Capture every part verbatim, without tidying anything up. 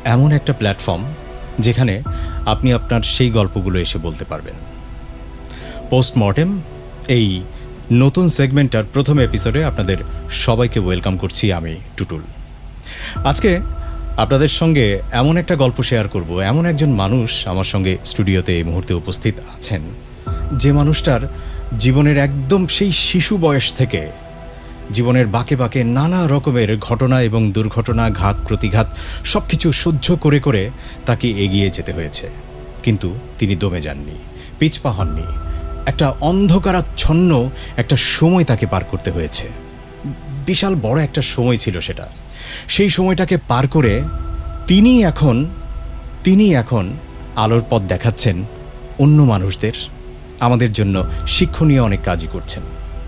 এমন একটা প্ল্যাটফর্ম যেখানে আপনি আপনার সেই গল্পগুলো এসে বলতে পারবেন। পোস্টমর্টেম এই নতুন সেগমেন্টার প্রথম এপিসোডে আপনাদের সবাইকে ওয়েলকাম করছি আমি টুটুল। আজকে আপনাদের সঙ্গে এমন একটা গল্প শেয়ার করব, এমন একজন মানুষ আমার সঙ্গে স্টুডিওতে এই মুহূর্তে উপস্থিত আছেন, যে মানুষটার জীবনের একদম সেই শিশু বয়স থেকে জীবনের বাঁকে বাঁকে নানা রকমের ঘটনা এবং দুর্ঘটনা, ঘাত প্রতিঘাত সব কিছু সহ্য করে করে তাকে এগিয়ে যেতে হয়েছে। কিন্তু তিনি দমে যাননি, পিছপা হননি। একটা অন্ধকারাচ্ছন্ন একটা সময় তাকে পার করতে হয়েছে, বিশাল বড় একটা সময় ছিল সেটা। সেই সময়টাকে পার করে তিনি এখন তিনি এখন আলোর পথ দেখাচ্ছেন অন্য মানুষদের, আমাদের জন্য শিক্ষণীয় অনেক কাজই করছেন।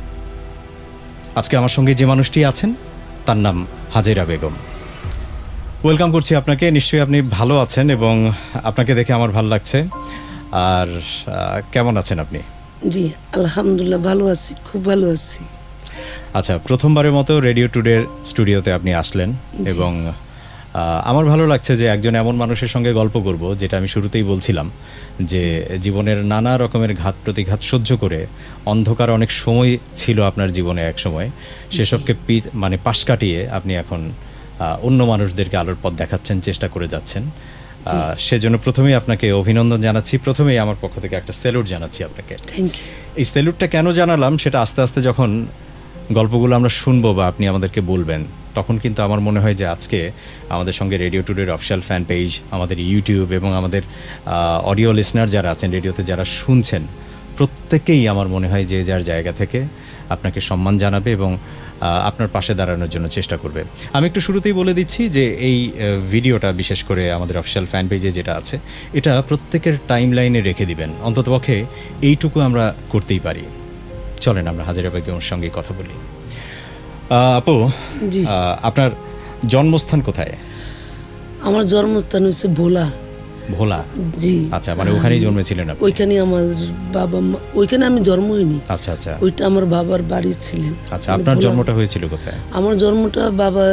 আজকে আমার সঙ্গে যে মানুষটি আছেন তার নাম হাজেরা বেগম। ওয়েলকাম করছি আপনাকে। নিশ্চয়ই আপনি ভালো আছেন এবং আপনাকে দেখে আমার ভালো লাগছে। আর কেমন আছেন আপনি? জি আলহামদুলিল্লাহ ভালো আছি, খুব ভালো আছি। আচ্ছা, প্রথমবারের মতো রেডিও টুডের স্টুডিওতে আপনি আসলেন এবং আমার ভালো লাগছে যে একজন এমন মানুষের সঙ্গে গল্প করব, যেটা আমি শুরুতেই বলছিলাম যে জীবনের নানা রকমের ঘাত প্রতিঘাত সহ্য করে অন্ধকার অনেক সময় ছিল আপনার জীবনে এক সময়, সেসবকে মানে পাশ কাটিয়ে আপনি এখন অন্য মানুষদেরকে আলোর পথ দেখাচ্ছেন, চেষ্টা করে যাচ্ছেন। সেজন্য প্রথমেই আপনাকে অভিনন্দন জানাচ্ছি। প্রথমেই আমার পক্ষ থেকে একটা স্যালুট জানাচ্ছি আপনাকে। এই স্যালুটটা কেন জানালাম সেটা আস্তে আস্তে যখন গল্পগুলো আমরা শুনবো বা আপনি আমাদেরকে বলবেন, তখন কিন্তু আমার মনে হয় যে আজকে আমাদের সঙ্গে রেডিও টুডের অফিশিয়াল ফ্যান পেজ, আমাদের ইউটিউব এবং আমাদের অডিও লিসনার যারা আছেন, রেডিওতে যারা শুনছেন, প্রত্যেকেই আমার মনে হয় যে যার জায়গা থেকে আপনাকে সম্মান জানাবে এবং আপনার পাশে দাঁড়ানোর জন্য চেষ্টা করবে। আমি একটু শুরুতেই বলে দিচ্ছি যে এই ভিডিওটা বিশেষ করে আমাদের অফিশিয়াল ফ্যান পেজে যেটা আছে, এটা প্রত্যেকের টাইম লাইনে রেখে দিবেন। অন্ততপক্ষে এইটুকু আমরা করতেই পারি। চলেন আমরা হাজেরা বেগমের সঙ্গে কথা বলি। আপু, আপনার জন্মস্থান কোথায়? আমার জন্মস্থান হচ্ছে ভোলা। ভোলা? জি। আচ্ছা, মানে ওখানেই জন্মেছিলেন আপনি? ওইখানে আমার বাবা মা, ওইখানে আমি জন্ম হইনি। আচ্ছা আচ্ছা, ওইটা আমার বাবার বাড়ি ছিলেন। আচ্ছা, আপনার জন্মটা হয়েছিল কোথায়? আমার জন্মটা বাবা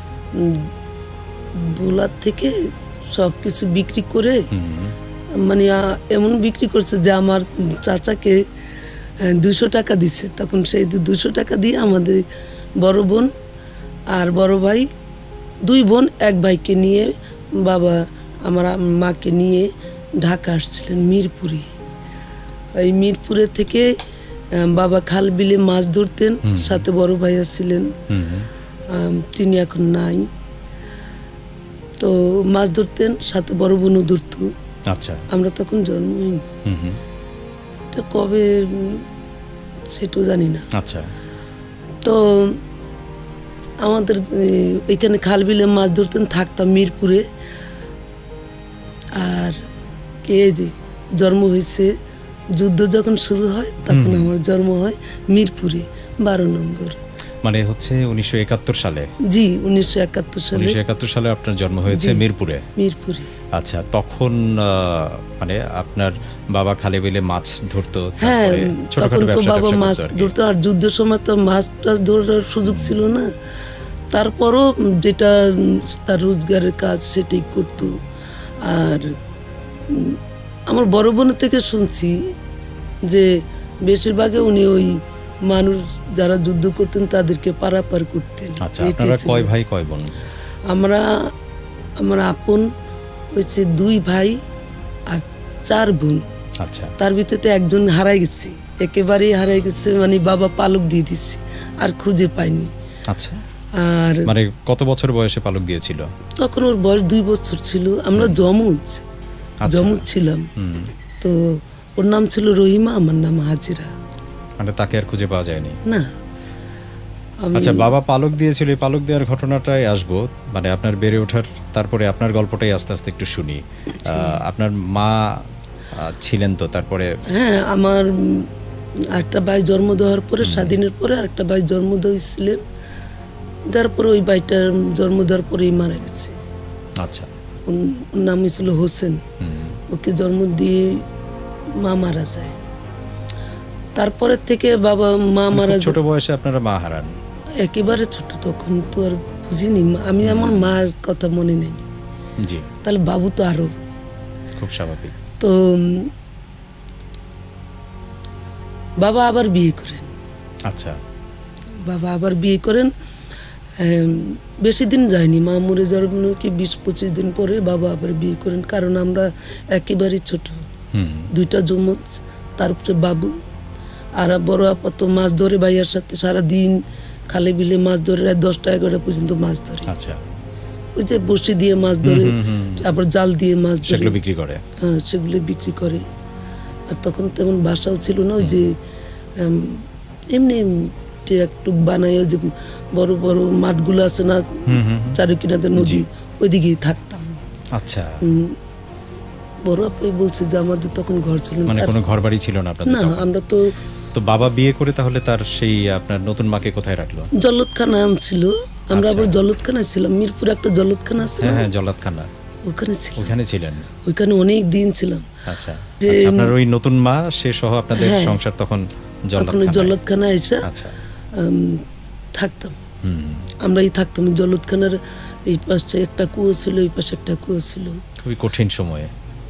ভোলার থেকে সব কিছু বিক্রি করে, মানে এমন বিক্রি করছে যে আমার চাচাকে দুশো টাকা দিচ্ছে। তখন সেই দুশো টাকা দিয়ে আমাদের বড় বোন আর বড় ভাই, দুই বোন এক ভাইকে নিয়ে বাবা আমার মাকে নিয়ে ঢাকা আসছিলেন মিরপুরে। এই মিরপুরে থেকে বাবা খাল বিলে মাছ ধরতেন, সাথে বড় ভাইয়া ছিলেন, তিনি এখন নাই। তো মাছ ধরতেন, সাথে বড় বোনও ধরত। আচ্ছা, আমরা তখন জন্ম হইনি, এটা কবে সেটাও জানি না। আচ্ছা, তো আমাদের এখানে খাল বিলে মাছ ধরতেন, থাকতাম মিরপুরে। আর কে যে জন্ম হয়েছে, যুদ্ধ যখন শুরু হয় তখন আমার জন্ম হয় মিরপুরে বারো নম্বর। মানে হচ্ছে উনিশশো একাত্তর সালে? জি, উনিশশো একাত্তর সালে। উনিশশো একাত্তর সালে আপনার জন্ম হয়েছে মিরপুরে? মিরপুরে। আচ্ছা, তখন মানে আপনার বাবা খালে বিলে মাছ ধরতো? হ্যাঁ, তখন তো বাবা মাছ ধরতো। আর যুদ্ধের সময় তো মাছ টাছ ধরার সুযোগ ছিল না, তারপরও যেটা তার রোজগারের কাজ সেটাই করতো। আর আমার বড় বোনের থেকে শুনছি যে বেশিরভাগে উনি ওই মানুষ যারা যুদ্ধ করতেন তাদেরকে পারাপার করতেন। আচ্ছা, আপনারা কয় ভাই কয় বোন? আমরা আমার আপন হয়েছে দুই ভাই আর চার বোন। আচ্ছা, তার ভিতরে একজন হারাই গেছে, একেবারেই হারাই গেছে, মানে বাবা পালক দিয়ে দিচ্ছে আর খুঁজে পাইনি। আচ্ছা, আর মানে কত বছর বয়সে পালক দিয়েছিল? তখন ওর বয়স দুই বছর ছিল। আমরা জমুজ জমুজ ছিলাম। তো ওর নাম ছিল রহিমা, আমার নাম হাজেরা। মানে তাকে আর খুঁজে পাওয়া যায়নি? না। আচ্ছা, বাবা পালক দিয়েছিল, এই পালক দেওয়ার ঘটনাটাই আসবো, মানে আপনার বেড়ে ওঠার, তারপরে আপনার গল্পটাই আস্তে আস্তে একটু শুনি। আপনার মা ছিলেন তো তারপরে? হ্যাঁ, আমার একটা ভাই জন্ম দেওয়ার পরে, স্বাধীনের পরে আরেকটা ভাই জন্ম দিয়েছিলেন, তারপরে ওই ভাইটার জন্ম দেওয়ার পরেই মারা গেছে। আচ্ছা, ওর নাম ছিল হোসেন। ওকে জন্ম দিয়ে মা মারা যায়। তারপরে থেকে বাবা মা মারা যায়। ছোট বয়সে আপনারা মা হারান? একেবারে ছোট, তখন তো আর বুঝিনি। আমি আমার মার কথা মনে নেই। জি, তাহলে বাবু তো আরো খুব স্বাভাবিক। তো উম, বাবা আবার বিয়ে করেন। আচ্ছা, বাবা আবার বিয়ে করেন। এম, বেশি দিন যায়নি, মা মরে যাওয়ার মনে হয় কি বিশ পঁচিশ দিন পরে বাবা আবার বিয়ে করেন। কারণ আমরা একেবারে ছোট, হুম, দুইটা যমজ, তারপরে বাবু। আর বড় আপা তো মাছ ধরে ভাইয়ার সাথে সারাদিন খালে বিলে মাছ ধরে রাত দশটা এগারোটা পর্যন্ত মাছ ধরে। আচ্ছা, ওই যে বড়শি দিয়ে মাছ ধরে, আবার জাল দিয়ে মাছ ধরে, সেগুলো বিক্রি করে। হ্যাঁ সেগুলো বিক্রি করে। আর তখন তেমন বাসাও ছিল না, ওই যে উম, এমনি যে একটু বানায় যে বড় বড় মাঠগুলো আছে না চারি কিনারে নদী, ওইদিকেই থাকতাম। আচ্ছা, বড় আপাই বলছে যে আমাদের তখন ঘর ছিল না। মানে তার- কোনো ঘর বাড়ি ছিল না আপনাদের না, তখন? আমরা তো তো বাবা বিয়ে করে তাহলে তার সেই আপনার নতুন মাকে কোথায় রাখলো? জলতখানা আনছিল। আমরা আবার জলতখানায় ছিলাম, মিরপুরে একটা জলতখানা আছে হ্যাঁ না, হ্যাঁ, জল্লাদখানা, ওখানে ছিলাম। ওখানে ছিলেন। ওইখানে অনেক দিন ছিলাম। আচ্ছা, যে- আচ্ছা, আপনার ওই নতুন মা সে সহ আপনাদের হ্যাঁ। সংসার তখন তখন ওই জল্লাদখানায়। জলতখানায় এসে আচ্ছা, উম, থাকতাম। হুম, আমরাই থাকতাম জলতখানার এই পাশে একটা কুয়ো ছিল, এই পাশে একটা কুয়ো ছিল। খুবই কঠিন সময়ে।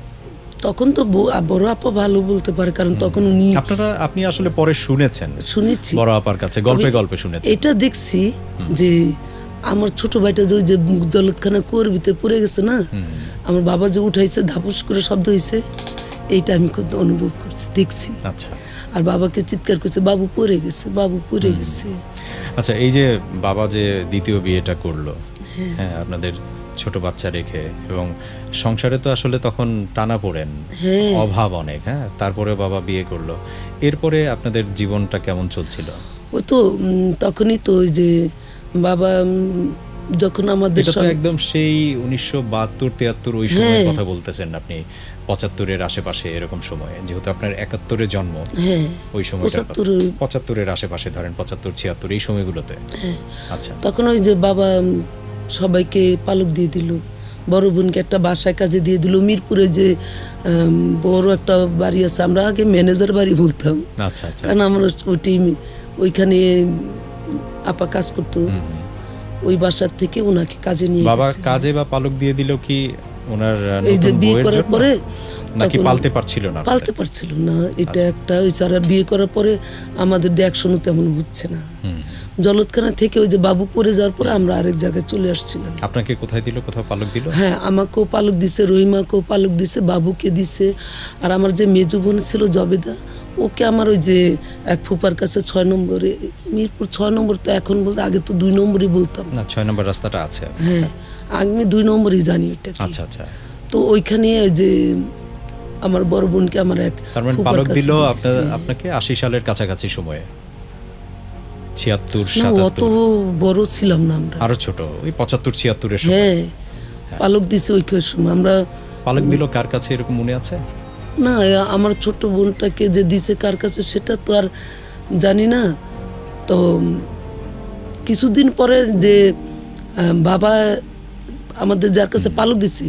তখন তো ব- বড় আপা ভালো বলতে পারে, কারণ তখন উনি আপনারা আপনি আসলে পরে শুনেছেন শুনেছি, বড় আপার কাছে, গল্পে গল্পে শুনেছেন। এটা দেখছি যে আমার ছোট ভাইটা যে ওই যে জলতখানা কুয়োর ভিতরে পড়ে গেছে না, আমার বাবা যে উঠাইছে ধাপুস করে শব্দ হয়েছে, এইটা আমি খুব অনুভব করছি, দেখছি। আচ্ছা, আর বাবাকে চিৎকার করছে, বাবু পড়ে গেছে, বাবু পড়ে গেছে। আচ্ছা, এই যে বাবা যে দ্বিতীয় বিয়েটা করলো, হ্যাঁ, আপনাদের ছোট বাচ্চা রেখে, এবং সংসারে তো আসলে তখন টানা পড়েন, হ্যাঁ। অভাব অনেক, হ্যাঁ, তারপরে বাবা বিয়ে করলো। এরপরে আপনাদের জীবনটা কেমন চলছিল? ওই তো উম, তখনই তো ওই যে বাবা উম, যখন আমাদের এটা তো সব- একদম সেই উনিশশো বাহাত্তর তিয়াত্তর ওই সময়ের হ্যাঁ। কথা বলতেছেন আপনি, পঁচাত্তরের আশেপাশে এরকম সময়ে, যেহেতু আপনার একাত্তরে জন্ম, হ্যাঁ ওই সময়টা পঁচাত্তর- পঁচাত্তরের আশেপাশে ধরেন, পঁচাত্তর ছিয়াত্তর এই সময়গুলোতে। আচ্ছা, তখন ওই যে বাবা উম, সবাইকে পালক দিয়ে দিল, বড় বোনকে একটা বাসায় কাজে দিয়ে দিল। মিরপুরে যে উম, বড় একটা বাড়ি আছে, আমরা আগে ম্যানেজার বাড়ি বলতাম, আচ্ছা, আচ্ছা, কারণ আমরা ওইটি ওইখানে আপা কাজ করতো। ওই বাসার থেকে ওনাকে কাজে নিয়ে বাবা গেছে। কাজে বা পালক দিয়ে দিল কি ওনার আহ, এই যে নতুন বিয়ে বউয়ের করার জন্য? পরে নাকি তখন পালতে পারছিল না? পালতে পারছিল না, এটা একটা ওই সারা বিয়ে করার পরে আমাদের দেখশনও তেমন হচ্ছে না। জলতখানা থেকে ওই যে বাবু পড়ে যাওয়ার পরে আমরা আরেক জায়গায় চলে আসছিলাম। আপনাকে কোথায় দিল, কোথাও পালক দিল? হ্যাঁ, আমাকেও পালক দিছে, রহিমাকেও পালক দিছে, বাবুকে দিছে। আর আমার যে মেজো বোন ছিল জবেদা, ওকে আমার ওই যে এক ফুপার কাছে ছয় নম্বরে, মিরপুর ছয় নম্বর তো এখন বলতে, আগে তো দুই নম্বরই বলতাম। না, ছয় নম্বর রাস্তাটা আছে। হ্যাঁ, আমি দুই নম্বরই জানি ওইটা কি। আচ্ছা, আচ্ছা, তো ওইখানে ওই যে আমার বড় বোনকে আমার এক তার মানে ফুপার পালক কাছে দিল দিয়ে আপনার দিছে। আপনাকে আশি সালের কাছাকাছি সময়ে, ছিয়াত্তর না, অত সাতাত্তর, বড় ছিলাম না আমরা। আরো ছোট, ওই পঁচাত্তর ছিয়াত্তরের সময়। হ্যাঁ, পালক দিছে ওই সময় আমরা। পালক দিল কার কাছে এরকম মনে আছে? না, আমার ছোট বোনটাকে যে দিছে কার কাছে সেটা তো আর জানি না। তো কিছুদিন পরে যে আহ, বাবা আমাদের যার কাছে পালক দিছে,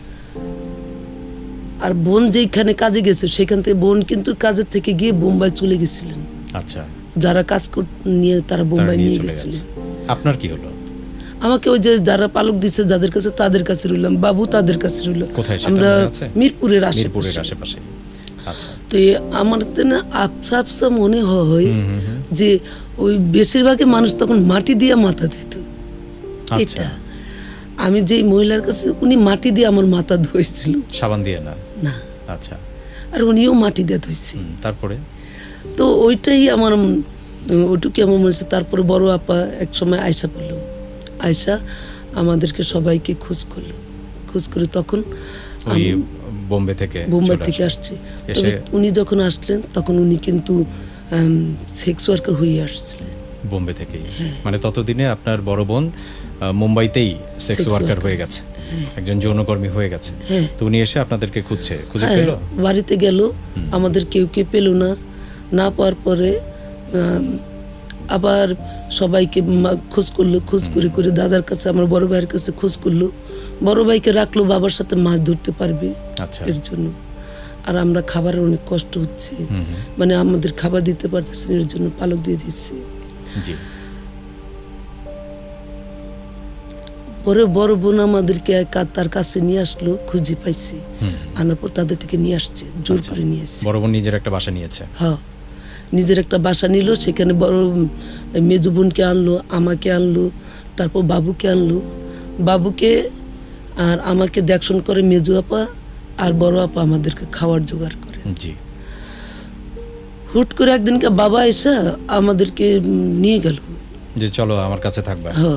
আর বোন যেখানে কাজে গেছে সেখান থেকে বোন কিন্তু কাজের থেকে গিয়ে বোম্বাই চলে গেছিলেন। আচ্ছা, যারা কাজ কর- নিয়ে তারা তারা বোম্বাই নিয়ে নিয়ে চলে গেছে। গেছিলেন। আপনার কি হলো? আমাকে ওই যে যারা পালক দিছে যাদের কাছে, তাদের কাছে রইলাম, বাবু তাদের কাছে রইল। কোথায় সেটা আমরা মনে আছে? মিরপুরের মিরপুরের আশেপাশে। আশেপাশে। আচ্ছা, তো এ আমার তো না আফসা আফসা মনে হয় যে ওই বেশিরভাগই মানুষ তখন মাটি দিয়ে মাথা দিত। আচ্ছা, এটা আমি যেই মহিলার কাছে, উনি মাটি দিয়ে আমার মাথা ধুয়েছিল সাবান দিয়ে না? না, আচ্ছা, আর উনিও মাটি দিয়ে ধুইছে। হুম, তারপরে? তো ওইটাই আমার উম, ওইটুকু আমার মনে হচ্ছে। তারপরে বড় আপা এক সময় আয়সা করলো, আয়সা আমাদেরকে সবাইকে খোঁজ করলো, খোঁজ করে তখন ওই বোম্বে থেকে বোম্বাই চলে থেকে আসলেন। আসছে। তবে এসে- উনি যখন আসলেন তখন উনি কিন্তু সেক্স ওয়ার্কার হয়ে আসছিলেন। বোম্বে থেকেই? মানে ততদিনে আপনার বড় বোন আহ, মুম্বাইতেই সেক্স Sex ওয়ার্কার worker। হয়ে গেছে, একজন যৌনকর্মী হয়ে গেছে। হ্যাঁ। তো উনি এসে আপনাদেরকে খুঁজছে, খুঁজে হ্যাঁ, পেল? বাড়িতে গেল, আমাদের কেউ কেউ পেল না। না পাওয়ার পরে আম, আবার সবাইকে মা- খোঁজ করলো, খোঁজ করে করে দাদার কাছে, আমার বড় ভাইয়ের কাছে খোঁজ করলো। বড় ভাইকে রাখলো বাবার সাথে মাছ ধরতে পারবে আচ্ছা, এর জন্য। আর আমরা খাবারের অনেক কষ্ট হচ্ছে, মানে আমাদের খাবার দিতে পারতেছে না, এর জন্য পালক দিয়ে দিচ্ছে। জি, পরে বড় বোন আমাদেরকে তার কাছে নিয়ে আসলো, খুঁজে পাইছি, আনার পর তাদের থেকে নিয়ে আসছে, জোর করে নিয়ে আসছে। বড় বোন নিজের একটা বাসা নিয়েছে? হ্যাঁ, নিজের একটা বাসা নিল, সেখানে বড় মেজো বোনকে আনলো, আমাকে আনলো, তারপর বাবুকে আনলো। বাবুকে আর আমাকে দেখশন করে মেজো আপা, আর বড় আপা আমাদেরকে খাওয়ার জোগাড় করে। জি। হুট করে একদিনকে বাবা এসে আমাদেরকে নিয়ে গেল, যে চলো আমার কাছে থাকবা। হ্যাঁ,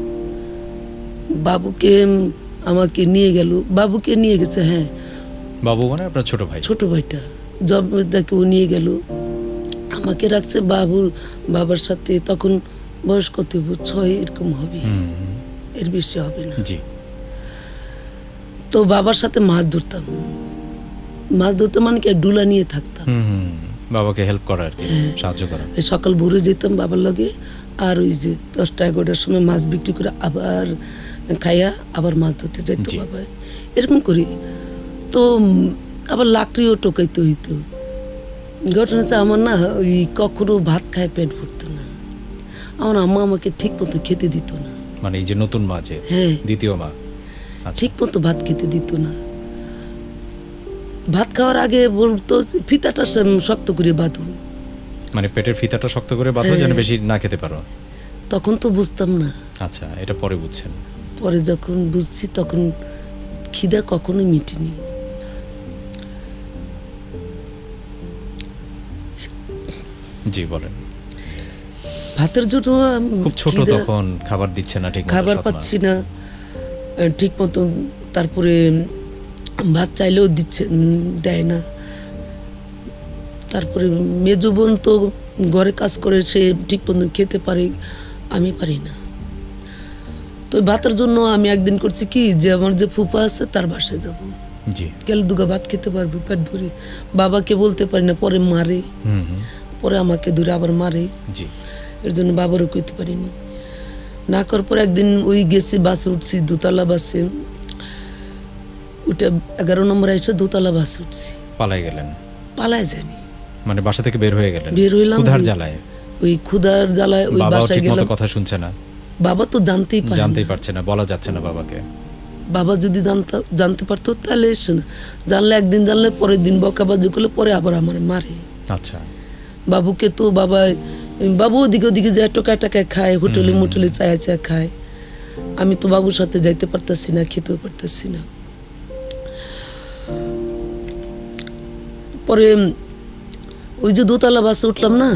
বাবুকে আমাকে নিয়ে গেল, বাবুকে নিয়ে গেছে। হ্যাঁ, বাবু মানে আপনার ছোট ভাই? ছোট ভাইটা জব তাকে ও নিয়ে গেল, আমাকে রাখছে বাবুর বাবার সাথে। তখন বয়স কত হবে, ছয় এরকম হবে, এর বেশি হবে না। জি। তো বাবার সাথে মাছ ধরতাম, মাছ ধরতে মানে কি ডুলা নিয়ে থাকতাম, বাবাকে হেল্প করা আর কি, সাহায্য করা। সকাল ভোরে যেতাম বাবার লগে, আর ওই যে দশটা এগারোটার সময় মাছ বিক্রি করে আবার খাইয়া আবার মাছ ধরতে যাইতো বাবা, এরকম করি। তো আবার লাকড়িও টোকাইতে হইতো। ঘটনা হচ্ছে আমার না ওই কখনো ভাত খায় পেট ভরতো না, আমার আম্মা আমাকে ঠিক মতো খেতে দিত না। মানে এই যে নতুন মা, যে হ্যাঁ দ্বিতীয় মা, ঠিক মতো ভাত খেতে দিত না। ভাত খাওয়ার আগে বলতো ফিতাটা শক্ত করে বাঁধো, মানে পেটের ফিতাটা শক্ত করে বাঁধো যেন বেশি না খেতে পারো। তখন তো বুঝতাম না। আচ্ছা, এটা পরে বুঝছেন? পরে যখন বুঝছি তখন খিদা কখনোই মিটেনি। জি বলেন। ভাতের জন্য খুব ছোট, তখন খাবার দিচ্ছে না, ঠিক খাবার পাচ্ছি না ঠিক মতো। তারপরে ভাত চাইলেও দিচ্ছে, দেয় না। তারপরে মেজো বোন তো ঘরে কাজ করে, সে ঠিক মতো খেতে পারে, আমি পারি না। তো ভাতের জন্য আমি একদিন করছি কি, যে আমার যে ফুফা আছে তার বাসায় যাব, গেলে দুগা ভাত খেতে পারবো পেট ভরে। বাবাকে বলতে পারি না, পরে মারে, পরে আমাকে ধরে আবার মারে, এর জন্য বাবারও কইতে পারিনি। না করার পর একদিন ওই গেছি, বাসে উঠছি, দোতলা বাসে, ওইটা এগারো নম্বর এসে দোতলা বাসে উঠছি। পালাই গেলেন? পালাই যায়নি, মানে বাসা থেকে বের হয়ে গেলেন? বের হইলাম ক্ষুধার জ্বালায়। ওই ক্ষুধার জ্বালায় ওই বাসায় গেলাম। কথা শুনছে না বাবা, তো জানতেই পারে, জানতেই পারছে না, বলা যাচ্ছে না বাবাকে। বাবা যদি জানতে জানতে পারতো তাহলে এসে না, জানলে একদিন জানলে পরের দিন বকাবাজি করলে পরে আবার আমার মারে। আচ্ছা। বাবুকে তো বাবা, বাবু ওদিকে ওদিকে যায় টোকায় টাকায় খায়, হোটেলে মোটেলে চায়া চায়া খায়। আমি তো বাবুর সাথে যাইতে পারতেছি না, খেতেও পারতেছি না। পরে ওই যে দোতলা বাসে উঠলাম না,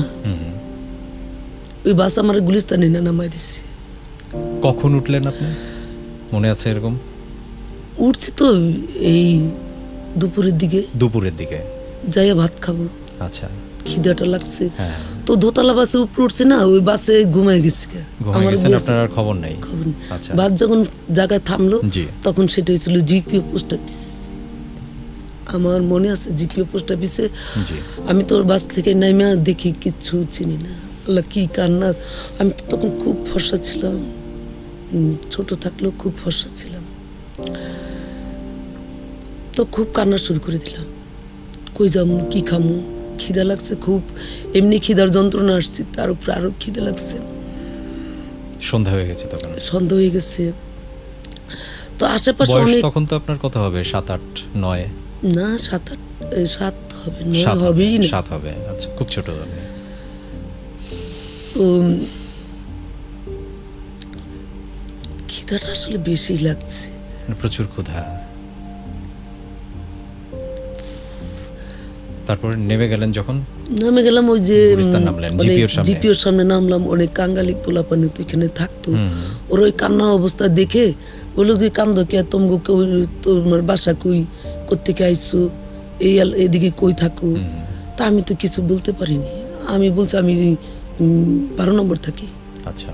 ওই বাস আমার গুলিস্তানে না নামাই দিচ্ছে। কখন উঠলেন আপনি, মনে আছে এরকম? উঠছি তো এই দুপুরের দিকে। দুপুরের দিকে যাইয়া ভাত খাবো। আচ্ছা। খিদাটা লাগছে, তো দোতলা বাসে উপরে উঠছে না, ওই বাসে ঘুমাই গেছি। আমার আপনার খবর নাই? খবর নেই। বাস যখন জায়গায় থামলো তখন সেটা হয়েছিল জিপিও পোস্ট অফিস। আমার মনে আছে জিপিও পোস্ট অফিসে আমি তোর বাস থেকে নাইমা দেখি কিচ্ছু চিনি না, আল্লাহ কি কান্না। আমি তো তখন খুব ফর্সা ছিলাম, ছোট থাকলেও খুব ফর্সা ছিলাম। তো খুব কান্না শুরু করে দিলাম, কই যাবো, কি খামো, খিদা লাগছে খুব। এমনি খিদার যন্ত্রণা আসছে, তার উপরে আরো খিদা লাগছে। সন্ধ্যা হয়ে গেছে তখন? সন্ধ্যা হয়ে গেছে। তো আশেপাশে অনেক, তখন তো আপনার কত হবে, সাত আট নয়? না, সাত আট সাত হবে, নয় হবেই না, সাত হবে। আচ্ছা, খুব ছোট আপনি। তো খিদাটা আসলে বেশি লাগছে, প্রচুর ক্ষুধা। তারপর নেমে গেলেন যখন? নামে গেলাম ওই যে জিপিওর সামনে নামলাম। অনেক কাঙ্গালি পোলাপানি তো এখানে থাকতো, ওর ওই কান্না অবস্থা দেখে বললো কি, কান্দো কে, তোমাকে তোমার বাসা কই, কোত্থেকে আইসো, এই এদিকে কই থাকো। তা আমি তো কিছু বলতে পারিনি। আমি বলছি আমি বারো নম্বর থাকি। আচ্ছা।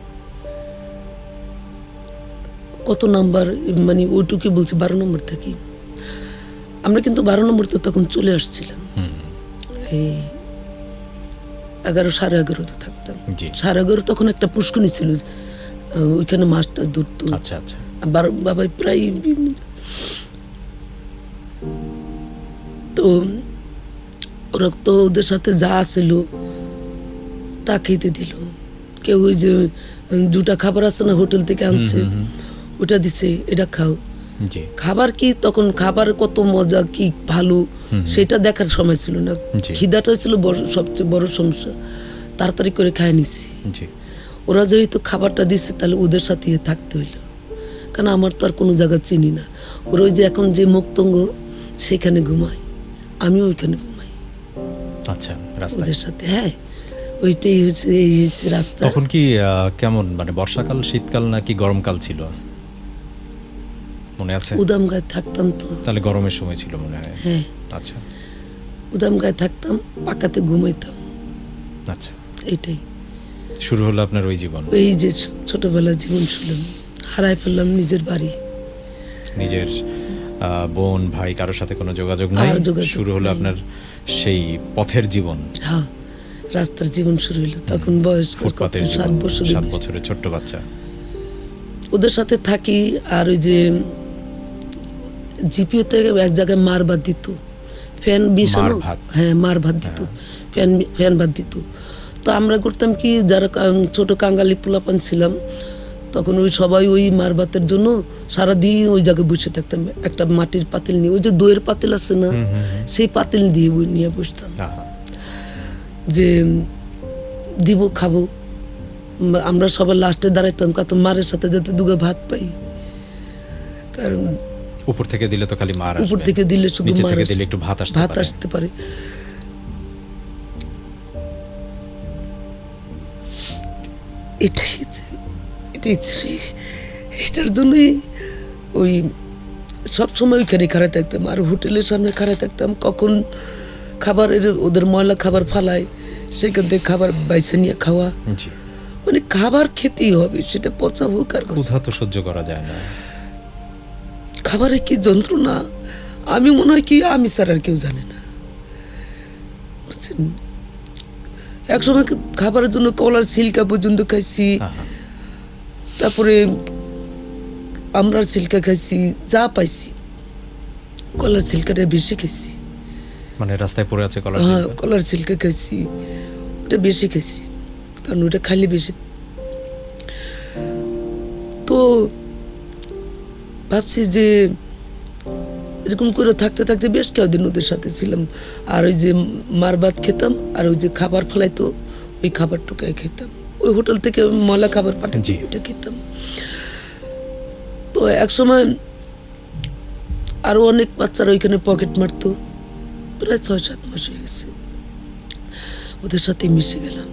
কত নাম্বার, মানে ওইটুকু বলছি বারো নম্বর থাকি। আমরা কিন্তু বারো নম্বর তো তখন চলে আসছিলাম, এই এগারো সাড়ে এগারোতে থাকতাম। সাড়ে এগারো তখন একটা পুষ্কনি ছিল, ওইখানে মাছটা ধরতো। আচ্ছা আচ্ছা। বাবাই প্রায়, তো ওরা তো ওদের সাথে যা ছিল তা খেতে দিল। কেউ ওই যে দুটা খাবার আছে না হোটেল থেকে আনছে, ওটা দিছে, এটা খাও। জি খাবার কি তখন খাবার কত মজা কি ভালো সেটা দেখার সময় ছিল না। জি। খিদাটা ছিল বড় সবচেয়ে বড় সমস্যা। তাড়াতাড়ি করে খায় নিছি। জি ওরা যেহেতু খাবারটা দিচ্ছে তাহলে ওদের সাথে থাকতে হইলো, কারণ আমার তো আর কোনো জায়গা চিনি না। ওরা ওই যে এখন যে মুক্তঙ্গ সেখানে ঘুমায়, আমি ওইখানে ঘুমাই আচ্ছা রাস্তায় ওদের সাথে। হ্যাঁ ওইটাই হচ্ছে, এই হচ্ছে রাস্তা। তখন কি আহ, কেমন মানে বর্ষাকাল শীতকাল নাকি গরমকাল ছিল মনে আছে? উদাম গায়ে থাকতাম তো। তাহলে গরমের সময় ছিল মনে হয়। হ্যাঁ আচ্ছা উদাম গায়ে থাকতাম, পাকাতে ঘুমাইতাম, আচ্ছা এইটাই। শুরু হলো আপনার ওই জীবন। এই যে ছোটবেলা জীবন শুনলাম, হারাই ফেললাম নিজের বাড়ি, নিজের আহ, বোন ভাই কারোর সাথে কোনো যোগাযোগ নাই, আর যোগাযোগ শুরু হলো নেই। আপনার সেই পথের জীবন, হ্যাঁ রাস্তার জীবন শুরু হলো। তখন বয়স কত? ফুটপাতের সাত জীবন, বছর। সাত বছরের ছোট্ট বাচ্চা। ওদের সাথে থাকি, আর ওই যে জিপিওতে এক জায়গায় মার ভাত দিত, ফ্যান বিছানো। মার ভাত? হ্যাঁ মার ভাত দিত, ফ্যান ফ্যান ভাত দিত। তো আমরা করতাম কি, যারা কা- ছোট কাঙ্গালি পোলাপান ছিলাম তখন ওই সবাই ওই মার ভাতের জন্য সারাদিন ওই জায়গায় বসে থাকতাম। একটা মাটির পাতিল নিয়ে, ওই যে দইয়ের পাতিল আছে না, সেই পাতিল দিয়ে বই নিয়ে বসতাম, আহা, যে দিব খাবো। উম, আমরা সবাই লাস্টে দাঁড়াইতাম কত মারের সাথে যাতে দুগা ভাত পাই, কারণ উপর থেকে দিলে তো খালি মার উপর আসবে, থেকে দিলে শুধু নিচে মার থেকে আসে, দিলে একটু ভাত আসতে ভাত পারে। আসতে পারে। এটাই যে- এটাই ছিল- এটার জন্যই ওই সবসময় ওইখানে খাড়ায় থাকতাম, আর হোটেলের সামনে খাড়ায় থাকতাম। কখন খাবারের ওদের ময়লা খাবার ফালায় সেখান থেকে খাবার বাইছে নিয়ে খাওয়া, জি মানে খাবার খেতেই হবে, সেটা পচা হোক আর কিছু। ক্ষুধা তো সহ্য করা যায় না। খাবারে কি যন্ত্রণা, আমি মনে হয় কি আমি ছাড়া আর কেউ জানে না, বুঝছেন। একসময় খাবারের জন্য কলার সিল্কা পর্যন্ত খাইছি, আহা, তারপরে আমরার সিল্কা খাইছি, যা পাইছি। কলার সিল্কাটা বেশি খাইছি, মানে রাস্তায় পড়ে আছে কলার হ্যাঁ ছিলকা? কলার সিল্কা খাইছি, ওটা বেশি খাইছি, কারণ ওটা খাইলে বেশি। তো ভাবছি যে এরকম করে থাকতে থাকতে বেশ কয়েকদিন ওদের সাথে ছিলাম। আর ওই যে মার ভাত খেতাম, আর ওই যে খাবার ফেলাইতো ওই খাবার টুকাই খেতাম, ওই হোটেল থেকে ময়লা খাবার পাঠাতো জি। ওটা খেতাম। তো এক সময় আরো অনেক বাচ্চারা ওইখানে পকেট মারতো, প্রায় ছয় সাত মাস হয়ে গেছে ওদের সাথে মিশে গেলাম।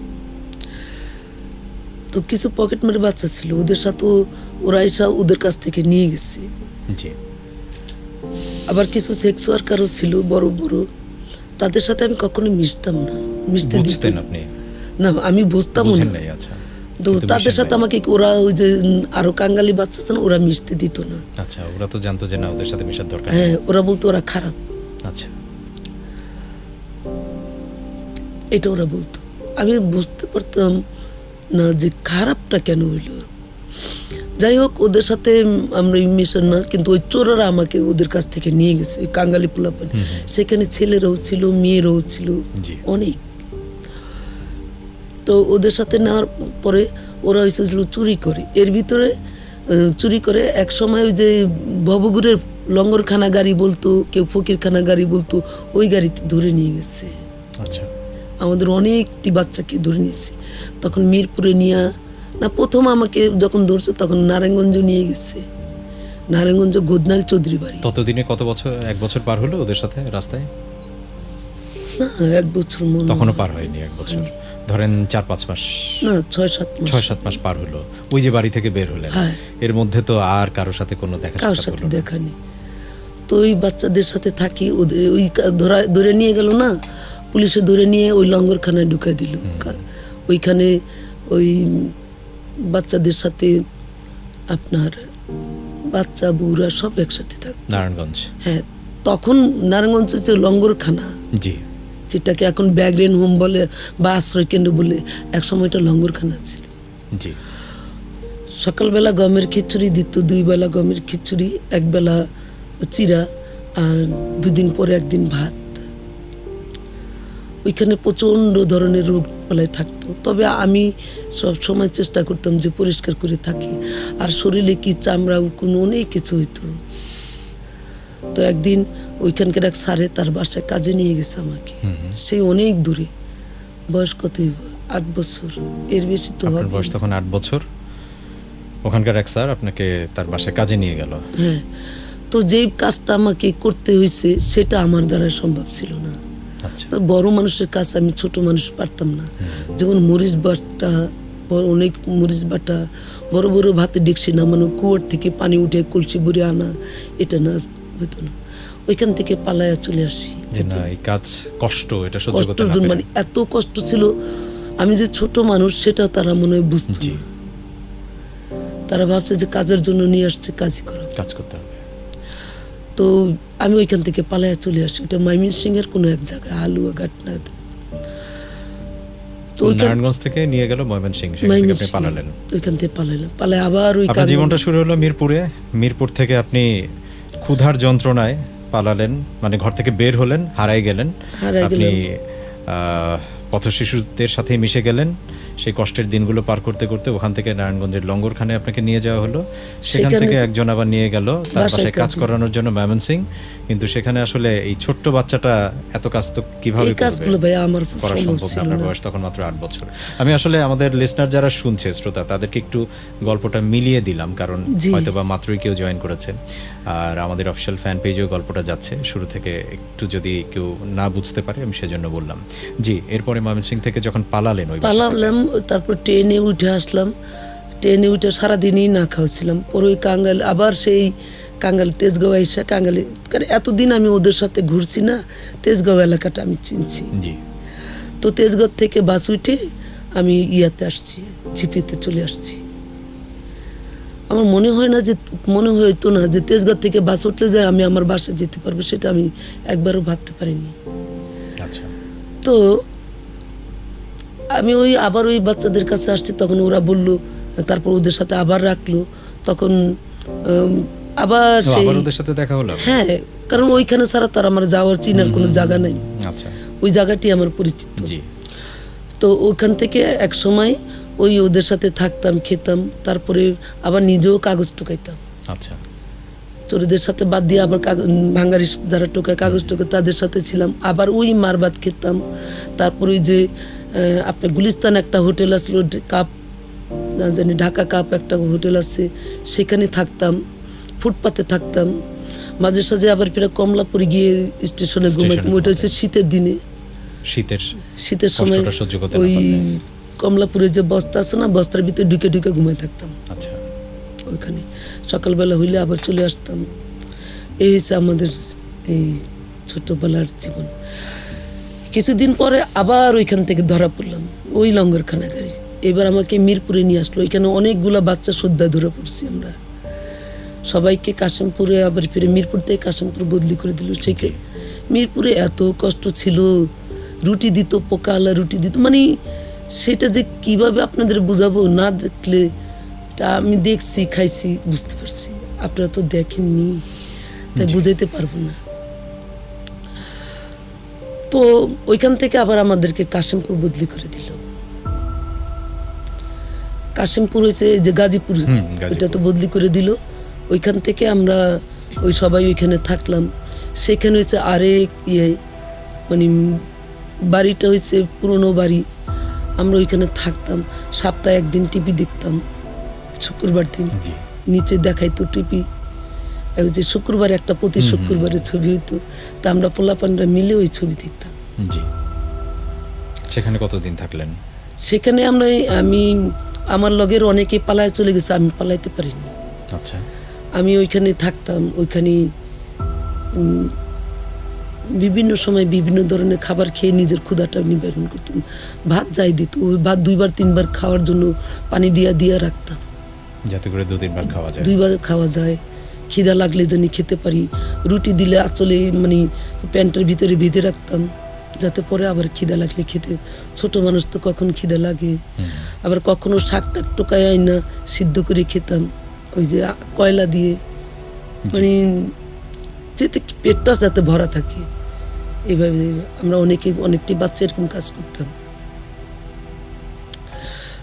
তো কিছু পকেট মারে বাচ্চা ছিল, ওদের সাথেও ওরা এসা ওদের কাছ থেকে নিয়ে গেছে। জি আবার কিছু সেক্স ওয়ার্কারও ছিল বড় বড়, তাদের সাথে আমি কখনো মিশতাম না, মিশতে দিত বুঝতেন না। আপনি? না আমি বুঝতামও বুঝেন না। নাই? আচ্ছা তো কিন্তু তাদের মিশেন সাথে নাই। আমাকে ওরা ওই যে উম, আরো কাঙ্গালি বাচ্চা ছিল, ওরা মিশতে দিত না। আচ্ছা ওরা তো জানতো যে না ওদের সাথে মেশার দরকার নেই। হ্যাঁ ওরা বলতো ওরা খারাপ, আচ্ছা এটা ওরা বলতো। আমি বুঝতে পারতাম না যে খারাপটা কেন হইল। যাই হোক ওদের সাথে আমরা মিশন না, কিন্তু ওই চোরেরা আমাকে ওদের কাছ থেকে নিয়ে গেছে, ওই কাঙ্গালি পোলাপান। সেখানে ছেলেরাও ছিল, মেয়েরাও ছিল জি অনেক। তো ওদের সাথে নেওয়ার পরে ওরা হয়েছিল চুরি করে, এর ভিতরে আহ, চুরি করে এক সময় ওই যে ভবগুরের লঙ্গরখানা গাড়ি বলতো, কেউ ফকিরখানা গাড়ি বলতো, ওই গাড়িতে ধরে নিয়ে গেছে আচ্ছা আমাদের অনেকটি বাচ্চাকে ধরে নিয়েছে। তখন মিরপুরে নিয়ে না, প্রথম আমাকে যখন ধরছে তখন নারায়ণগঞ্জ নিয়ে গেছে, নারায়ণগঞ্জ গোদনাল চৌধুরী বাড়ি। ততদিনে কত বছর? এক বছর পার হলো ওদের সাথে রাস্তায়? না এক বছর মনে হয়। তখনও পার হয়নি এক বছর, ধরেন চার পাঁচ মাস, না ছয় সাত মাস। ছয় সাত মাস পার হলো ওই যে বাড়ি থেকে বের হলেন। হ্যাঁ। এর মধ্যে তো আর কারোর সাথে কোনো দেখা কারোর সাক্ষাৎ সাথে হলো না। দেখানি। তো ওই বাচ্চাদের সাথে থাকি, ওদের ওই কা- ধরা ধরে নিয়ে গেল না, পুলিশে ধরে নিয়ে ওই লঙ্গরখানায় ঢুকাই দিল। কা- ওইখানে ওই বাচ্চাদের সাথে আপনার বাচ্চা বুড়া সব একসাথে থাক। নারায়ণগঞ্জ? হ্যাঁ তখন নারায়ণগঞ্জ হচ্ছে লঙ্গরখানা, জি যেটাকে এখন ব্যাগরেন হোম বলে বা আশ্রয় কেন্দ্র বলে, এক সময় এটা লঙ্গরখানা ছিল। জি সকালবেলা গমের খিচুড়ি দিত, দুই বেলা গমের খিচুড়ি, এক বেলা চিরা, আর দুদিন পরে একদিন ভাত। ওইখানে প্রচণ্ড ধরনের রোগ পালায় থাকতো, তবে আমি সব সময় চেষ্টা করতাম যে পরিষ্কার করে থাকি, আর শরীরে কি চামড়া উকুন অনেক কিছু হইতো। তো একদিন ওইখানকার এক স্যারে তার বাসায় কাজে নিয়ে গেছে আমাকে, সেই অনেক দূরে, বয়স কত আট বছর, এর বেশি তো হবে। বয়স তখন আট বছর, ওখানকার এক স্যার আপনাকে তার বাসায় কাজে নিয়ে গেল। হ্যাঁ, তো যেই কাজটা আমাকে করতে হয়েছে সেটা আমার দ্বারা সম্ভব ছিল না। আচ্ছা, বড় মানুষের কাজ আমি ছোট মানুষ পারতাম না, যেমন মরিচ বাটা, বড় অনেক মরিচ বাটা, বড় বড় ভাতে ডেকসি নামানো, কুয়োর থেকে পানি উঠে কলসি ভরে আনা, এটা না হইতো না। ওইখান থেকে পালায়া চলে আসি। যে না, এই কাজ কষ্ট, এটা সহ্য করতে না কষ্ট, পেরে। মানে এত কষ্ট ছিল, আমি যে ছোট মানুষ সেটা তারা মনে হয় বুঝতো জি। না। তারা ভাবছে যে কাজের জন্য নিয়ে আসছে, কাজই করা, কাজ করতে হবে। তো আমি ওইখান থেকে পালায়া চলে আসি। ওটা ময়মনসিংহের কোনো এক জায়গায়, হালুয়া ঘাটনা। তো ওইখান নারায়ণগঞ্জ থেকে নিয়ে গেল ময়মনসিংহ, সেখান থেকে আপনি পালালেন। ওইখান থেকে পালাইলাম, পালাই আবার ওই আপনার জীবনটা শুরু হলো মিরপুরে। মিরপুর থেকে আপনি ক্ষুধার যন্ত্রণায় পালালেন, মানে ঘর থেকে বের হলেন, হারাই গেলেন। হারাই আপনি গেলাম। আহ, পথশিশুদের সাথে মিশে গেলেন। সেই কষ্টের দিনগুলো পার করতে করতে ওখান থেকে নারায়ণগঞ্জের লঙ্গরখানে আপনাকে নিয়ে যাওয়া হলো। সেখান সেখানে থেকে একজন আবার নিয়ে গেল তার বাসায় বাসায় কাজ কাজে। করানোর জন্য ময়মনসিংহ। কিন্তু সেখানে আসলে এই ছোট্ট বাচ্চাটা এত কাজ তো কিভাবে এই কাজগুলো করবে? ভাই আমার করা সম্ভব সম্ভব না, ছিল আপনার না। বয়স তখন মাত্র আট বছর। আমি আসলে আমাদের লিসনার যারা শুনছে, শ্রোতা, তাদেরকে একটু গল্পটা মিলিয়ে দিলাম, কারণ জি। হয়তো বা মাত্রই কেউ জয়েন করেছে, আর আমাদের অফিসিয়াল ফ্যান পেজেও গল্পটা যাচ্ছে। শুরু থেকে একটু যদি কেউ না বুঝতে পারে আমি সেজন্য বললাম। জি, এরপরে ময়মনসিংহ থেকে যখন পালালেন, ওই বাসা থেকে- পালালাম, তারপর ট্রেনে উঠে আসলাম। ট্রেনে উঠে সারাদিনই না খাওয়াছিলাম। পরে ওই কাঙ্গাল, আবার সেই কাঙ্গাল তেজগাঁও এসে কাঙ্গালে, কারণ এতদিন আমি ওদের সাথে ঘুরছি না, তেজগাঁও এলাকাটা আমি চিনছি। জি, তো তেজগাঁও থেকে বাস উঠে আমি ইয়াতে আসছি, ঝিপিতে চলে আসছি। আমার মনে হয় না যে, মনে হইতো না যে তেজগাঁও থেকে বাস উঠলে যে আমি আমার বাসায় যেতে পারবো, সেটা আমি একবারও ভাবতে পারিনি। আচ্ছা, তো আমি ওই আবার ওই বাচ্চাদের কাছে আসছি, তখন ওরা বললো, তারপর ওদের সাথে আবার রাখলো, তখন উম, আবার তো সেই, আবার ওদের সাথে দেখা হলো? হ্যাঁ, কারণ ওইখানে ছাড়া তার আমার যাওয়ার চিনার কোনো জায়গা নাই, আচ্ছা, ওই জায়গাটি আমার পরিচিত। জি, তো ওখান থেকে এক সময় ওই ওদের সাথে থাকতাম, খেতাম, তারপরে আবার নিজেও কাগজ টুকাইতাম। আচ্ছা, চোরদের সাথে বাদ দিয়ে আবার কাগজ, ভাঙ্গারি যারা টোকায় কাগজ টোকায় তাদের সাথে ছিলাম, আবার ওই মার ভাত খেতাম। তারপরে ওই যে আহ, আপনার গুলিস্তান একটা হোটেল আসলো, কাপ না জানি ঢাকা কাপ একটা হোটেল আছে, সেখানে থাকতাম, ফুটপাতে থাকতাম। মাঝে সাঝে আবার ফেরা কমলাপুরে গিয়ে স্টেশনে ঘুমাইতাম। ওইটা হচ্ছে শীতের দিনে, শীতের শীতের সময় কষ্টটা সহ্য করতে না ওই পারলে। কমলাপুরে যে বস্তা আছে না, বস্তার ভিতরে ঢুকে ঢুকে ঘুমাই থাকতাম আচ্ছা, ওইখানে। সকালবেলা হইলে আবার চলে আসতাম। এই হচ্ছে আমাদের এই ছোটবেলার জীবন। কিছুদিন পরে আবার ওইখান থেকে ধরা পড়লাম, ওই লঙ্গরখানা গাড়ি। এবার আমাকে মিরপুরে নিয়ে আসলো। ওইখানে অনেকগুলা বাচ্চা শ্রদ্ধা ধরে পড়ছি আমরা, সবাইকে কাশিমপুরে, আবার ফিরে মিরপুর থেকে কাশিমপুর বদলি করে দিল। সেকে মিরপুরে এত কষ্ট ছিল, রুটি দিত, পোকা আলা রুটি দিত, মানে সেটা যে কিভাবে আপনাদের বুঝাবো, না দেখলে, এটা আমি দেখছি, খাইছি, বুঝতে পারছি, আপনারা তো দেখেননি, তাই বুঝাইতে পারবো না। তো ওইখান থেকে আবার আমাদেরকে কাশিমপুর বদলি করে দিল। কাশিমপুর হয়েছে যে গাজীপুর, হুম, গাজীপুর। ওইটা তো বদলি করে দিল। ওইখান থেকে আমরা ওই সবাই ওইখানে থাকলাম। সেখানে হয়েছে আরেক ইয়ে, মানে বাড়িটা হয়েছে পুরনো বাড়ি। আমরা ওইখানে থাকতাম, সপ্তাহে একদিন টিভি দেখতাম, শুক্রবার দিন জি, নিচে দেখাইতো টিভি। ওই যে শুক্রবার একটা প্রতি শুক্রবারের ছবি হইতো, তা আমরা পোলাপানরা মিলে ওই ছবি দেখতাম। জি। সেখানে কতদিন থাকলেন? সেখানে আমরা, আমি আমার লগের অনেকে পালায় চলে গেছে, আমি পালাইতে পারিনি। আচ্ছা, আমি ওইখানে থাকতাম। ওইখানে উম, বিভিন্ন সময় বিভিন্ন ধরনের খাবার খেয়ে নিজের ক্ষুধাটা নিবারণ করতাম। ভাত যাই দিত, ওই ভাত দুইবার তিনবার খাওয়ার জন্য পানি দিয়া দিয়া রাখতাম, যাতে করে দু তিনবার খাওয়া যায়। দুইবার খাওয়া যায়। খিদা লাগলে জানি খেতে পারি। রুটি দিলে আঁচলে, মানে প্যান্টের ভিতরে বেঁধে রাখতাম, যাতে পরে আবার খিদা লাগলে খেতে। ছোট মানুষ তো কখন খিদা লাগে। আবার কখনো শাক টাক টোকায় আইনা সিদ্ধ করে খেতাম, ওই যে আ- কয়লা দিয়ে, মানে যাতে পেটটা যাতে ভরা থাকে। এইভাবে আমরা অনেকে, অনেকটি বাচ্চা এরকম কাজ করতাম।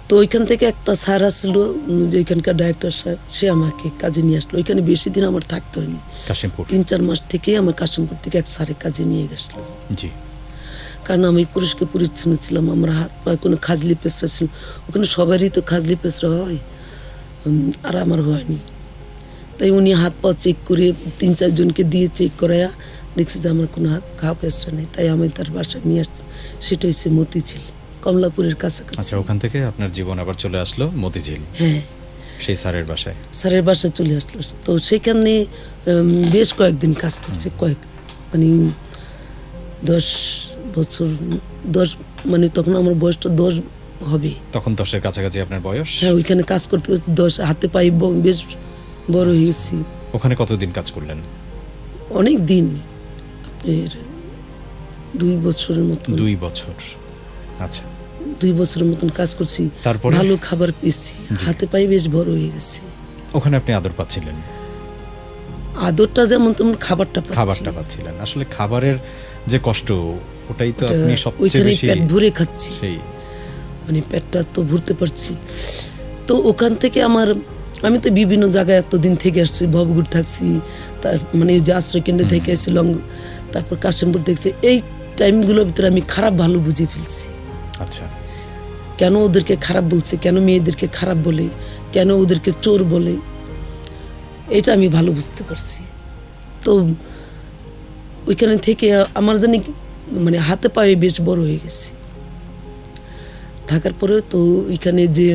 তো ওইখান থেকে একটা স্যার আসলো, যে ওইখানকার ডাইরেক্টর সাহেব, সে আমাকে কাজে নিয়ে আসলো। ওইখানে বেশি দিন আমার থাকতে হয়নি, কাশিমপুর তিন চার মাস থেকেই আমার কাশিমপুর থেকে এক স্যারের কাজে নিয়ে গেছিলো। জি, কারণ আমি পরিষ্কার পরিচ্ছন্ন ছিলাম, আমার হাত পা কোনো খাজলি পেঁচড়া ছিল, ওখানে সবারই তো খাজলি পেঁচড়া হয়, আর আমার হয়নি। তাই উনি হাত পা চেক করে তিন চারজনকে দিয়ে চেক করায়া দেখছি যে আমার কোনো ঘা পেঁচড়া নেই। তাই আমি তার বাসায় নিয়ে আসছি, সেটা হচ্ছে মতিঝিল, কমলাপুরের কাছাকাছি। আচ্ছা, ওখান থেকে আপনার জীবন আবার চলে আসলো মতিঝিল, হ্যাঁ, সেই স্যারের বাসায়। স্যারের বাসায় চলে আসলো। তো সেখানে বেশ কয়েকদিন কাজ করছে, কয়েক মানে দশ বছর, দশ মানে তখন আমার বয়সটা দশ হবে, তখন দশের কাছাকাছি আপনার বয়স। হ্যাঁ, ওইখানে কাজ করতে করতে দশ, হাতে পাই বেশ বড় হয়ে গেছি। ওখানে কতদিন কাজ করলেন? অনেক দিন, আপনার দুই বছরের মতো। দুই বছর, আচ্ছা। দুই বছরের মতন কাজ করছি, তারপরে ভালো খাবার পেয়েছি, হাতে পাই বেশ বড় হয়ে গেছি। ওখানে আপনি আদর পাচ্ছিলেন? আদরটা যেমন তেমন খাবারটা পাচ্ছি। খাবারটা পাচ্ছিলেন, আসলে খাবারের যে কষ্ট, ওটাই তো আপনি সবচেয়ে বেশি পেট ভরে খাচ্ছি, সেই মানে পেটটা তো ভরতে পারছি। তো ওখান থেকে আমার, আমি তো বিভিন্ন জায়গায় এতদিন থেকে আসছি, ভবগুড় থাকছি, তার মানে যে আশ্রয় কেন্দ্রে থেকে আসছি, লং, তারপর কাশিমপুর দেখছি। এই টাইমগুলোর ভিতরে আমি খারাপ ভালো বুঝে ফেলছি। আচ্ছা, কেন ওদেরকে খারাপ বলছে, কেন মেয়েদেরকে খারাপ বলে, কেন ওদেরকে চোর বলে, এটা আমি ভালো বুঝতে পারছি। তো ওইখানে থেকে আমার জানি মানে হাতে পায়ে বেশ বড় হয়ে গেছি। থাকার পরেও তো ওইখানে যে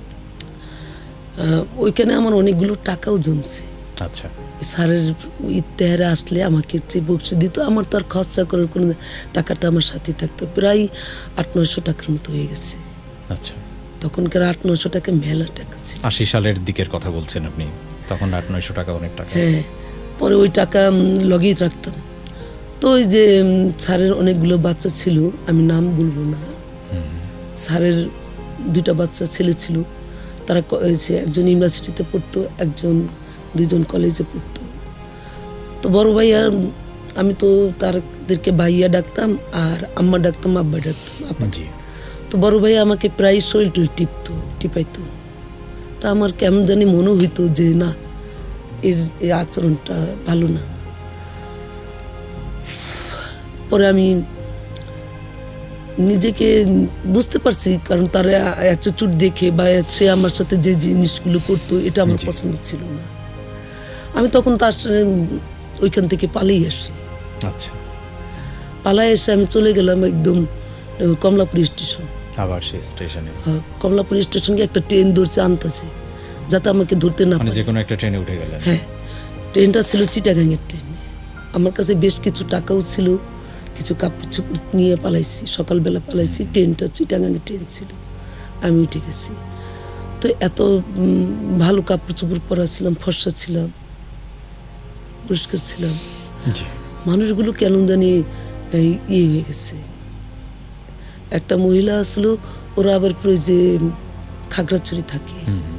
ওইখানে আমার অনেকগুলো টাকাও জমছে। আচ্ছা, স্যারের ইত্তেহারে আসলে আমাকে যে বক্সি দিত, আমার তো আর খরচা করার কোনো, টাকাটা আমার সাথে থাকতো, প্রায় আট নয়শো টাকার মতো হয়ে গেছে। আচ্ছা, তখনকার আট নয়শো টাকা মেলা টাকা ছিল। আশি সালের দিকের কথা বলছেন আপনি, তখন আট নয়শো টাকা অনেক টাকা। হ্যাঁ, পরে ওই টাকা লগেই রাখতাম। তো ওই যে স্যারের অনেকগুলো বাচ্চা ছিল, আমি নাম বলবো না, স্যারের দুটা বাচ্চা ছেলে ছিল, তারা একজন ইউনিভার্সিটিতে পড়তো, একজন দুইজন কলেজে পড়তো। তো বড় ভাইয়া, আমি তো তাদেরকে ভাইয়া ডাকতাম, আর আম্মা ডাকতাম, আব্বা ডাকতাম আব্বা। জি। তো বড় ভাই আমাকে প্রায় শরীর টুল টিপতো, টিপাইতো। তা আমার কেমন জানি মনে হইতো যে না, এর এই আচরণটা ভালো না। পরে আমি নিজেকে বুঝতে পারছি, কারণ তার অ্যাটিটিউড দেখে বা সে আমার সাথে যে জিনিসগুলো করতো, এটা আমার পছন্দ ছিল না। আমি তখন তার ওইখান থেকে পালিয়ে আসি। আচ্ছা, পালায় এসে আমি চলে গেলাম একদম কমলাপুর স্টেশন। আবার সেই স্টেশনে? কমলাপুর স্টেশনকে একটা ট্রেন ধরছে আনতেছে, যাতে আমাকে ধরতে না পারে। যে কোনো একটা ট্রেনে উঠে গেলেন? হ্যাঁ, ট্রেনটা ছিল চিটাগাংয়ের ট্রেন। আমার কাছে বেশ কিছু টাকাও ছিল, কিছু কাপড় চোপড় নিয়ে পালাইছি, সকালবেলা পালাইছি। ট্রেনটা চিটাগাংয়ের ট্রেন ছিল, আমি উঠে গেছি। তো এত ভালো কাপড় চোপড় পরা ছিলাম, ফর্সা ছিলাম, পরিষ্কার ছিলাম। মানুষগুলো কেন জানি ইয়ে হয়ে গেছে। একটা মহিলা আসলো, ওরা আবার পুরো যে খাগড়াছড়ি থাকে,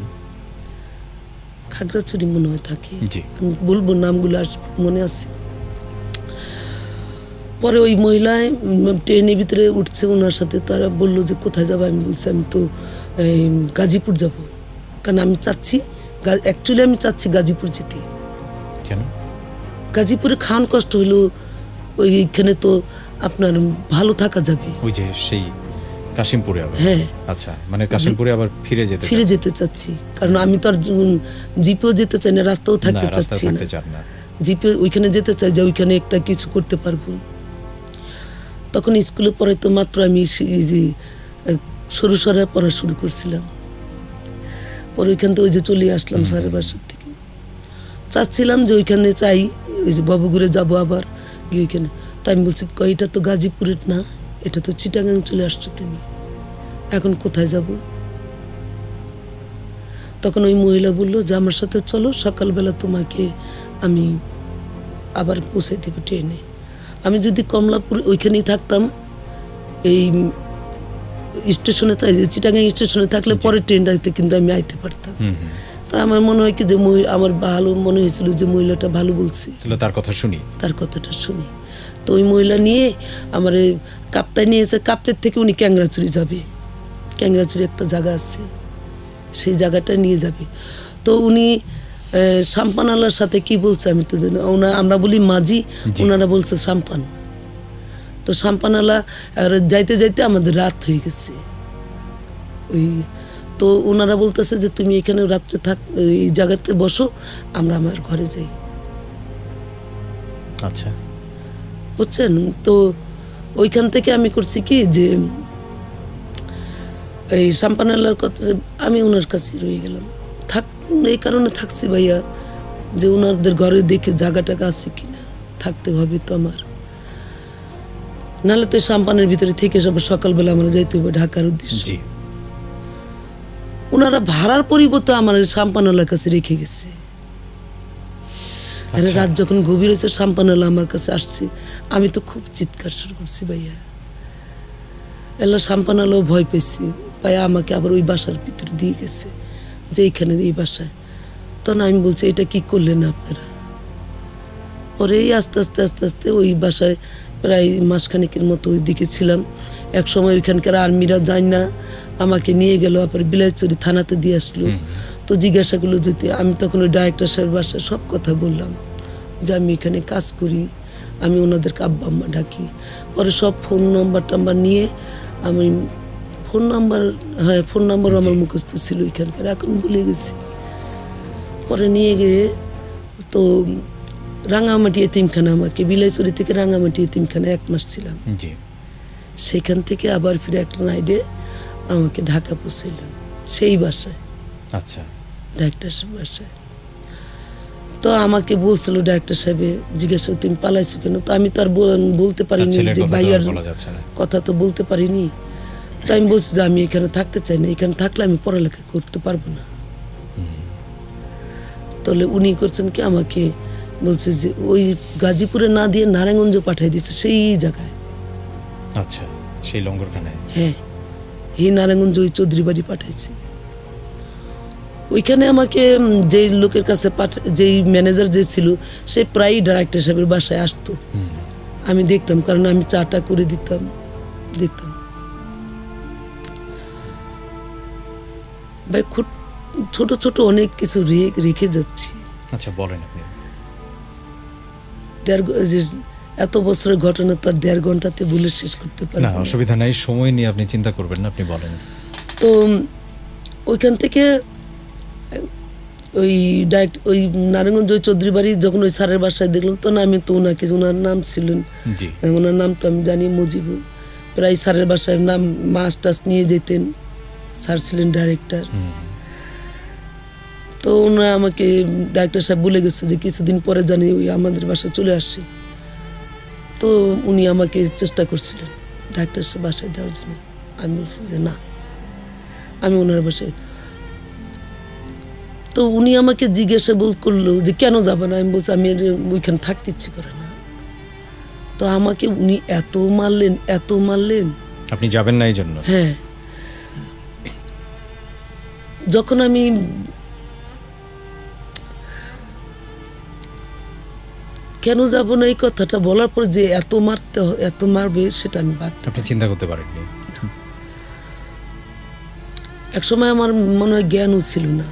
খাগড়াছড়ি মনে হয় থাকে, আমি বলবো নামগুলো আস মনে আছে। পরে ওই মহিলায় ট্রেনের ভিতরে উঠছে, ওনার সাথে তারা বললো যে কোথায় যাবো। আমি বলছি আমি তো গাজীপুর যাব, কারণ আমি চাচ্ছি, অ্যাকচুয়ালি আমি চাচ্ছি গাজীপুর যেতে। কেন? গাজীপুরে খান কষ্ট হইলো, ওইখানে তো আপনার ভালো থাকা যাবে। ওই যে সেই কাশিমপুরে আবার? হ্যাঁ। আচ্ছা, মানে কাশিমপুরে আবার ফিরে যেতে ফিরে যেতে চাচ্ছি, কারণ আমি তো আর জিপেও যেতে চাই না, রাস্তাও থাকতে চাচ্ছি না। জিপে ওইখানে যেতে চাই যে ওইখানে একটা কিছু করতে পারবো। তখন স্কুলে পড়াই তো মাত্র আমি যে সরু সরে পড়া শুরু করছিলাম। পরে ওইখান থেকে ওই যে চলে আসলাম স্যারের বাসার থেকে। চাচ্ছিলাম যে ওইখানে চাই, ওই যে বাবুগুড়ে যাবো আবার গিয়ে ওইখানে। তাই আমি বলছি এটা তো গাজীপুরের না, এটা তো চিটাগাং চলে আসছো তুমি, এখন কোথায় যাব? তখন ওই মহিলা বললো যে আমার সাথে চলো, সকালবেলা তোমাকে আমি আবার পৌঁছে দেবো ট্রেনে। আমি যদি কমলাপুর ওইখানেই থাকতাম, এই স্টেশনে, চিটাগাং স্টেশনে থাকলে পরের ট্রেনটাতে কিন্তু আমি আইতে পারতাম। তা আমার মনে হয় কি যে আমার ভালো মনে হয়েছিল যে মহিলাটা ভালো বলছে, তার কথা শুনি, তার কথাটা শুনি। তো ওই মহিলা নিয়ে আমার কাপ্তায় নিয়েছে, কাপ্তের থেকে উনি ক্যাংরাচুরি যাবে, ক্যাংরাচুরি একটা জায়গা আছে, সেই জায়গাটা নিয়ে যাবে। তো উনি সাম্পানালার সাথে কি বলছে আমি তো জানি, ওনার আমরা বলি মাঝি, ওনারা বলছে সাম্পান। তো সাম্পানালা যাইতে যাইতে আমাদের রাত হয়ে গেছে। ওই তো ওনারা বলতেছে যে তুমি এখানে রাত্রে থাক, এই জায়গাতে বসো, আমরা আমার ঘরে যাই। আচ্ছা, বুঝছেন? তো ওইখান থেকে আমি করছি কি যে এই সাম্পানালার কথা আমি ওনার কাছে রয়ে গেলাম। থাক এই কারণে থাকছি ভাইয়া যে ওনাদের ঘরে দেখে জায়গা টাকা আছে কিনা, থাকতে হবে তো আমার, নাহলে তো সাম্পানের ভিতরে থেকে সব সকালবেলা আমরা যাইতে হবে ঢাকার উদ্দেশ্য। ওনারা ভাড়ার পরিবর্তে আমার সাম্পানালার কাছে রেখে গেছে। রাত যখন গভীর হয়েছে সাম্পানালা আমার কাছে আসছে, আমি তো খুব চিৎকার শুরু করছি ভাইয়া। এলা সাম্পানালাও ভয় পেয়েছি, পাই আমাকে আবার ওই বাসার ভিতরে দিয়ে গেছে যে এইখানে এই বাসায়। তখন আমি বলছি এটা কি করলেন আপনারা? পরে এই আস্তে আস্তে আস্তে আস্তে ওই বাসায় প্রায় মাসখানেকের মতো ওই দিকে ছিলাম। এক সময় ওইখানকার আর্মিরা যায় না, আমাকে নিয়ে গেল, আবার বিলাইচুরি থানাতে দিয়ে আসলো। তো জিজ্ঞাসাগুলো যদি আমি তখন ওই ডাইরেক্টর সাহেবের বাসায় সব কথা বললাম যে আমি এখানে কাজ করি, আমি ওনাদেরকে আব্বা আম্মা ডাকি। পরে সব ফোন নাম্বার টাম্বার নিয়ে আমি ফোন নাম্বার হ্যাঁ ফোন নাম্বারও আমার মুখস্থ ছিল এখানকার, এখন ভুলে গেছি। পরে নিয়ে গিয়ে তো রাঙামাটি এতিমখানা, আমাকে বিলাইচুরি থেকে রাঙামাটি এতিমখানা এক মাস ছিলাম। সেখান থেকে আবার ফিরে এক নাইডে আমাকে ঢাকা পৌঁছাইল সেই বাসায়। আচ্ছা, ডাক্তার সাহেব বাসায়। তো আমাকে বলছিল ডাক্তার সাহেবে, জিজ্ঞাসা তুমি পালাইছো কেন? তো আমি তো আর বলতে পারিনি যে ভাইয়ার কথা তো বলতে পারিনি। তো আমি বলছি যে আমি এখানে থাকতে চাই না, এখানে থাকলে আমি পড়ালেখা করতে পারবো না। তাহলে উনি করছেন কি, আমাকে বলছে যে ওই গাজীপুরে না দিয়ে নারায়ণগঞ্জ পাঠিয়ে দিচ্ছে সেই জায়গায়। আচ্ছা, সেই লঙ্গরখানায়? হ্যাঁ, এই নারায়ণগঞ্জ ওই চৌধুরী বাড়ি পাঠাইছি। ওইখানে আমাকে যেই লোকের কাছে পাঠা যেই ম্যানেজার যে ছিল সে প্রায়ই ডাইরেক্টর সাহেবের বাসায় আসতো, আমি দেখতাম, কারণ আমি চাটা করে দিতাম, দেখতাম। ভাই খুব ছোট ছোট অনেক কিছু রেখে যাচ্ছি। আচ্ছা, বলেন আপনি। দেড় এত বছরের ঘটনা তো আর দেড় ঘন্টাতে বলে শেষ করতে পারি না, অসুবিধা নাই, সময় নিয়ে আপনি চিন্তা করবেন না, আপনি বলেন। তো ওইখান থেকে ওই ডাইরেক্ট ওই নারায়ণগঞ্জ ওই চৌধুরী বাড়ি যখন ওই স্যারের বাসায় দেখলাম, তো না আমি তো ওনাকে, ওনার নাম ছিলেন, ওনার নাম তো আমি জানি মুজিবুর, প্রায় স্যারের বাসায় নাম মাছ টাছ নিয়ে যেতেন, স্যার ছিলেন ডাইরেক্টর। তো ওনারা আমাকে ডাক্তার সাহেব বলে গেছে যে কিছুদিন পরে জানি ওই আমাদের বাসায় চলে আসছে। তো উনি আমাকে চেষ্টা করছিলেন ডাক্তার সাহেব বাসায় দেওয়ার জন্য। আমি বলছি যে না, আমি ওনার বাসায়। তো উনি আমাকে জিজ্ঞাসা বল করলো যে কেন যাবে না? আমি বলছি আমি ওইখানে থাকতে ইচ্ছে করে না। তো আমাকে উনি এত মারলেন, এত মারলেন। আপনি যাবেন না এই জন্য? হ্যাঁ। যখন আমি কেন যাব না এই কথাটা বলার পর যে এত মারতে এত মারবে সেটা আমি ভাবতে আপনি চিন্তা করতে পারেননি? এক সময় আমার মনে হয় জ্ঞানও ছিল না।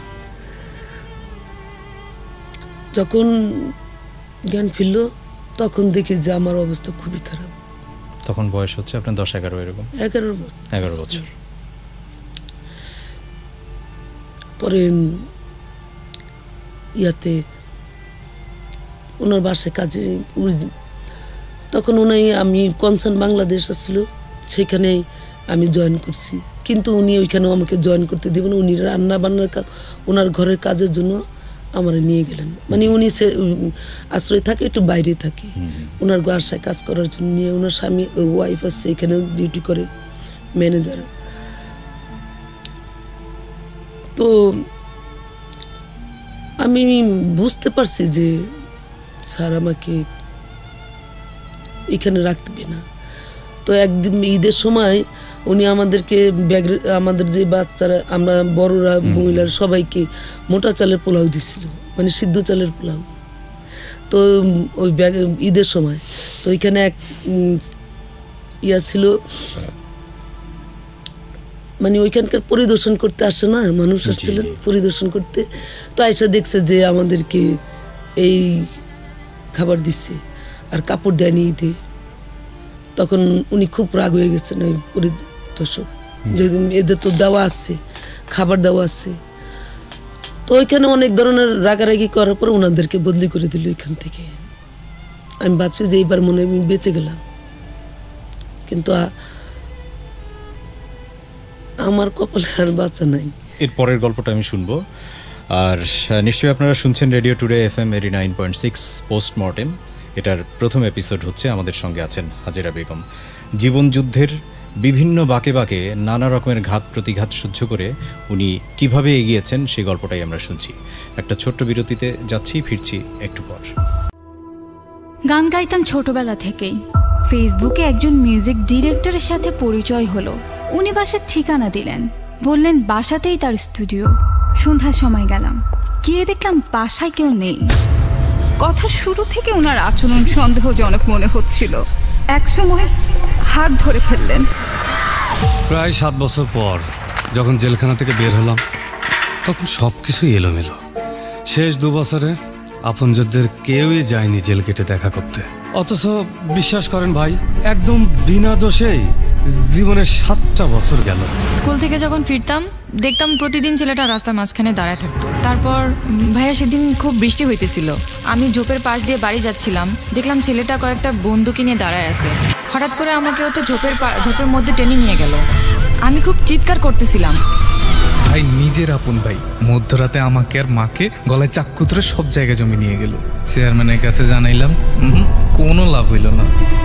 যখন জ্ঞান ফিরল তখন দেখি যে আমার অবস্থা খুবই খারাপ। তখন বয়স হচ্ছে আপনার দশ এগারো এরকম? এগারো এগারো বছর। পরে ইয়াতে ওনার বাসায় কাজে, তখন উনি আমি কনসার্ন বাংলাদেশ আসছিল, সেখানেই আমি জয়েন করছি। কিন্তু উনি ওইখানেও আমাকে জয়েন করতে দেবেন, উনি রান্না বান্নার কাজ, ওনার ঘরের কাজের জন্য আমার নিয়ে গেলেন। মানে উনি সে আশ্রয় থাকে, একটু বাইরে থাকে, ওনার বাসায় কাজ করার জন্য নিয়ে, ওনার স্বামী ওয়াইফ আসছে এখানেও ডিউটি করে, ম্যানেজার। তো আমি বুঝতে পারছি যে স্যার আমাকে এখানে রাখবে না। তো একদিন ঈদের সময় উনি আমাদেরকে ব্যাগ, আমাদের যে বাচ্চারা, আমরা বড়রা মহিলারা সবাইকে মোটা চালের পোলাও দিছিল, মানে সিদ্ধ চালের পোলাও। তো ওই ব্যাগ ঈদের সময় তো ওইখানে এক ইয়া ছিল, মানে ওইখানকার পরিদর্শন করতে আসে না, মানুষ আসছিলেন পরিদর্শন করতে, তো আয়সা দেখছে যে আমাদেরকে এই খাবার দিচ্ছে আর কাপড় দেয়নি ঈদে। তখন উনি খুব রাগ হয়ে গেছেন ওই পরিদর্শক, যে এদের তো দেওয়া আসছে, খাবার দেওয়া আসছে। তো ওইখানে অনেক ধরনের রাগারাগি করার পর ওনাদেরকে বদলি করে দিল এখান থেকে। আমি ভাবছি যে এইবার মনে আমি বেঁচে গেলাম, কিন্তু আমার কপালে আর বাঁচা নাই। এর পরের গল্পটা আমি শুনবো। আর নিশ্চয়ই আপনারা শুনছেন radio today F M eighty nine point six postmortem. এটার প্রথম এপিসোড হচ্ছে। আমাদের সঙ্গে আছেন হাজেরা বেগম। জীবন যুদ্ধের বিভিন্ন বাঁকে বাঁকে নানা রকমের ঘাত প্রতিঘাত সহ্য করে উনি কিভাবে এগিয়েছেন সেই গল্পটাই আমরা শুনছি। একটা ছোট্ট বিরতিতে যাচ্ছি, ফিরছি একটু পর। গান গাইতাম ছোটবেলা থেকেই। ফেসবুকে একজন মিউজিক ডিরেক্টরের সাথে পরিচয় হলো। উনি বাসার ঠিকানা দিলেন, বললেন বাসাতেই তার স্টুডিও। সন্ধ্যার সময় গেলাম, গিয়ে দেখলাম বাসায় কেউ নেই। কথা শুরু থেকে ওনার আচরণ সন্দেহজনক মনে হচ্ছিল। এক সময় হাত ধরে ফেললেন। প্রায় সাত বছর পর যখন জেলখানা থেকে বের হলাম, তখন সব কিছুই এলোমেলো। শেষ দু বছরে আপনজনদের কেউই যায়নি জেল কেটে দেখা করতে। অথচ বিশ্বাস করেন ভাই, একদম বিনা দোষেই জীবনের সাতটা বছর গেল। স্কুল থেকে যখন ফিরতাম দেখতাম প্রতিদিন ছেলেটা রাস্তার মাঝখানে দাঁড়ায় থাকতো। তারপর ভাইয়া সেদিন খুব বৃষ্টি হইতেছিল, আমি ঝোপের পাশ দিয়ে বাড়ি যাচ্ছিলাম, দেখলাম ছেলেটা কয়েকটা বন্দুকি নিয়ে দাঁড়ায় আছে। হঠাৎ করে আমাকে হচ্ছে ঝোপের ঝোপের মধ্যে টেনে নিয়ে গেল। আমি খুব চিৎকার করতেছিলাম। ভাই নিজের আপন ভাই মধ্যরাতে আমাকে আর মাকে গলায় চাক্কু ধরে সব জায়গায় জমি নিয়ে গেল। চেয়ারম্যানের কাছে জানাইলাম, কোনো লাভ হইল না।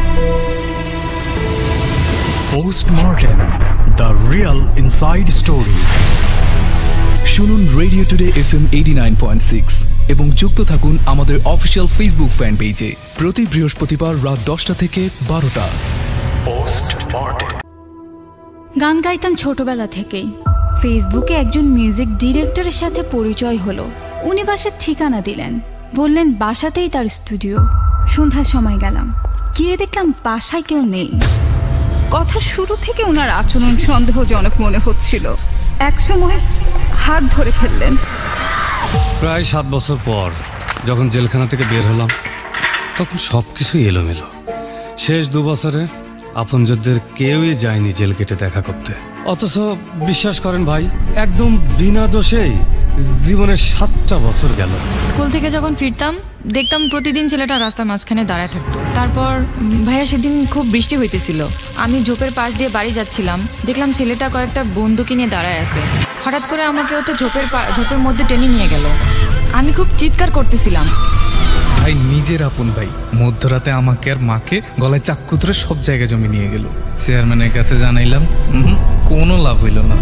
Postmortem, the real inside story. শুনুন radio today F M eighty nine point six এবং যুক্ত থাকুন আমাদের অফিসিয়াল ফেসবুক ফ্যান পেজে প্রতি বৃহস্পতিবার রাত দশটা থেকে বারোটা। পোস্টমর্টেম। গান গাইতাম ছোটবেলা থেকেই। ফেসবুকে একজন মিউজিক ডিরেক্টরের সাথে পরিচয় হলো। উনি বাসার ঠিকানা দিলেন, বললেন বাসাতেই তার স্টুডিও। সন্ধ্যার সময় গেলাম, গিয়ে দেখলাম বাসায় কেউ নেই। কথা শুরু থেকে ওনার আচরণ সন্দেহজনক মনে হচ্ছিল। এক সময় হাত ধরে ফেললেন। প্রায় সাত বছর পর যখন জেলখানা থেকে বের হলাম, তখন সব কিছুই এলোমেলো। শেষ দু বছরে আপনজনদের কেউই যায়নি জেল কেটে দেখা করতে। অথচ বিশ্বাস করেন ভাই, একদম বিনা দোষেই জীবনের সাতটা বছর গেল। স্কুল থেকে যখন ফিরতাম দেখতাম প্রতিদিন ছেলেটা রাস্তার মাঝখানে দাঁড়ায় থাকতো। তারপর ভাইয়া সেদিন খুব বৃষ্টি হইতেছিল, আমি ঝোপের পাশ দিয়ে বাড়ি যাচ্ছিলাম, দেখলাম ছেলেটা কয়েকটা বন্দুকি নিয়ে দাঁড়ায় আছে। হঠাৎ করে আমাকে হচ্ছে ঝোপের ঝোপের মধ্যে টেনে নিয়ে গেল। আমি খুব চিৎকার করতেছিলাম। ভাই নিজের আপন ভাই মধ্যরাতে আমাকে আর মাকে গলায় চাক্কু ধরে সব জায়গায় জমি নিয়ে গেল। চেয়ারম্যানের কাছে জানাইলাম, কোনো লাভ হইল না।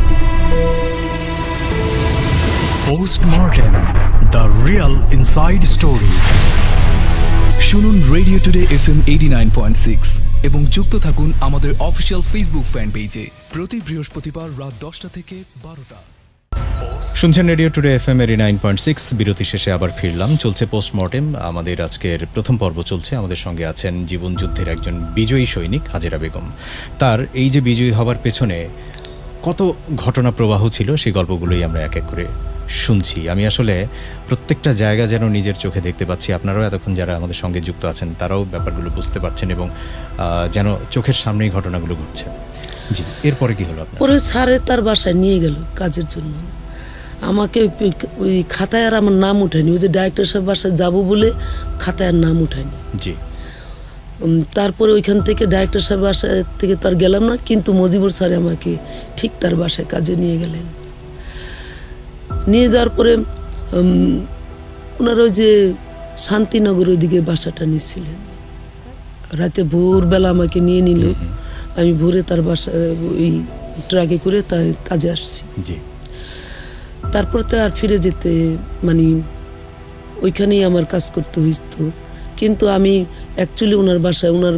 Postmortem, the real inside story. শুনুন radio today F M eighty nine point six এবং যুক্ত থাকুন আমাদের অফিসিয়াল ফেসবুক ফ্যান পেজে প্রতি বৃহস্পতিবার রাত দশটা থেকে বারোটা। শুনছেন radio today F M eighty nine point six. বিরতি শেষে আবার ফিরলাম। চলছে পোস্টমর্টেম। আমাদের আজকের প্রথম পর্ব চলছে। আমাদের সঙ্গে আছেন জীবন যুদ্ধের একজন বিজয়ী সৈনিক হাজেরা বেগম। তার এই যে বিজয়ী হবার পেছনে কত ঘটনা প্রবাহ ছিল, সেই গল্পগুলোই আমরা এক এক করে শুনছি। আমি আসলে প্রত্যেকটা জায়গা যেন নিজের চোখে দেখতে পাচ্ছি। আপনারাও এতক্ষণ যারা আমাদের সঙ্গে যুক্ত আছেন তারাও ব্যাপারগুলো বুঝতে পারছেন এবং যেন চোখের সামনেই ঘটনাগুলো ঘটছে। জি, এরপরে কি হলো? আপনার পরে স্যারে তার বাসায় নিয়ে গেল কাজের জন্য। আমাকে ওই খাতায় আর আমার নাম উঠায়নি, ওই যে ডাইরেক্টর সাহেব বাসায় যাবো বলে খাতায় আর নাম উঠায়নি। জি। তারপরে ওইখান থেকে ডাইরেক্টর সাহেব বাসায় থেকে তো আর গেলাম না, কিন্তু মজিবুর স্যার আমাকে ঠিক তার বাসায় কাজে নিয়ে গেলেন। নিয়ে যাওয়ার পরে ওনার ওই যে শান্তিনগর ওইদিকে বাসাটা নিচ্ছিলেন। রাতে ভোরবেলা আমাকে নিয়ে নিল। আমি ভোরে তার বাসায় ওই ট্রাকে করে তার কাজে আসছি। জি। তারপরে তো আর ফিরে যেতে মানে ওইখানেই আমার কাজ করতে হইত। কিন্তু আমি অ্যাকচুয়ালি ওনার বাসায় ওনার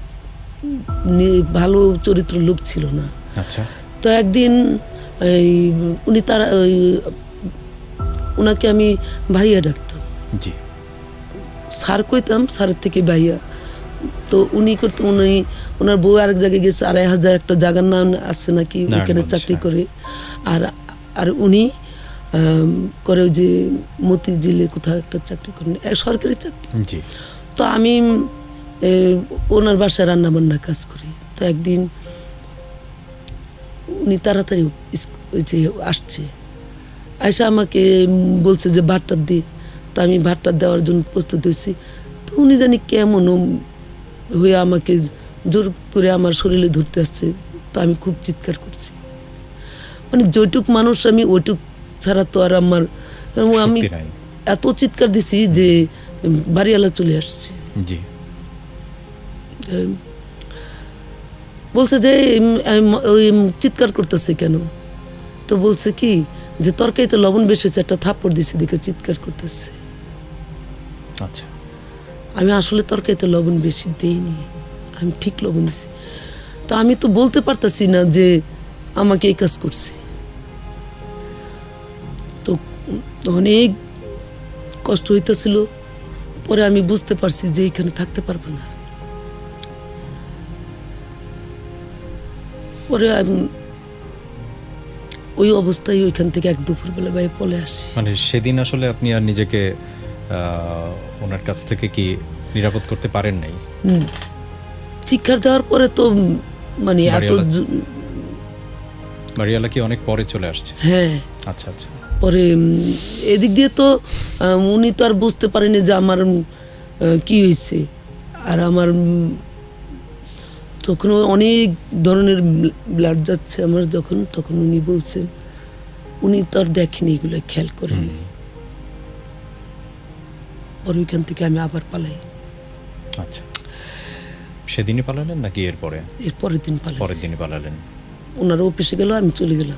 ভালো চরিত্র লোক ছিল না। আচ্ছা। তো একদিন এই উনি তারা ওই ওনাকে আমি ভাইয়া ডাকতাম। জি। স্যার কইতাম, স্যারের থেকে ভাইয়া। তো উনি করতে উনি ওনার বউ আরেক জায়গায় গেছে, আড়াই হাজার একটা জায়গার নাম আছে নাকি, ওইখানে চাকরি করে। আর আর উনি করে ওই যে মতিঝিলে কোথাও একটা চাকরি করেন, সরকারি চাকরি। তো আমি ওনার বাসায় রান্না বান্না কাজ করি। তো একদিন উনি তাড়াতাড়ি ওই যে আসছে, আয়সা আমাকে বলছে যে ভাতটা দিয়ে। তো আমি ভাতটা দেওয়ার জন্য প্রস্তুত হয়েছি। তো উনি জানি কেমন হয়ে আমাকে জোর করে আমার শরীরে ধরতে আসছে। তো আমি খুব চিৎকার করছি, মানে যেটুক মানুষ আমি ওইটুক ছাড়া তো আর আমার, আমি এত চিৎকার দিছি যে বাড়িওয়ালা চলে আসছে। বলছে যে ওই চিৎকার করতেছে কেন? তো বলছে কি যে তরকারিতে লবণ বেশি হয়েছে, একটা থাপ্পড় দিছি দেখে চিৎকার করতেছে। আচ্ছা, আমি আসলে তরকারিতে লবণ বেশি দেইনি, আমি ঠিক লবণ দিছি। তো আমি তো বলতে পারতাছি না যে আমাকে এই কাজ করছে। তো অনেক কষ্ট হইতেছিল। পরে আমি বুঝতে পারছি যে এখানে থাকতে পারবো না। পরে ওই অবস্থায় ওইখান থেকে এক দুপুরবেলা বাইরে পলে আসি। মানে সেদিন আসলে আপনি আর নিজেকে ওনার কাছ থেকে কি নিরাপদ করতে পারেন নাই? চিৎকার দেওয়ার পরে তো মানে এত, বাড়িওয়ালা কি অনেক পরে চলে আসছে? হ্যাঁ। আচ্ছা আচ্ছা। পরে এদিক দিয়ে তো উনি তো আর বুঝতে পারেনি যে আমার কি হয়েছে। আর আমার তখন অনেক ধরনের ব্লাড যাচ্ছে আমার যখন, তখন উনি বলছেন উনি তো আর দেখেনি, এগুলো খেয়াল করেনি। পরে ওইখান থেকে আমি আবার পালাই। আচ্ছা, সেদিনই পালালেন নাকি এরপরে? এর পরের দিন পালাই। পরের দিনই পালালেন। ওনার অফিসে গেল, আমি চলে গেলাম।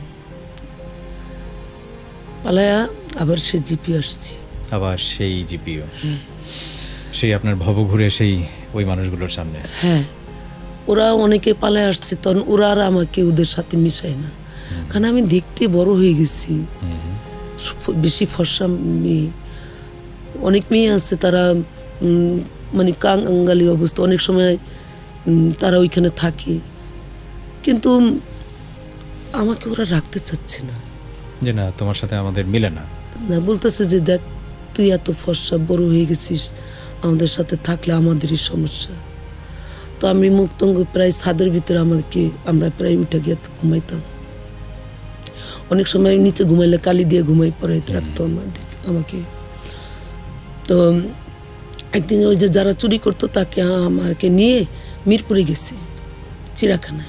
পালায়া আবার সে জিপি আসছি। আবার সেই জিপিও? সেই আপনার ভব ঘুরে সেই ওই মানুষগুলোর সামনে? হ্যাঁ, ওরা অনেকে পালায় আসছে, তখন ওরা আর আমাকে ওদের সাথে মিশায় না, কারণ আমি দেখতে বড় হয়ে গেছি, বেশি ফর্সা মেয়ে। অনেক মেয়ে আছে তারা মানে কাঙ্গালির অবস্থা, অনেক সময় তারা ওইখানে থাকে, কিন্তু আমাকে ওরা রাখতে চাচ্ছে না, যে না তোমার সাথে আমাদের মিলে না। না, বলতেছে যে দেখ তুই এত ফর্সা বড় হয়ে গেছিস, আমাদের সাথে থাকলে আমাদেরই সমস্যা। তো আমি মুক্তঙ্গ প্রায় ছাদের ভিতরে আমাকে আমরা প্রায় উঠে গিয়ে ঘুমাইতাম। অনেক সময় নিচে ঘুমাইলে কালি দিয়ে ঘুমাই পড়াইতে রাখতো আমাদের আমাকে। তো একদিন ওই যে যারা চুরি করতো তাকে আমাকে নিয়ে মিরপুরে গেছি চিড়িয়াখানায়।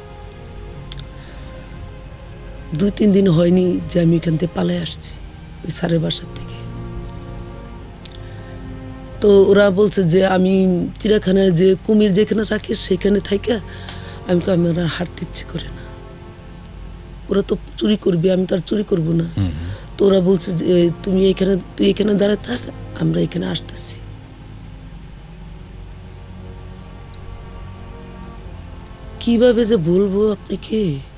দুই তিন দিন হয়নি যে আমি এখান থেকে পালাই আসছি ওই স্যারের বাসার থেকে। তো ওরা বলছে যে আমি চিড়িয়াখানায় যে কুমির যেখানে রাখে সেখানে থাইকা আমি আমার হাঁটতে ইচ্ছে করে না, ওরা তো চুরি করবে, আমি তো আর চুরি করবো না। তো ওরা বলছে যে তুমি এখানে তুই এখানে দাঁড়ায় থাক, আমরা এখানে আসতেছি। কিভাবে যে বলবো আপনাকে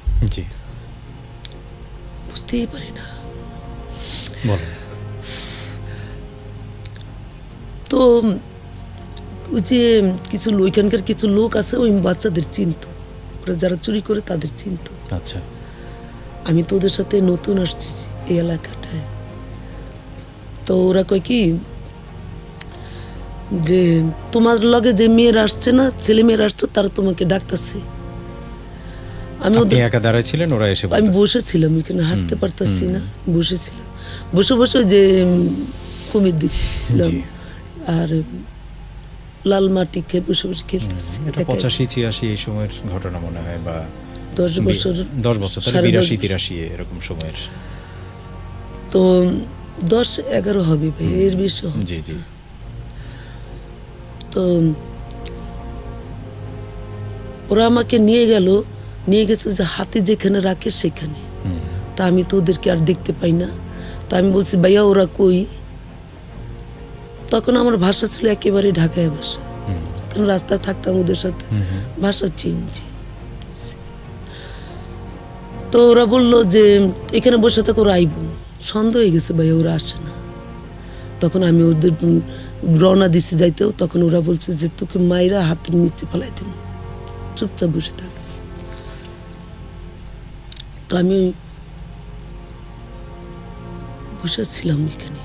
বুঝতেই পারি না। তো ওই যে কিছু ওইখানকার কিছু লোক আছে ওই বাচ্চাদের চিনত, ওরা যারা চুরি করে তাদের চিনত। আচ্ছা, আমি তো ওদের সাথে নতুন আসছি এই এলাকাটায়। তো ওরা কয় কি যে তোমার লগে যে মেয়েরা আসছে না, ছেলে মেয়েরা আসছে, তারা তোমাকে ডাকতেছে। আমি ওদের একা দাঁড়াইছিলেন, ওরা এসে আমি বসেছিলাম এখানে, হাঁটতে পারতাছি না, বসেছিলাম। বসে বসে যে কুমির দেখছিলাম আর লাল মাটি খেয়ে বসে বসে খেলতেছি। পঁচাশি ছিয়াশি এই সময়ের ঘটনা মনে হয়, বা দশ বছর দশ বছর বিরাশি তিরাশি এরকম সময়ের। তো দশ এগারো হবে ভাই, এর বেশি হবে। জি জি। তো ওরা আমাকে নিয়ে গেল, নিয়ে গেছে যে হাতি যেখানে রাখে সেখানে। তা আমি তো ওদেরকে আর দেখতে পাই না। তা আমি বলছি ভাইয়া ওরা কই? তখন আমার ভাষা ছিল একেবারে ঢাকায় ভাষা, কারণ রাস্তায় থাকতাম ওদের সাথে, ভাষা চেঞ্জ। তো ওরা বললো যে এখানে বসে থাকো, ওরা আইব। সন্দেহ হয়ে গেছে ভাইয়া ওরা আসে না। তখন আমি ওদের রওনা দিছে যাইতেও, তখন ওরা বলছে যে তোকে মায়েরা হাতের নিচে ফেলাই দেন, চুপচাপ বসে থাক। তো আমি বসেছিলাম এখানে।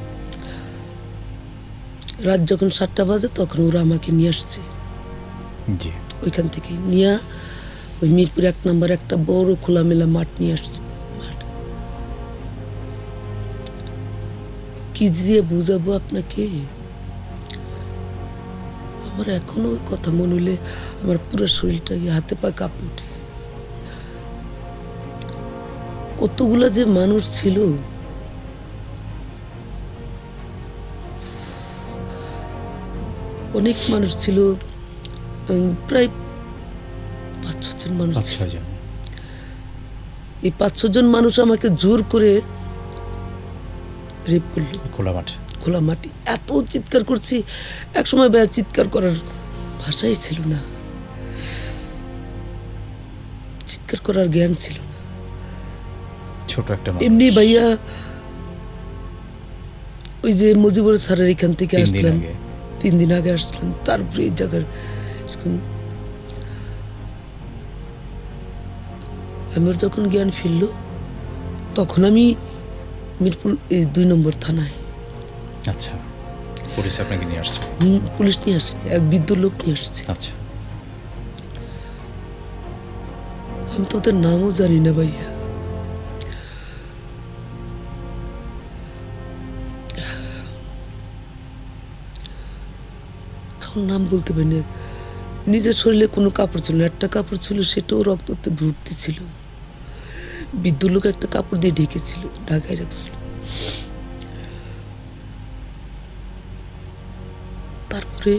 রাত যখন সাতটা বাজে তখন ওরা আমাকে নিয়ে আসছে ওইখান থেকে নিয়ে ওই মিরপুর এক নম্বর একটা বড় খোলামেলা মাঠ নিয়ে আসছে। মাঠ কি দিয়ে বুঝাবো আপনাকে, আমার এখনো কথা মনে হলে আমার পুরো শরীরটা হাতে পা কাঁপে ওঠে। কতগুলা যে মানুষ ছিল, অনেক মানুষ ছিল, প্রায় পাঁচ ছজন মানুষ। এই পাঁচ ছজন মানুষ আমাকে জোর করে রেপ করলো খোলা মাঠ, খোলা মাটি। এত চিৎকার করছি, একসময় ভাইয়া চিৎকার করার ভাষাই ছিল না, চিৎকার করার জ্ঞান ছিল না। ছোট একটা এমনি ভাইয়া ওই যে মুজিবুর স্যারের এখান থেকে আসলাম, তিন দিন আগে আসলাম, তারপরে এই জায়গার আমার যখন জ্ঞান ফিরল তখন আমি মিরপুর এই দুই নম্বর থানায়। আচ্ছা, পুলিশ আপনাকে নিয়ে আসছে? পুলিশ নিয়ে আসেনি, এক বৃদ্ধ লোক নিয়ে আসছে। আচ্ছা, আমি তো ওদের নামও জানি না ভাইয়া। নাম বলতে পারি না। নিজের শরীরে কোনো কাপড় ছিল না, একটা কাপড় ছিল সেটাও রক্ততে ভর্তি ছিল। বৃদ্ধ লোক একটা কাপড় দিয়ে ঢেকেছিল, ঢাকায় রাখছিল। তারপরে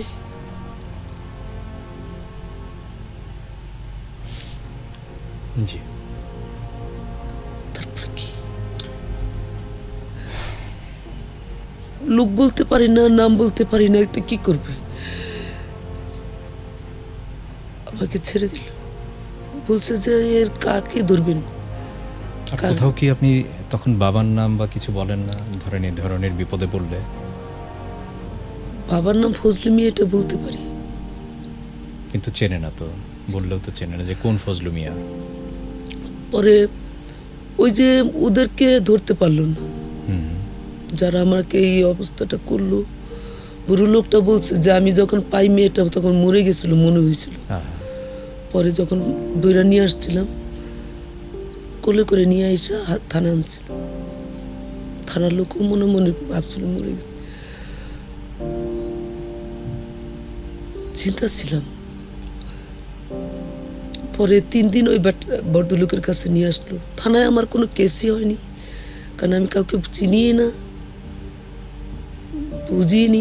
জি তারপরে কি লোক বলতে পারি না, নাম বলতে পারি না, তো কি করবে? আমাকে ছেড়ে দিল, বলছে যে এর কাকে ধরবেন। কোথাও কি আপনি তখন বাবার নাম বা কিছু বলেন না? ধরেন এই ধরনের বিপদে পড়লে বাবার নাম ফজলু মিয়া, এটা বলতে পারি, কিন্তু চেনে না তো, বললেও তো চেনে না যে কোন ফজলু মিয়া। পরে ওই যে ওদেরকে ধরতে পারলো না, যারা আমাকে এই অবস্থাটা করলো। বুড়ো লোকটা বলছে যে আমি যখন পাই মেয়েটা তখন মরে গেছিল মনে হয়েছিল। পরে যখন দইরা নিয়ে আসছিলাম, কোলে করে নিয়ে এসে থানা আনছিল। থানার লোকও মনে মনে ভাবছিল মরে গেছে। চিন্তা ছিলাম। পরে তিন দিন ওই ভদ্রলোকের কাছে নিয়ে আসলো। থানায় আমার কোনো কেসই হয়নি, কারণ আমি কাউকে চিনিই না, বুঝিনি।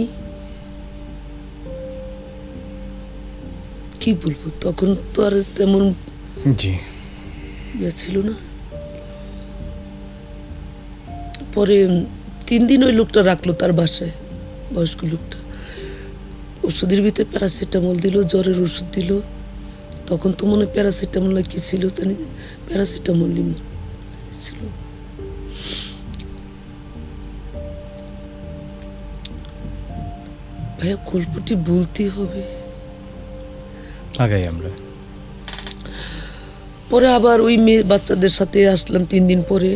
কি বলবো, তখন তো আর তেমন ইয়ে ছিল না। পরে তিন দিন ওই লোকটা রাখলো তার বাসায়, বয়স্ক লোকটা। ওষুধের ভিতরে প্যারাসিটামল দিল, জ্বরের ওষুধ দিল। তখন তো মনে প্যারাসিটামল কি ছিল জানি, প্যারাসিটামল ছিল। ভাইয়া গল্পটি বলতে হবে, আগাই আমরা। পরে আবার ওই মেয়ে বাচ্চাদের সাথে আসলাম তিন দিন পরে।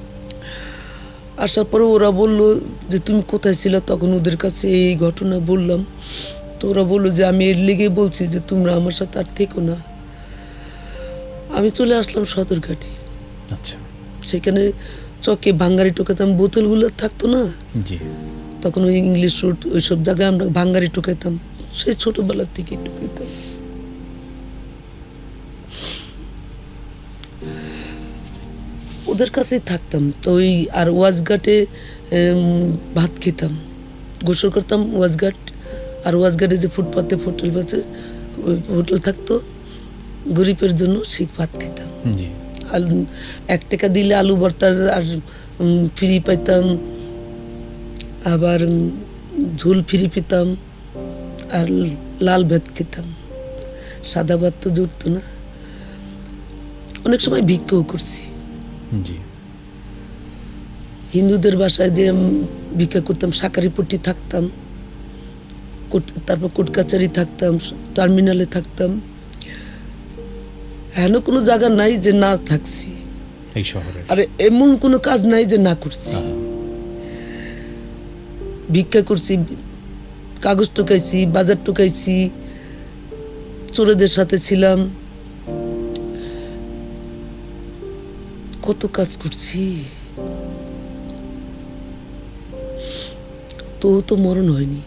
আসার পরে ওরা বলল যে তুমি কোথায় ছিল? তখন ওদের কাছে এই ঘটনা বললাম। তো ওরা বললো যে আমি এর লেগে বলছি যে তোমরা আমার সাথে আর থেকো না। আমি চলে আসলাম সদরঘাটে। আচ্ছা, সেখানে চকে ভাঙ্গারি টোকাতাম, বোতলগুলো থাকতো না, তখন ওই ইংলিশ রোড ওইসব জায়গায় আমরা ভাঙ্গারি টোকাইতাম, সেই ছোটবেলার থেকে টোকাইতাম। ওদের কাছেই থাকতাম। তো ওই আর ওয়াজঘাটে ভাত খেতাম, গোসল করতাম ওয়াজঘাট। আর ওয়াজঘাটে যে ফুটপাতে হোটেল আছে, ওই হোটেল থাকতো গরিবের জন্য, সেই ভাত খেতাম। আলু এক টাকা দিলে আলু ভর্তার আর ফ্রি পাইতাম, আবার ঝোল ফ্রি পেতাম, আর লাল ভাত খেতাম। সাদা ভাত তো জুটতো না। অনেক সময় ভিক্ষাও করছি। হিন্দুদের বাসায় যে ভিক্ষা করতাম, শাকারিপট্টি থাকতাম, তারপর কোর্ট কাছারি থাকতাম, টার্মিনালে থাকতাম। হেন কোনো জায়গা নাই যে না থাকছি এই শহরে, আর এমন কোনো কাজ নাই যে না করছি। ভিক্ষা করছি, কাগজ টোকাইছি, বাজার টোকাইছি, চোরেদের সাথে ছিলাম, কত কাজ করছি। তো তো মরণ হয়নি।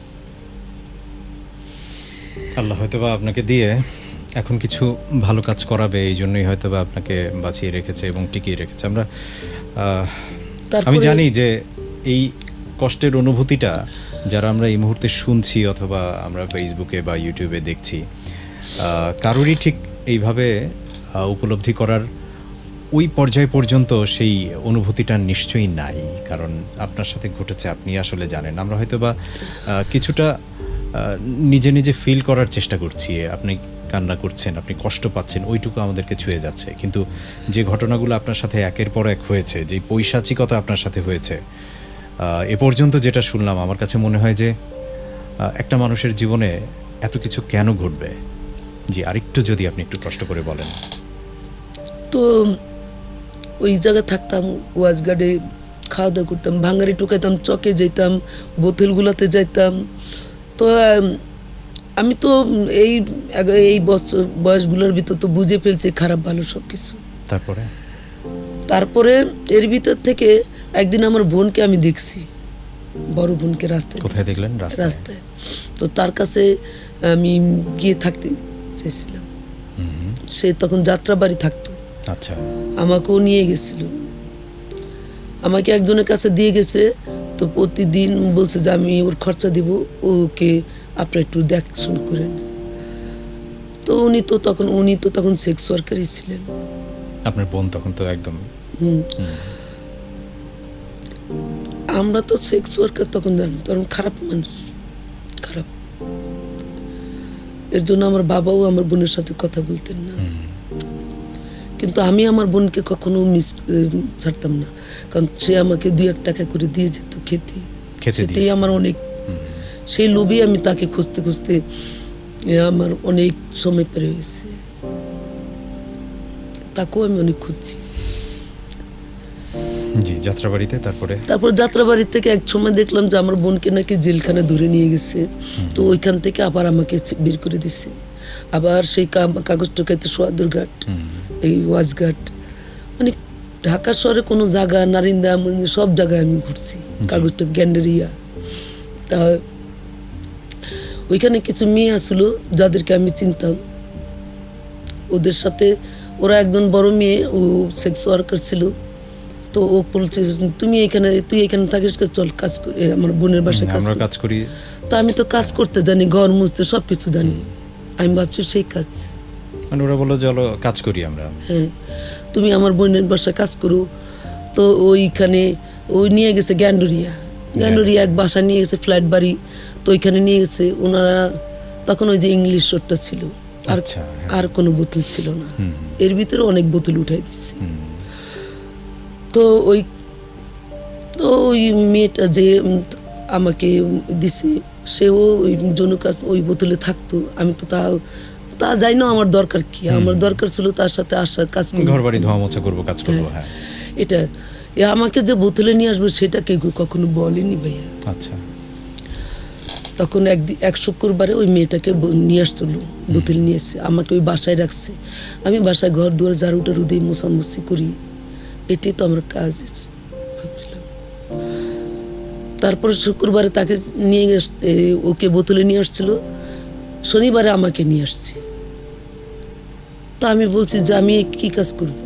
আল্লাহ হয়তোবা আপনাকে দিয়ে এখন কিছু ভালো কাজ করাবে, এই জন্যই হয়তোবা আপনাকে বাঁচিয়ে রেখেছে এবং টিকিয়ে রেখেছে। আমরা আমি জানি যে এই কষ্টের অনুভূতিটা যারা আমরা এই মুহূর্তে শুনছি অথবা আমরা ফেসবুকে বা ইউটিউবে দেখছি, কারোরই ঠিক এইভাবে উপলব্ধি করার ওই পর্যায় পর্যন্ত সেই অনুভূতিটা নিশ্চয়ই নাই, কারণ আপনার সাথে ঘটেছে, আপনি আসলে জানেন। আমরা হয়তোবা কিছুটা নিজে নিজে ফিল করার চেষ্টা করছি। আপনি কান্না করছেন, আপনি কষ্ট পাচ্ছেন, ওইটুকু আমাদেরকে ছুঁয়ে যাচ্ছে। কিন্তু যে ঘটনাগুলো আপনার সাথে একের পর এক হয়েছে, যে পৈশাচিকতা আপনার সাথে হয়েছে, এ পর্যন্ত যেটা শুনলাম, আমার কাছে মনে হয় যে একটা মানুষের জীবনে এত কিছু কেন ঘটবে। জি, আরেকটু যদি আপনি একটু কষ্ট করে বলেন। তো ওই জায়গায় থাকতাম, ওয়াজগার্ডে খাওয়া দাওয়া করতাম, ভাঙ্গারি টোকাইতাম, চকে যেতাম, বোতলগুলাতে যাইতাম। তো আমি তো এই এই বছর বয়সগুলোর ভিতর তো বুঝে ফেলছি খারাপ ভালো সব কিছু। তারপরে তারপরে এর ভিতর থেকে একদিন আমার বোনকে আমি দেখছি, বড় বোনকে রাস্তায়। কোথায় দেখলেন? রাস্তায়। তো তার কাছে আমি গিয়ে থাকতে চেয়েছিলাম। সে তখন যাত্রাবাড়ি থাকতো। আচ্ছা। আমাকেও নিয়ে গেছিল, আমাকে একজনের কাছে দিয়ে গেছে। তো প্রতিদিন বলছে যে আমি ওর খরচা দিব, ওকে আপনারা একটু দেখশন করেন। তো উনি তো তখন উনি তো তখন সেক্স ওয়ার্কারই ছিলেন। আপনার বোন তখন তো একদম। হুম। আমরা তো সেক্স ওয়ার্কার তখন জানি, তখন খারাপ মানুষ, খারাপ। এর জন্য আমার বাবাও আমার বোনের সাথে কথা বলতেন না। কিন্তু আমি আমার বোনকে কখনো মিস ছাড়তাম না, কারণ সে আমাকে দুই এক টাকা করে দিয়ে যেত খেতে। সেটাই আমার অনেক, সেই লোভে আমি তাকে খুঁজতে খুঁজতে আমার অনেক সময় পেরে হয়েছে। তাকেও আমি অনেক খুঁজছি। জি, যাত্রাবাড়িতে। তারপরে তারপর যাত্রাবাড়ি থেকে এক সময় দেখলাম যে আমার বোনকে নাকি জেলখানে ধরে নিয়ে গেছে। তো ওইখান থেকে আবার আমাকে বের করে দিছে। আবার সেই কাগজ টোকাইতে সোয়াদুরঘাট, এই ওয়াজঘাট, মানে ঢাকা শহরে কোনো জায়গা, নারিন্দা, সব জায়গায় আমি ঘুরছি, কাগজটা গ্যান্ডারিয়া। তা ওইখানে কিছু মেয়ে আসলো যাদেরকে আমি চিনতাম, ওদের সাথে ওরা একজন বড় মেয়ে, ও সেক্স ওয়ার্কার ছিল। তো ও বলছে তুমি এখানে, তুই এখানে থাকিস, চল কাজ করি, আমার বোনের বাসায় কাজ করি। তো আমি তো কাজ করতে জানি, ঘর মুছতে, সব কিছু জানি। আমি ভাবছি সেই কাজ, মানে ওরা বললো চলো কাজ করি আমরা। হ্যাঁ, তুমি আমার বোনের বাসায় কাজ করো। তো ওইখানে ওই নিয়ে গেছে গ্যান্ডোরিয়া, গ্যান্ডোরিয়া এক বাসা নিয়ে গেছে, ফ্ল্যাট বাড়ি। তো ওইখানে নিয়ে গেছে ওনারা। তখন ওই যে ইংলিশ শোরটা ছিল, আর আর কোনো বোতল ছিল না, এর ভিতরে অনেক বোতল উঠাই দিচ্ছে। তো ওই তো ওই মেয়েটা যে আমাকে দিছে, সেও ওই জন্য কাজ ওই বোতলে থাকতো। আমি তো তা তা যাই না, আমার দরকার কি, আমার দরকার ছিল তার সাথে আসার, কাজ করব, ঘর বাড়ি ধোয়া মোছা করব, কাজ করব। হ্যাঁ, এটা আমাকে যে বোতলে নিয়ে আসবে সেটা কেউ কখনো বলেনি ভাইয়া। আচ্ছা। তখন একদিন এক শুক্রবারে ওই মেয়েটাকে নিয়ে আসছিল, বোতল নিয়ে এসছে, আমাকে ওই বাসায় রাখছে। আমি বাসায় ঘর দুয়ার ঝাড়ু টাড়ু দিয়ে মোছামুছি করি, এটাই তো আমার কাজ ভাবছিলাম। তারপরে শুক্রবারে তাকে নিয়ে ওকে বোতলে নিয়ে আসছিল, শনিবারে আমাকে নিয়ে আসছে। তো আমি বলছি যে আমি কি কাজ করব,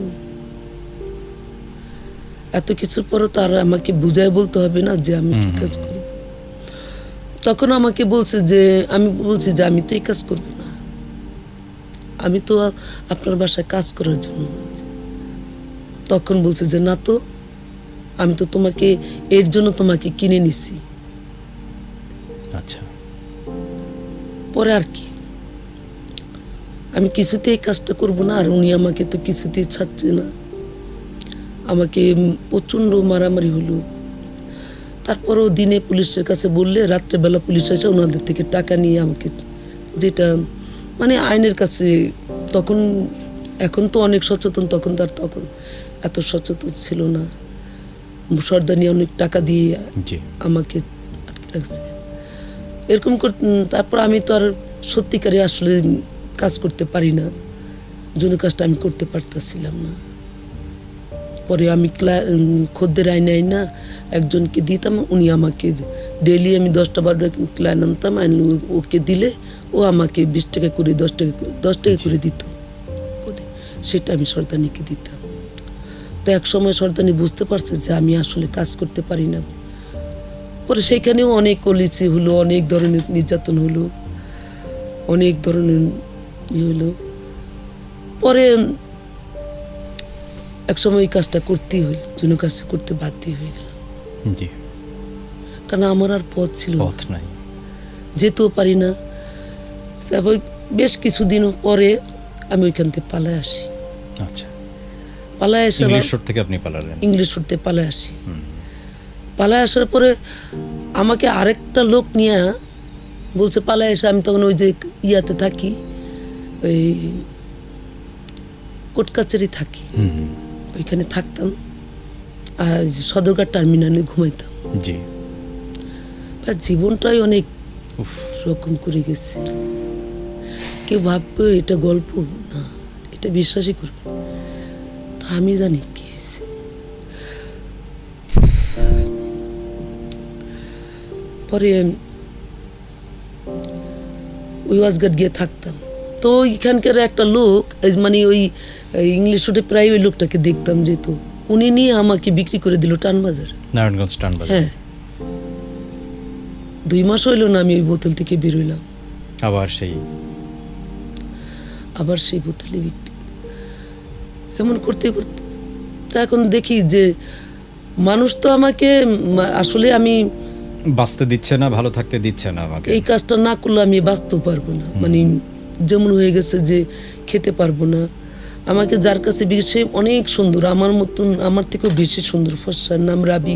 এত কিছুর পরও তার আমাকে বুঝায় বলতে হবে না যে আমি কি কাজ করব। তখন আমাকে বলছে যে, আমি বলছি যে আমি তো এই কাজ করব না, আমি তো আপনার বাসায় কাজ করার জন্য বলছি। তখন বলছে যে না, তো আমি তো তোমাকে এর জন্য তোমাকে কিনে নিছি। আচ্ছা। পরে আর কি, আমি কিছুতেই কাজটা করব না, আর উনি আমাকে তো কিছুতেই ছাড়ছে না। আমাকে প্রচণ্ড মারামারি হলো, তারপরেও দিনে পুলিশের কাছে বললে রাত্রেবেলা পুলিশ এসে ওনাদের থেকে টাকা নিয়ে আমাকে, যেটা মানে আইনের কাছে তখন, এখন তো অনেক সচেতন, তখন তার তখন এত সচেতন ছিল না। সর্দানি অনেক টাকা দিয়ে আমাকে আটকে রাখছে এরকম করে। তারপর আমি তো আর সত্যিকারে আসলে কাজ করতে পারি না, জন্য কাজটা আমি করতে পারতেছিলাম না। পরে আমি খদ্দের আইনে আইনা একজনকে দিতাম, উনি আমাকে ডেইলি আমি দশটা বারোটা ক্লায়েন্ট আনতাম, ওকে দিলে ও আমাকে বিশ টাকা করে দশ টাকা দশ টাকা করে দিত, সেটা আমি সর্দানিকে দিতাম। তো এক সময় সর্দানি বুঝতে পারছে যে আমি আসলে কাজ করতে পারি না। পরে সেইখানেও অনেক কলিচি হলো, অনেক ধরনের নির্যাতন হলো, অনেক ধরনের ইয়ে হলো। পরে এক সময় এই কাজটা করতেই হল, জন্য কাজটা করতে বাধ্য হয়ে গেলাম, কারণ আমার আর পথ ছিল না, যেতেও পারি না। তারপর বেশ কিছুদিন পরে আমি ওইখান থেকে পালায় আসি। আচ্ছা, পালায় এসে ইংলিশ রোড থেকে আপনি পালালেন? ইংলিশ রোড থেকে পালায় আসি। পালায় আসার পরে আমাকে আরেকটা লোক নিয়ে বলছে পালায় এসে, আমি তখন ওই যে ইয়াতে থাকি, ওই কোর্ট কাছারি থাকি, ওইখানে থাকতাম, আর সদরঘাট টার্মিনালে ঘুমাইতাম। জি, জীবনটাই অনেক রকম করে গেছে। কেউ ভাববে এটা গল্প না, এটা বিশ্বাসই করবে, তা আমি জানি কি হয়েছে। পরে ওই ওয়াজঘাট গিয়ে থাকতাম। তো এখানকার একটা লোক, মানে ওই ইংলিশ রোডে প্রায় ওই লোকটাকে দেখতাম, যেত উনি নিয়ে আমাকে বিক্রি করে দিল টানবাজার, নারায়ণগঞ্জ টানবাজার। হ্যাঁ, দুই মাস হইল না আমি ওই বোতল থেকে বেরোইলাম, আবার সেই আবার সেই বোতলে বিক্রি, এমন করতে করতে তো এখন দেখি যে মানুষ তো আমাকে আসলে আমি বাঁচতে দিচ্ছে না, ভালো থাকতে দিচ্ছে না আমাকে। এই কাজটা না করলে আমি বাঁচতেও পারবো না, মানে যেমন হয়ে গেছে যে খেতে পারবো না। আমাকে যার কাছে সে অনেক সুন্দর, আমার মতন, আমার থেকেও বেশি সুন্দর, ফর্সার নাম রাবি।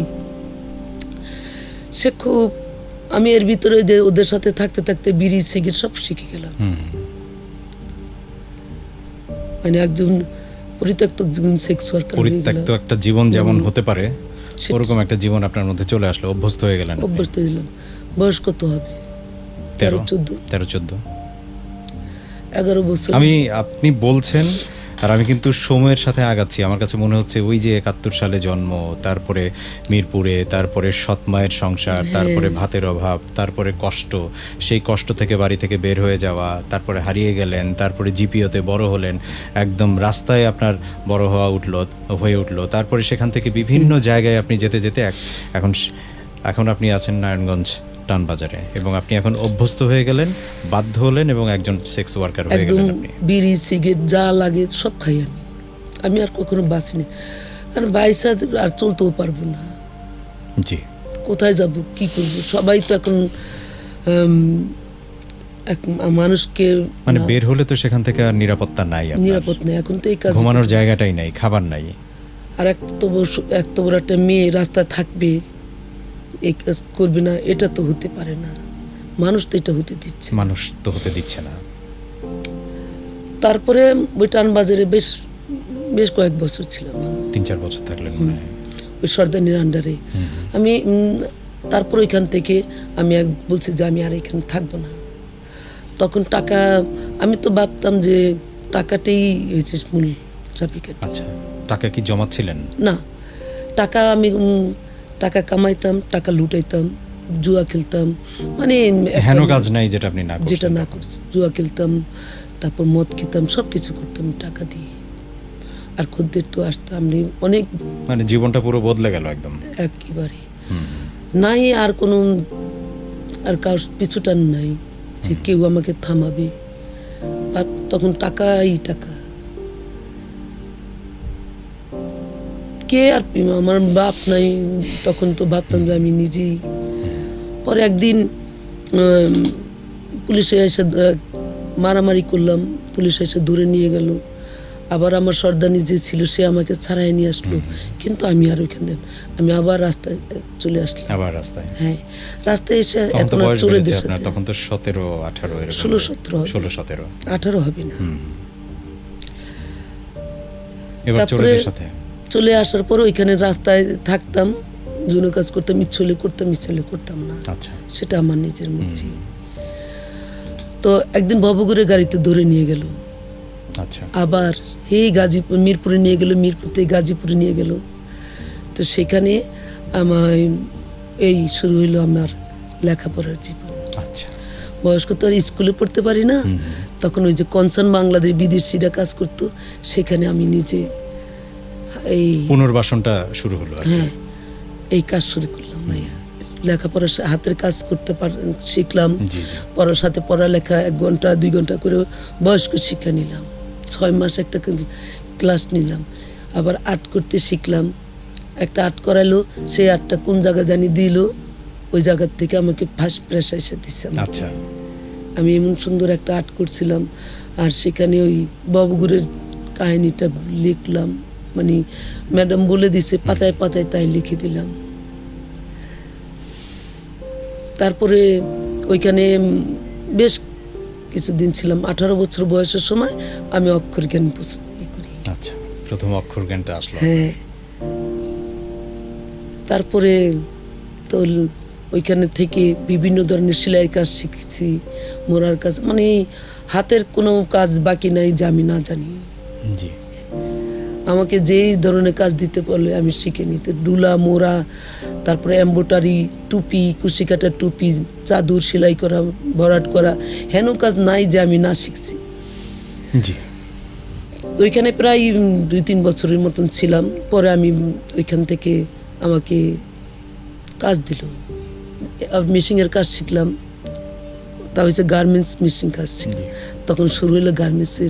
সে খুব, আমি এর ভিতরে ওদের সাথে থাকতে থাকতে বিড়ি সিগারেট সব শিখে গেলাম। মানে একজন পরিত্যক্ত সেক্স ওয়ার্কার, পরিত্যক্ত একটা জীবন যেমন হতে পারে ওরকম একটা জীবন আপনার মধ্যে চলে আসলো, অভ্যস্ত হয়ে গেলেন। অভ্যস্ত হলাম। বয়স কত হবে? তেরো চোদ্দ তেরো চোদ্দ এগারো বছর। আমি, আপনি বলছেন আর আমি কিন্তু সময়ের সাথে আগাচ্ছি। আমার কাছে মনে হচ্ছে ওই যে একাত্তর সালে জন্ম, তারপরে মিরপুরে, তারপরে সৎ মায়ের সংসার, তারপরে ভাতের অভাব, তারপরে কষ্ট, সেই কষ্ট থেকে বাড়ি থেকে বের হয়ে যাওয়া, তারপরে হারিয়ে গেলেন, তারপরে জিপিওতে বড় হলেন, একদম রাস্তায় আপনার বড় হওয়া উঠলো হয়ে উঠলো, তারপরে সেখান থেকে বিভিন্ন জায়গায় আপনি যেতে যেতে এখন এখন আপনি আছেন নারায়ণগঞ্জ টানবাজারে, এবং আপনি এখন অভ্যস্ত হয়ে গেলেন, বাধ্য হলেন এবং একজন সেক্স ওয়ার্কার হয়ে গেলেন। আপনি বিড়ি সিগারেট যা লাগে সব খাই আমি, আমি আর কখনো বাঁচিনি, কারণ বাইসা আর চলতেও পারবো না। জি, কোথায় যাব, কি করব? সবাই তো এখন এক মানুষকে, মানে বের হলে তো সেখান থেকে আর নিরাপত্তা নাই, নিরাপদ নেই এখন তো, এই কাজ ঘুমানোর জায়গাটাই নাই, খাবার নাই, আর এক তো এত বড় একটা মেয়ে রাস্তায় থাকবে, এই কাজ করবে না, এটা তো হতে পারে না। মানুষ তো এটা হতে দিচ্ছে মানুষ তো হতে দিচ্ছে না। তারপরে ওই টানবাজারে বেশ বেশ কয়েক বছর ছিলাম, তিন চার বছর থাকলেন মনে হয় ওই সর্দানির আন্ডারে। আমি তারপর ওইখান থেকে আমি এক বলছি যে আমি আর এখানে থাকবো না। তখন টাকা, আমি তো ভাবতাম যে টাকাটাই হয়েছে মূল চাবিকাঠি। আচ্ছা, টাকা কি জমাচ্ছিলেন? না, টাকা আমি টাকা কামাইতাম, টাকা লুটাইতাম, জুয়া খেলতাম, মানে হেন কাজ নাই যেটা আপনি না যেটা না করছি, জুয়া খেলতাম, তারপর মদ খেতাম, সব কিছু করতাম টাকা দিয়ে। আর খদ্দের তো আসতাম, অনেক, মানে জীবনটা পুরো বদলে গেল একদম একেবারে। নাই আর কোনো, আর কার পিছুটান নাই যে কেউ আমাকে থামাবে। তখন টাকাই টাকা, কে আর আমার বাপ নাই, তখন তো ভাবতাম যে আমি নিজেই। পরে একদিন পুলিশে এসে মারামারি করলাম, পুলিশ এসে ধরে নিয়ে গেল, আবার আমার সর্দানি যে ছিল সে আমাকে ছাড়াই নিয়ে আসলো, কিন্তু আমি আর ওইখানে আমি আবার রাস্তায় চলে আসলাম। আবার রাস্তায়? হ্যাঁ, রাস্তায় এসে তখন তো এখন বয়স চোরেদের বেড়েছে সাথে আপনার, তখন তো সতেরো আঠারো এরকম। ষোলো সতেরো ষোলো সতেরো আঠারো হবে না। এবার তারপরে চোরেদের সাথে চলে আসার পর ওইখানে রাস্তায় থাকতাম, জুনো কাজ করতাম, ইচ্ছে হলে করতাম, ইচ্ছে হলে করতাম না। আচ্ছা, সেটা আমার নিজের মর্জি। তো একদিন ভবঘুরে গাড়িতে ধরে নিয়ে গেল, আচ্ছা, আবার এই গাজীপুর মিরপুরে নিয়ে গেল, মিরপুর থেকে গাজীপুরে নিয়ে গেল। তো সেখানে আমার এই শুরু হইলো আমার লেখাপড়ার জীবন। আচ্ছা, বয়স্ক তো আর স্কুলে পড়তে পারি না, তখন ওই যে কনসার্ন বাংলাদেশ বিদেশিরা কাজ করতো, সেখানে আমি নিজে এই পুনর্বাসনটা শুরু হলো। হ্যাঁ, এই কাজ শুরু করলাম ভাইয়া। লেখাপড়া হাতের কাজ করতে পার শিখলাম, পড়ার সাথে পড়ালেখা এক ঘন্টা দুই ঘন্টা করে বয়স্ক শিক্ষা নিলাম। ছয় মাস একটা ক্লাস নিলাম, আবার আর্ট করতে শিখলাম। একটা আর্ট করাইলো, সেই আর্টটা কোন জায়গায় জানি দিল, ওই জায়গার থেকে আমাকে ফার্স্ট প্রাইজ এসে দিচ্ছে। আচ্ছা, আমি এমন সুন্দর একটা আর্ট করছিলাম, আর সেখানে ওই বাবুগুরের কাহিনীটা লিখলাম, মানে ম্যাডাম বলে দিছে পাতায় পাতায়, তাই লিখে দিলাম। তারপরে ওইখানে বেশ কিছুদিন ছিলাম। আঠারো বছর বয়সের সময় আমি অক্ষর জ্ঞান করি। আচ্ছা, প্রথম অক্ষর জ্ঞানটা আসলো। হ্যাঁ, তারপরে তো ওইখানে থেকে বিভিন্ন ধরনের সেলাইয়ের কাজ শিখেছি, মোড়ার কাজ, মানে হাতের কোনো কাজ বাকি নাই যে আমি না জানি। জি, আমাকে যেই ধরনের কাজ দিতে পারলে আমি শিখে নিতে, ডুলা, মোড়া, তারপরে এম্বোটারি, টুপি, কুশি কাটা টুপি, চাদর সেলাই করা, ভরাট করা, হেন কাজ নাই যে আমি না শিখছি। জি, ওইখানে প্রায় দুই তিন বছরের মতন ছিলাম। পরে আমি ওইখান থেকে আমাকে কাজ দিল, মেশিনের কাজ শিখলাম। তা হচ্ছে গার্মেন্টস মেশিন কাজ ছিল, তখন শুরু হলো গার্মেন্টসের।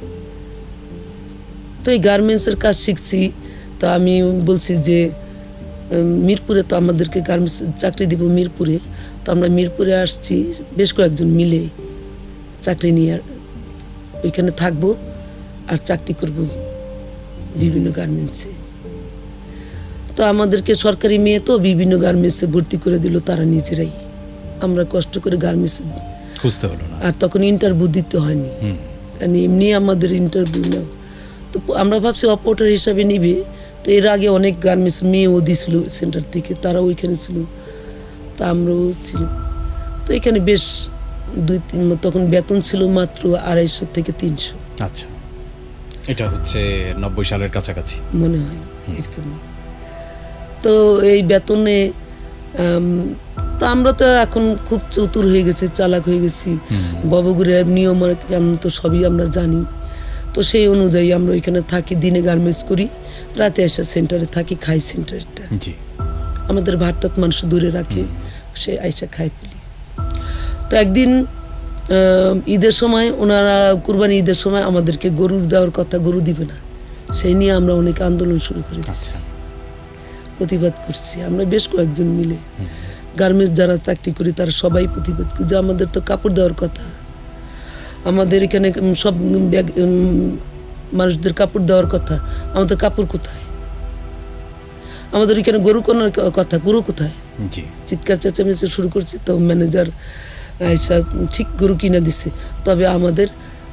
তো এই গার্মেন্টসের কাজ শিখছি। তো আমি বলছি যে মিরপুরে তো আমাদেরকে গার্মেন্টস চাকরি দিব মিরপুরে, তো আমরা মিরপুরে আসছি বেশ কয়েকজন মিলে চাকরি নিয়ে, ওইখানে থাকবো আর চাকরি করব বিভিন্ন গার্মেন্টসে। তো আমাদেরকে সরকারি মেয়ে তো বিভিন্ন গার্মেন্টসে ভর্তি করে দিল তারা নিজেরাই, আমরা কষ্ট করে গার্মেন্টসে খুঁজতে হলো না। আর তখন ইন্টারভিউ দিতে হয়নি, কারণ এমনি আমাদের ইন্টারভিউ না। তো আমরা ভাবছি অপারেটর হিসাবে নিবে। তো এর আগে অনেক গার্মেন্টস মেয়েও দিয়েছিল সেন্টার থেকে, তারা ওইখানে ছিল, তা আমরাও ছিলাম। তো এখানে বেশ দুই তিন, তখন বেতন ছিল মাত্র আড়াইশো থেকে তিনশো। আচ্ছা, এটা হচ্ছে নব্বই সালের কাছাকাছি মনে হয় এরকম। তো এই বেতনে তো আমরা তো এখন খুব চতুর হয়ে গেছি, চালাক হয়ে গেছি, বাবুগুড়ের নিয়ম কানুন তো সবই আমরা জানি। তো সেই অনুযায়ী আমরা ওইখানে থাকি, দিনে গার্মেন্টস করি, রাতে এসে সেন্টারে থাকি, খাই সেন্টারটা। আমাদের ভাতটাত মানুষ দূরে রাখে, সে আইসা খাই ফেলি। তো একদিন ঈদের সময় ওনারা কুরবানি ঈদের সময় আমাদেরকে গরু দেওয়ার কথা, গরু দিবে না, সেই নিয়ে আমরা অনেক আন্দোলন শুরু করে দিচ্ছি, প্রতিবাদ করছি আমরা বেশ কয়েকজন মিলে। গার্মেন্টস যারা চাকরি করি তারা সবাই প্রতিবাদ করি যে আমাদের তো কাপড় দেওয়ার কথা, আমাদের এখানে সব মানুষদের কাপড় দেওয়ার কথা, আমাদের কাপড় কোথায়? আমাদের এখানে গরু কেনার কথা, গরু কোথায়? চিৎকার চেঁচামেচি শুরু করছি। তো ম্যানেজার আয়সা ঠিক গরু কিনে দিচ্ছে, তবে আমাদের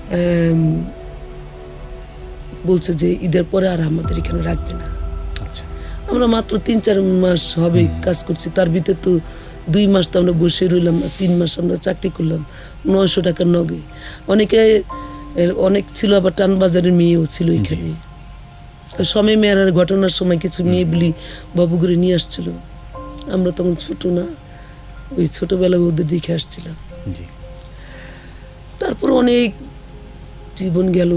বলছে যে ঈদের পরে আর আমাদের এখানে রাখবে না। আমরা মাত্র তিন চার মাস হবে কাজ করছি, তার ভিতরে তো দুই মাস তো আমরা বসে রইলাম না, তিন মাস আমরা চাকরি করলাম নয়শো টাকার নগে। অনেকে অনেক ছিল, আবার টানবাজারের মেয়েও ছিল এখানে। সময় মেয়েরার ঘটনার সময় কিছু মেয়ে বলি বাবুগুড়ি নিয়ে আসছিল, আমরা তখন ছোট না, ওই ছোটবেলায় ওদের দেখে আসছিলাম। তারপর অনেক জীবন গেল,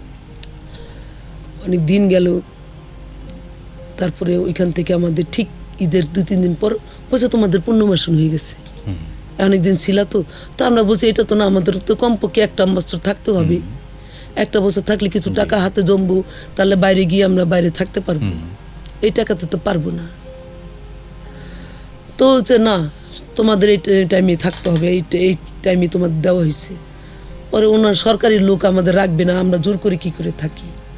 অনেক দিন গেল। তারপরে ওইখান থেকে আমাদের ঠিক ঈদের দুই তিন দিন পর বলছে তোমাদের পুণ্যবাসন হয়ে গেছে, অনেকদিন ছিল তো। তো আমরা বলছি এটা তো না, আমাদের তো কমপক্ষে একটা বছর থাকতে হবে, একটা বছর থাকলে কিছু টাকা হাতে জমবো, তাহলে বাইরে গিয়ে আমরা বাইরে থাকতে পারবো, এই টাকাতে তো পারবো না। তো হচ্ছে না, তোমাদের এই টাইমে থাকতে হবে, এই এই টাইমে তোমাদের দেওয়া হয়েছে। পরে ওনার সরকারি লোক আমাদের রাখবে না, আমরা জোর করে কি করে থাকি।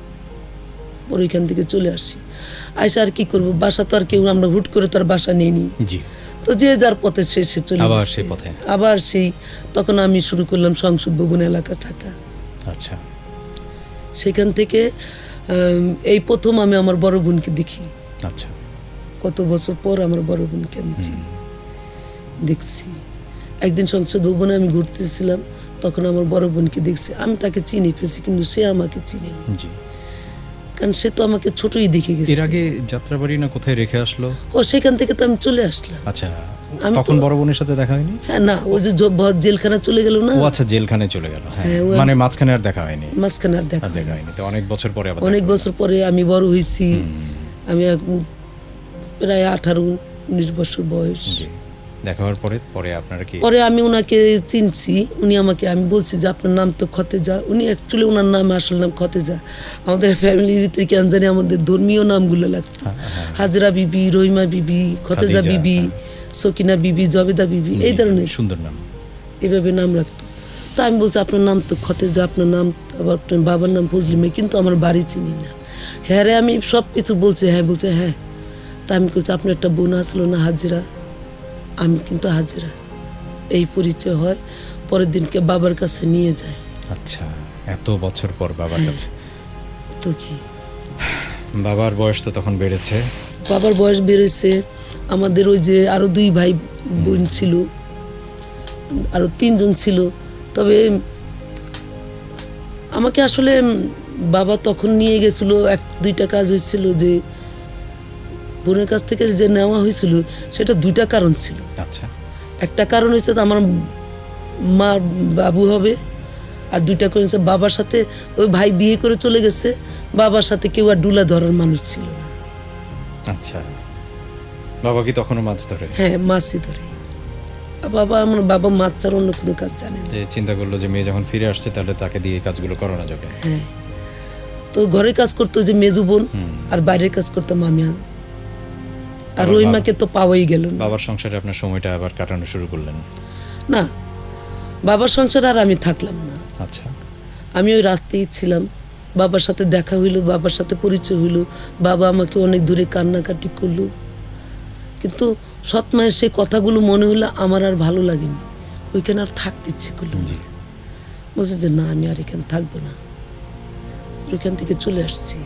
পরে ওইখান থেকে চলে আসি। আইসা আর কি করবো, বাসা তো আর কেউ আমরা হুট করে তার বাসা নিয়ে নিই, জি তো যে যার পথে সে সে চলে আবার গেছে। সেই পথে। আবার সেই তখন আমি শুরু করলাম সংসদ ভবন এলাকা থাকা। আচ্ছা, সেখান থেকে আম, এই প্রথম আমি আমার বড় বোনকে দেখি। আচ্ছা, কত বছর পর আমার বড় বোনকে আমি চিনি, দেখছি। একদিন সংসদ ভবনে আমি ঘুরতেছিলাম, তখন আমার বড় বোনকে দেখছি। আমি তাকে চিনি ফেলছি, কিন্তু সে আমাকে চিনেনি, জি। কারণ সে তো আমাকে ছোটই দেখে গেছে। এর আগে যাত্রাবাড়ি না কোথায় রেখে আসলো? ও সেখান থেকে তো আমি চলে আসলাম। আচ্ছা, আমি তো- তখন বড় বোনের সাথে দেখা হয়নি? হ্যাঁ না, ওই যে জ- ভ- জেলখানা চলে গেল না, ও আচ্ছা, জেলখানায় চলে গেল। হ্যাঁ, হ্যাঁ, ও- মানে মাঝখানে আর দেখা হয়নি। মাঝখানে আর দেখা আর দেখা হয়নি, তো অনেক বছর পরে আবার অনেক দেখা হলো। বছর পরে আমি বড় হয়েছি। আমি এখন প্রায় আঠারো উনিশ বছর বয়স। জি। দেখা হওয়ার পরে পরে আপনারা কি? পরে আমি ওনাকে চিনছি, উনি আমাকে, আমি বলছি যে আপনার নাম তো খতেজা। উনি অ্যাকচুয়ালি ওনার নাম আসল নাম খতেজা। আমাদের ফ্যামিলির ভিতরে কেন জানি আমাদের ধর্মীয় নামগুলো লাগতো, হাজরা বিবি, রহিমা বিবি, খতেজা খাদিজা, বিবি, সকিনা বিবি, জবেদা বিবি, এই ধরনের সুন্দর নাম। এভাবে নাম রাখতো। তো আমি বলছি আপনার নাম তো খতেজা, আপনার নাম আবার আপনার বাবার নাম ফজলি মেয়ে, কিন্তু আমার বাড়ি চিনি না। হ্যাঁ রে, আমি সব কিছু বলছি। হ্যাঁ বলছে হ্যাঁ। তা আমি বলছি আপনার একটা বোন আসলো না হাজিরা, আমি কিন্তু হাজিরা। এই পরিচয় হয়। পরের দিনকে বাবার কাছে নিয়ে যায়। আচ্ছা, এত বছর পর বাবার কাছে। তো কি, বাবার বয়স তো তখন বেড়েছে। বাবার বয়স বেরোচ্ছে। আমাদের ওই যে আরো দুই ভাই বোন ছিল, আরো তিনজন ছিল। তবে আমাকে আসলে বাবা তখন নিয়ে গেছিল, এক দুইটা কাজ হয়েছিল, যে বোনের কাছ থেকে যে নেওয়া হয়েছিল সেটা দুইটা কারণ ছিল। আচ্ছা, একটা কারণ হচ্ছে আমার মা বাবু হবে, আর দুইটা কারণ হচ্ছে বাবার সাথে ওই ভাই বিয়ে করে চলে গেছে, বাবার সাথে কেউ আর ডুলা ধরার মানুষ ছিল না। আচ্ছা, বাবা কি তখনও মাছ ধরে? হ্যাঁ, মাছই ধরে। আর বাবা, আমার বাবা মাছ ছাড়া অন্য কোনো কাজ জানে না। যে চিন্তা করলো যে মেয়ে যখন ফিরে আসছে তাহলে তাকে দিয়ে এই কাজগুলো করানো যাবে। হ্যাঁ, তো ঘরে কাজ করতো যে মেজু বোন, আর বাইরের কাজ করতাম আমি। আর আবার রহিমাকে তো পাওয়াই গেল না। বাবার সংসারে আপনার সময়টা আবার কাটানো শুরু করলেন? না, বাবার সংসারে আর আমি থাকলাম না। আচ্ছা, আমি ওই রাস্তায় ছিলাম। বাবার সাথে দেখা হইলো, বাবার সাথে পরিচয় হইলো। বাবা আমাকে অনেক দূরে কান্নাকাটি করলো, কিন্তু সৎ মায়ের সেই কথাগুলো মনে হলো আমার আর ভালো লাগেনি, ওইখানে আর থাকতে ইচ্ছে করলো না। বলছে যে না, আমি আর এখানে থাকবো না। ওইখান থেকে চলে আসছি।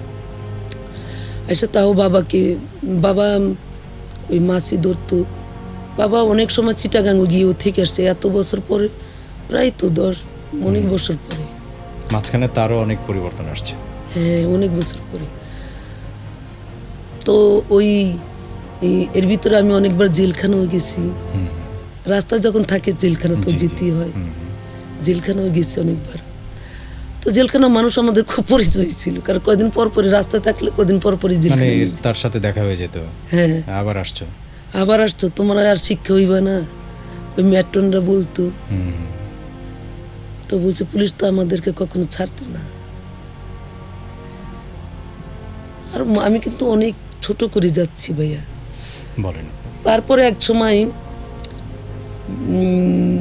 এসে তাও বাবাকে, বাবা ওই মাছই ধরতো। বাবা অনেক সময় চিটাগাঙ্গ গিয়েও থেকে আসছে, এত বছর পরে, প্রায় তো দশ অনেক বছর পরে। মাঝখানে তারও অনেক পরিবর্তন আসছে। হ্যাঁ, অনেক বছর পরে। তো ওই এই- এর ভিতরে আমি অনেকবার জেলখানাও গেছি। রাস্তা যখন থাকে জেলখানা তো জি, জি। যেতেই হয়। জেলখানাও গেছি অনেকবার। তো জেলখানা মানুষ আমাদের খুব পরিচয় ছিল, কারণ কদিন পর পরই রাস্তা থাকলে কদিন পর পরই মানে জেলখানা নিয়ে যেত। তার সাথে দেখা হয়ে যেত। হ্যাঁ, আবার আসছো? আবার আসতো, তোমরা আর শিক্ষা হইবা না, ওই ম্যাট্রনরা বলতো। তো বলছে পুলিশ তো আমাদেরকে কখনো ছাড়তো না। আর আমি কিন্তু অনেক ছোট করে যাচ্ছি ভাইয়া। বলেন। তারপরে এক সময় উম,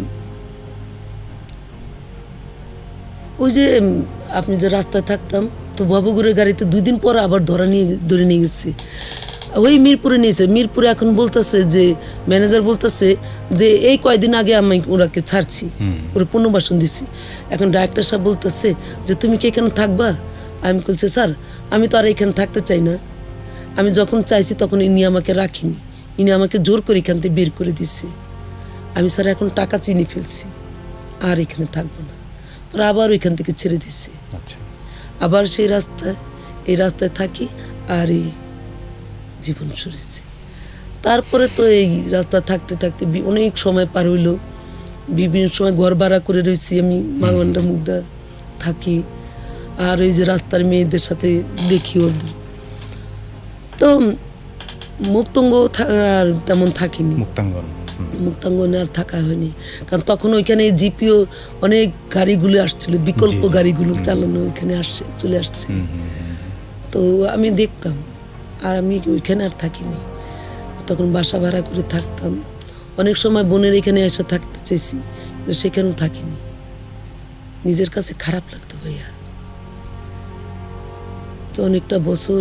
ওই যে উম, আপনি যে রাস্তায় থাকতাম, তো বাবুগুড়ের গাড়িতে দুই দিন পর আবার ধরা নিয়ে ধরে নিয়ে গেছে। ওই মিরপুরে নিয়েছে। মিরপুরে এখন বলতেছে যে ম্যানেজার বলতেছে যে এই কয়দিন আগে আমি ওরাকে ছাড়ছি, ওরা পুনর্বাসন দিচ্ছি। এখন ডাইরেক্টর সাহেব বলতেছে যে তুমি কি এখানে থাকবা? আমি বলছি স্যার, আমি তো আর এখানে থাকতে চাই না। আমি যখন চাইছি তখন ইনি আমাকে রাখিনি, ইনি আমাকে জোর করে এখান থেকে বের করে দিচ্ছে। আমি স্যার এখন টাকা চিনি ফেলছি, আর এখানে থাকবো না। পরে আবার ওইখান থেকে ছেড়ে দিচ্ছে। আচ্ছা, আবার সেই রাস্তায়, এই রাস্তায় থাকি, আর এই জীবন শুরু হয়েছে। তারপরে তো এই রাস্তা থাকতে থাকতে বি- অনেক সময় পার হইল। বিভিন্ন সময় ঘর ভাড়া করে রয়েছি আমি, মাগন্ডা মুগদা থাকি। আর এই যে রাস্তার মেয়েদের সাথে দেখি ওদের। তো মুক্তাঙ্গ থা- আর তেমন থাকিনি। মুক্তাঙ্গন। হুম। মুক্তাঙ্গনে আর থাকা হয়নি, কারণ তখন ওইখানে জিপিও অনেক গাড়িগুলো আসছিল, বিকল্প জি, জি। গাড়িগুলো চালানো ওইখানে আসছে, চলে আসছে। তো আমি দেখতাম, আর আমি ওইখানে আর থাকিনি। তখন বাসা ভাড়া করে থাকতাম। অনেক সময় বোনের এখানে এসে থাকতে চেয়েছি, কিন্তু সেখানেও থাকিনি। নিজের কাছে খারাপ লাগতো ভাইয়া। তো অনেকটা বছর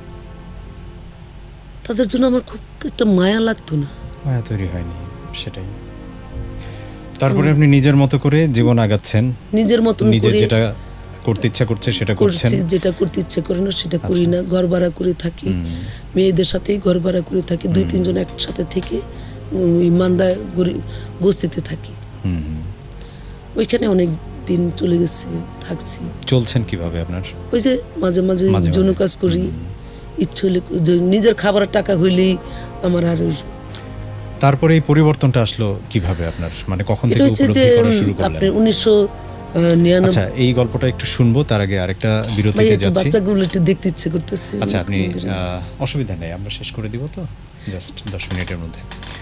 তাদের জন্য আমার খুব একটা মায়া লাগতো না, মায়া তৈরি হয়নি, সেটাই। তারপরে আপনি নিজের মতো করে জীবন আগাচ্ছেন, নিজের মতন নিজের করে যেটা করতে ইচ্ছা করছে সেটা করছেন। করছি, যেটা করতে ইচ্ছে করে না সেটা করি না। ঘর ভাড়া করে থাকি, মেয়েদের সাথেই ঘর ভাড়া করে থাকি, দুই তিনজন একসাথে থেকে ওই মান্ডা বস্তিতে থাকি। ওইখানে অনেক দিন চলে গেছে, থাকছি। চলছেন কিভাবে আপনার? ওই যে মাঝে মাঝে যৌন কাজ করি, ইচ্ছে হলে নিজের খাবারের টাকা হইলেই আমার। আর তারপরে এই পরিবর্তনটা আসলো কিভাবে আপনার, মানে কখন থেকে উপলব্ধি করা শুরু করলেন? আপনি উনিশশো নিরানব্বই। আচ্ছা, এই গল্পটা একটু শুনবো, তার আগে আরেকটা বিরতিতে যাচ্ছি। বাচ্চাগুলো একটু দেখতে ইচ্ছে করতেছে। আচ্ছা, আপনি অসুবিধা নেই, আমরা শেষ করে দিব তো, জাস্ট দশ মিনিটের মধ্যে।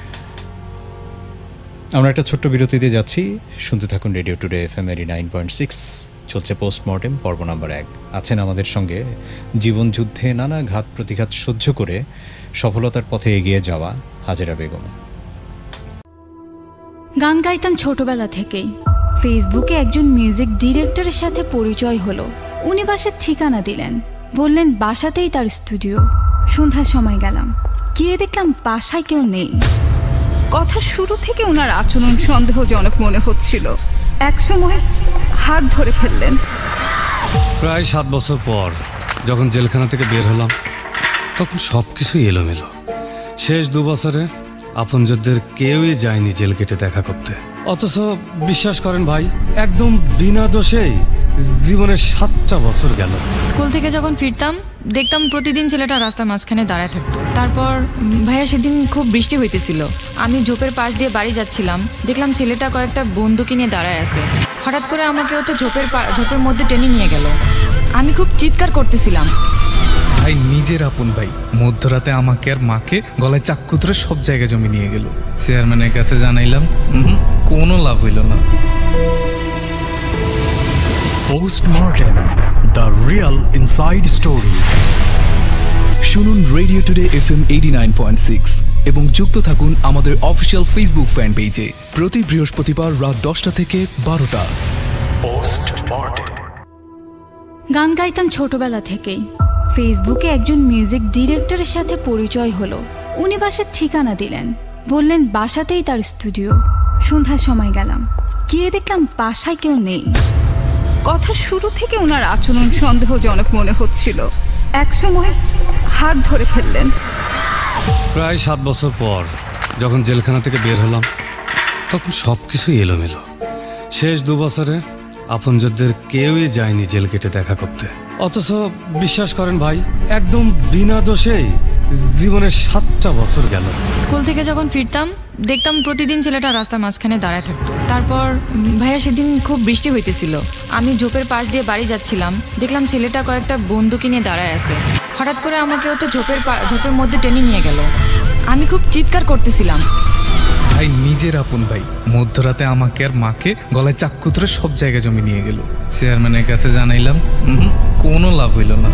আমরা একটা ছোট্ট বিরতিতে যাচ্ছি, শুনতে থাকুন radio today FM eighty nine point six. চলছে পোস্টমর্টেম পর্ব নাম্বার এক। আছেন আমাদের সঙ্গে জীবন যুদ্ধে নানা ঘাত প্রতিঘাত সহ্য করে সফলতার পথে এগিয়ে যাওয়া হাজেরা বেগম। গান গাইতাম ছোটবেলা থেকেই। ফেসবুকে একজন মিউজিক ডিরেক্টরের সাথে পরিচয় হলো। উনি বাসার ঠিকানা দিলেন, বললেন বাসাতেই তার স্টুডিও। সন্ধ্যার সময় গেলাম, গিয়ে দেখলাম বাসায় কেউ নেই। কথা শুরু থেকে ওনার আচরণ সন্দেহজনক মনে হচ্ছিল। এক সময় হাত ধরে ফেললেন। প্রায় সাত বছর পর যখন জেলখানা থেকে বের হলাম, তখন সব কিছুই এলোমেলো। শেষ দু বছরে আপনজনদের কেউই যায়নি জেল কেটে দেখা করতে। অথচ বিশ্বাস করেন ভাই, একদম বিনা দোষেই জীবনের সাতটা বছর গেল। স্কুল থেকে যখন ফিরতাম দেখতাম প্রতিদিন ছেলেটা রাস্তার মাঝখানে দাঁড়ায় থাকতো। তারপর ভাইয়া সেদিন খুব বৃষ্টি হইতেছিল, আমি ঝোপের পাশ দিয়ে বাড়ি যাচ্ছিলাম, দেখলাম ছেলেটা কয়েকটা বন্দুকি নিয়ে দাঁড়ায় আছে। হঠাৎ করে আমাকে হচ্ছে ঝোপের ঝোপের মধ্যে টেনে নিয়ে গেল। আমি খুব চিৎকার করতেছিলাম। ভাই নিজের আপন ভাই মধ্যরাতে আমাকে আর মাকে গলায় চাক্কু ধরে সব জায়গায় জমি নিয়ে গেল। চেয়ারম্যানের কাছে জানাইলাম, কোনো লাভ হইল না। Postmortem, the real inside story. শুনুন radio today FM eighty nine point six এবং যুক্ত থাকুন আমাদের অফিসিয়াল ফেসবুক ফ্যান পেজে প্রতি বৃহস্পতিবার রাত দশটা থেকে বারোটা। পোস্টমর্টেম। গান গাইতাম ছোটবেলা থেকেই। ফেসবুকে একজন মিউজিক ডিরেক্টরের সাথে পরিচয় হলো। উনি বাসার ঠিকানা দিলেন, বললেন বাসাতেই তার স্টুডিও। সন্ধ্যার সময় গেলাম, গিয়ে দেখলাম বাসায় কেউ নেই। কথা শুরু থেকে ওনার আচরণ সন্দেহজনক মনে হচ্ছিল। এক সময় হাত ধরে ফেললেন। প্রায় সাত বছর পর যখন জেলখানা থেকে বের হলাম, তখন সব কিছুই এলোমেলো। শেষ দু বছরে আপনজনদের কেউই যায়নি জেল কেটে দেখা করতে। অথচ বিশ্বাস করেন ভাই, একদম বিনা দোষেই জীবনের সাতটা বছর গেল। স্কুল থেকে যখন ফিরতাম দেখতাম প্রতিদিন ছেলেটা রাস্তার মাঝখানে দাঁড়ায় থাকতো। তারপর ভাইয়া সেদিন খুব বৃষ্টি হইতেছিল, আমি ঝোপের পাশ দিয়ে বাড়ি যাচ্ছিলাম, দেখলাম ছেলেটা কয়েকটা বন্দুকি নিয়ে দাঁড়ায় আছে। হঠাৎ করে আমাকে হচ্ছে ঝোপের ঝোপের মধ্যে টেনে নিয়ে গেল। আমি খুব চিৎকার করতেছিলাম। ভাই নিজের আপন ভাই মধ্যরাতে আমাকে আর মাকে গলায় চাক্কু ধরে সব জায়গায় জমি নিয়ে গেল। চেয়ারম্যানের কাছে জানাইলাম, কোনো লাভ হইল না।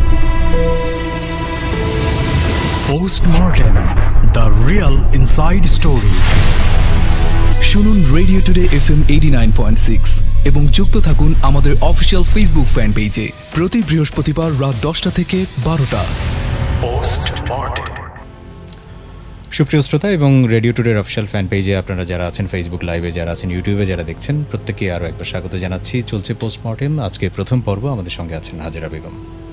Postmortem, the real inside story. শুনুন radio today FM eighty nine point six এবং যুক্ত থাকুন আমাদের অফিসিয়াল ফেসবুক ফ্যান পেজে প্রতি বৃহস্পতিবার রাত দশটা থেকে বারোটা। পোস্টমর্টেম। সুপ্রিয় শ্রোতা এবং রেডিও টুডের অফিসিয়াল ফ্যান পেজে আপনারা যারা আছেন, ফেসবুক লাইভে যারা আছেন, ইউটিউবে যারা দেখছেন, প্রত্যেককে আরও একবার স্বাগত জানাচ্ছি। চলছে পোস্টমর্টেম, আজকে প্রথম পর্ব। আমাদের সঙ্গে আছেন হাজেরা বেগম।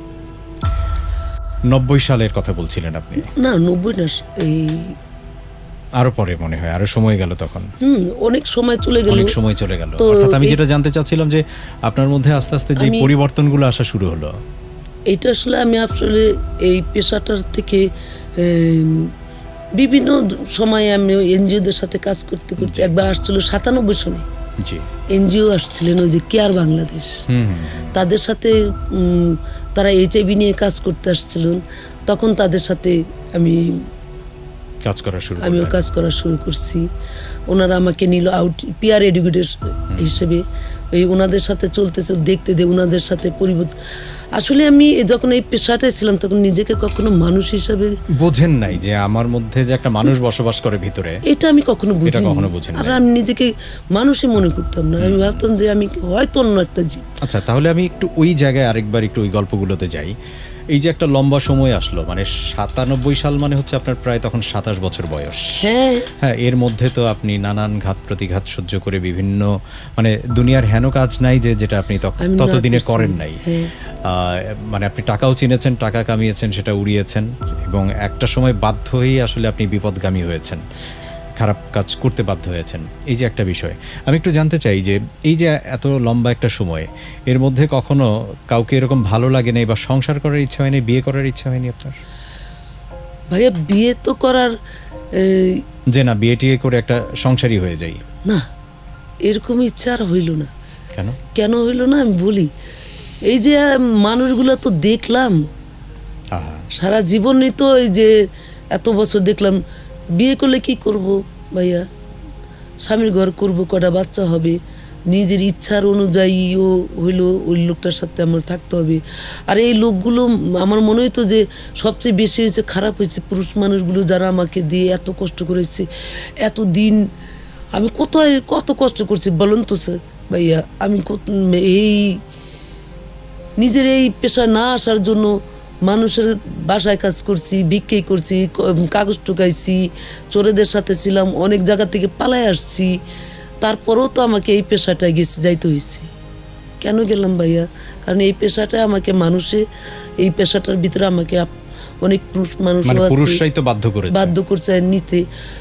নব্বই সালের কথা বলছিলেন আপনি? না, নব্বই না, এই আরো পরে মনে হয়, আরো সময় গেল তখন। হুম, অনেক সময় চলে গেল, অনেক সময় চলে গেল। অর্থাৎ আমি যেটা জানতে চাচ্ছিলাম যে আপনার মধ্যে আস্তে আস্তে যে পরিবর্তনগুলো আসা শুরু হলো, এইটা আসলে আমি আসলে এই পেশাটার থেকে বিভিন্ন সময়ে আমি এনজিওদের সাথে কাজ করতে করতে একবার আসছিল সাতানব্বই সনে এনজিও আসছিলেন, ওই যে কেয়ার বাংলাদেশ, তাদের সাথে তারা এইচআইভি নিয়ে কাজ করতে আসছিলেন। তখন তাদের সাথে আমি কাজ করা শুরু আমিও কাজ করা শুরু করছি। ওনারা আমাকে নিল আউট পিয়ার এডুকেটর হিসেবে। ওই ওনাদের সাথে চলতে চলতে দেখতে দিয়ে ওনাদের সাথে পরিবর্তন। আসলে আমি যখন এই পেশাটায় ছিলাম তখন নিজেকে কখনো মানুষ হিসাবে বোঝেন নাই যে আমার মধ্যে যে একটা মানুষ বসবাস করে ভিতরে, এটা আমি কখনো বুঝিনি। আর আমি নিজেকে মানুষই মনে করতাম না, আমি ভাবতাম যে আমি হয়তো অন্য একটা জীব। আচ্ছা, তাহলে আমি একটু ওই জায়গায় আরেকবার একটু ওই গল্পগুলোতে যাই। এই যে একটা লম্বা সময় আসলো, মানে সাতানব্বই সাল মানে হচ্ছে আপনার প্রায় তখন সাতাশ বছর বয়স। হ্যাঁ হ্যাঁ, এর মধ্যে তো আপনি নানান ঘাত প্রতিঘাত সহ্য করে বিভিন্ন মানে দুনিয়ার হেন কাজ নাই যে যেটা আপনি ততদিনে করেন নাই। মানে আপনি টাকাও চিনেছেন, টাকা কামিয়েছেন, সেটা উড়িয়েছেন এবং একটা সময় বাধ্য হয়েই আসলে আপনি বিপদগামী হয়েছেন, খারাপ কাজ করতে বাধ্য হয়েছেন। এই যে একটা বিষয় আমি একটু জানতে চাই যে এই যে এত লম্বা একটা সময়, এর মধ্যে কখনো কাউকে এরকম ভালো লাগে নাই বা সংসার করার ইচ্ছা হয়নি, বিয়ে করার ইচ্ছা হয়নি আপনার? ভাইয়া বিয়ে তো করার যে না বিয়ে টিয়ে করে একটা সংসারই হয়ে যাই, না এরকম ইচ্ছা আর হইল না। কেন কেন হইল না আমি বলি। এই যে মানুষগুলো তো দেখলাম সারা জীবনই, তো এই যে এত বছর দেখলাম, বিয়ে করলে কি করব ভাইয়া, স্বামীর ঘর করব, কটা বাচ্চা হবে, নিজের ইচ্ছার অনুযায়ীও হইলো ওই লোকটার সাথে আমার থাকতে হবে। আর এই লোকগুলো আমার মনে হইতো যে সবচেয়ে বেশি হয়েছে খারাপ হয়েছে পুরুষ মানুষগুলো, যারা আমাকে দিয়ে এত কষ্ট করেছে এত দিন। আমি কত কত কষ্ট করছি বলুন তো স্যার ভাইয়া। আমি এই নিজের এই পেশা না আসার জন্য মানুষের বাসায় কাজ করছি, ভিক্ষে করছি, কাগজ টুকাইছি, চোরেদের সাথে ছিলাম, অনেক জায়গা থেকে পালায় আসছি, তারপরেও তো আমাকে এই পেশাটায় গেছি যাইতে হয়েছে। কেন গেলাম ভাইয়া? কারণ এই পেশাটা আমাকে মানুষে, এই পেশাটার ভিতরে আমাকে অনেক পুরুষ মানুষ বাধ্য করছে নিতে।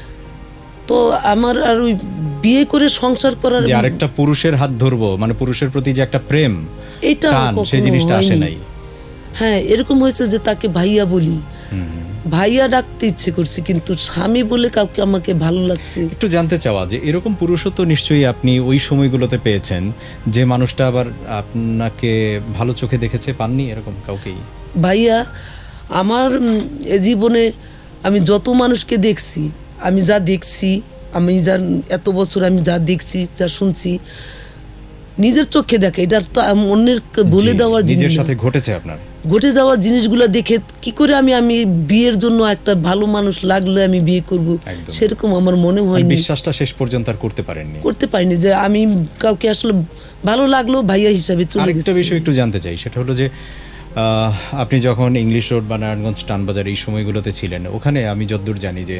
তো আমার আর ওই বিয়ে করে সংসার করার, আরেকটা পুরুষের হাত ধরবো মানে পুরুষের প্রতি যে একটা প্রেম, এইটা সেই জিনিসটা আসে নাই। হ্যাঁ এরকম হয়েছে যে তাকে ভাইয়া বলি, ভাইয়া ডাকতে ইচ্ছে করছে, কিন্তু স্বামী বলে কাউকে আমাকে ভালো লাগছে। একটু জানতে চাওয়া যে এরকম পুরুষও তো নিশ্চয়ই আপনি ওই সময়গুলোতে পেয়েছেন, যে মানুষটা আবার আপনাকে ভালো চোখে দেখেছে, পাননি এরকম কাউকেই? ভাইয়া আমার জীবনে আমি যত মানুষকে দেখছি, আমি যা দেখছি, আমি যা এত বছর আমি যা দেখছি, যা শুনছি, নিজের চোখে দেখে, এটা তো অন্যের বলে দেওয়ার জিনিস, নিজের সাথে ঘটেছে আপনার ঘটে যাওয়া জিনিসগুলো দেখে কি করে আমি আমি বিয়ের জন্য একটা ভালো মানুষ লাগলে আমি বিয়ে করব, সেরকম আমার মনে হয়নি। বিশ্বাসটা শেষ পর্যন্ত আর করতে পারেননি? করতে পারিনি যে আমি কাউকে আসলে ভালো লাগলো ভাইয়া হিসাবে চলে গেছি। একটা বিষয় একটু জানতে চাই, সেটা হলো যে আপনি যখন ইংলিশ রোড বা নারায়ণগঞ্জ টানবাজার এই সময়গুলোতে ছিলেন, ওখানে আমি যতদূর জানি যে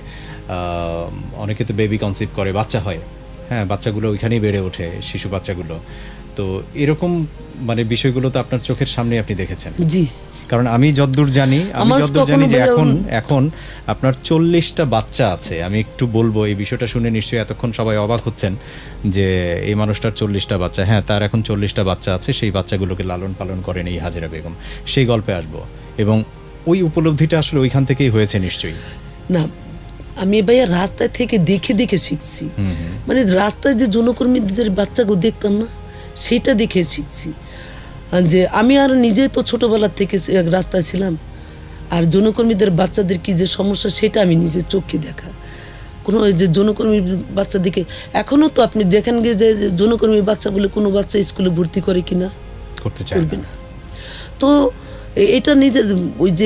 অনেকে তো বেবি কনসিভ করে, বাচ্চা হয়, হ্যাঁ বাচ্চাগুলো ওইখানেই বেড়ে ওঠে, শিশু বাচ্চাগুলো। তো এরকম মানে বিষয়গুলো তো আপনার চোখের সামনে আপনি দেখেছেন? জি, কারণ আমি যতদূর জানি আমি যতদূর জানি যে এখন এখন আপনার চল্লিশটা বাচ্চা আছে। আমি একটু বলবো, এই বিষয়টা শুনে নিশ্চয়ই এতক্ষণ সবাই অবাক হচ্ছেন যে এই মানুষটার চল্লিশটা বাচ্চা। হ্যাঁ, তার এখন চল্লিশটা বাচ্চা আছে, সেই বাচ্চাগুলোকে লালন পালন করেন এই হাজেরা বেগম। সেই গল্পে আসবো, এবং ওই উপলব্ধিটা আসলে ওইখান থেকেই হয়েছে নিশ্চয়ই। না, আমি ভাইয়া রাস্তায় থেকে দেখে দেখে শিখছি। মানে রাস্তায় যে যৌনকর্মীদের বাচ্চাগুলো দেখতাম না, সেটা দেখে শিখছি। যে আমি আর নিজে তো ছোটোবেলার থেকে রাস্তায় ছিলাম, আর যৌনকর্মীদের বাচ্চাদের কি যে সমস্যা সেটা আমি নিজের চোখে দেখা। কোনো যে যৌনকর্মীর বাচ্চা দেখে এখনও তো আপনি দেখেন গে যে যৌনকর্মীর বাচ্চা বলে কোনো বাচ্চা স্কুলে ভর্তি করে কিনা, করতে চাইবে না। তো এটা নিজের ওই যে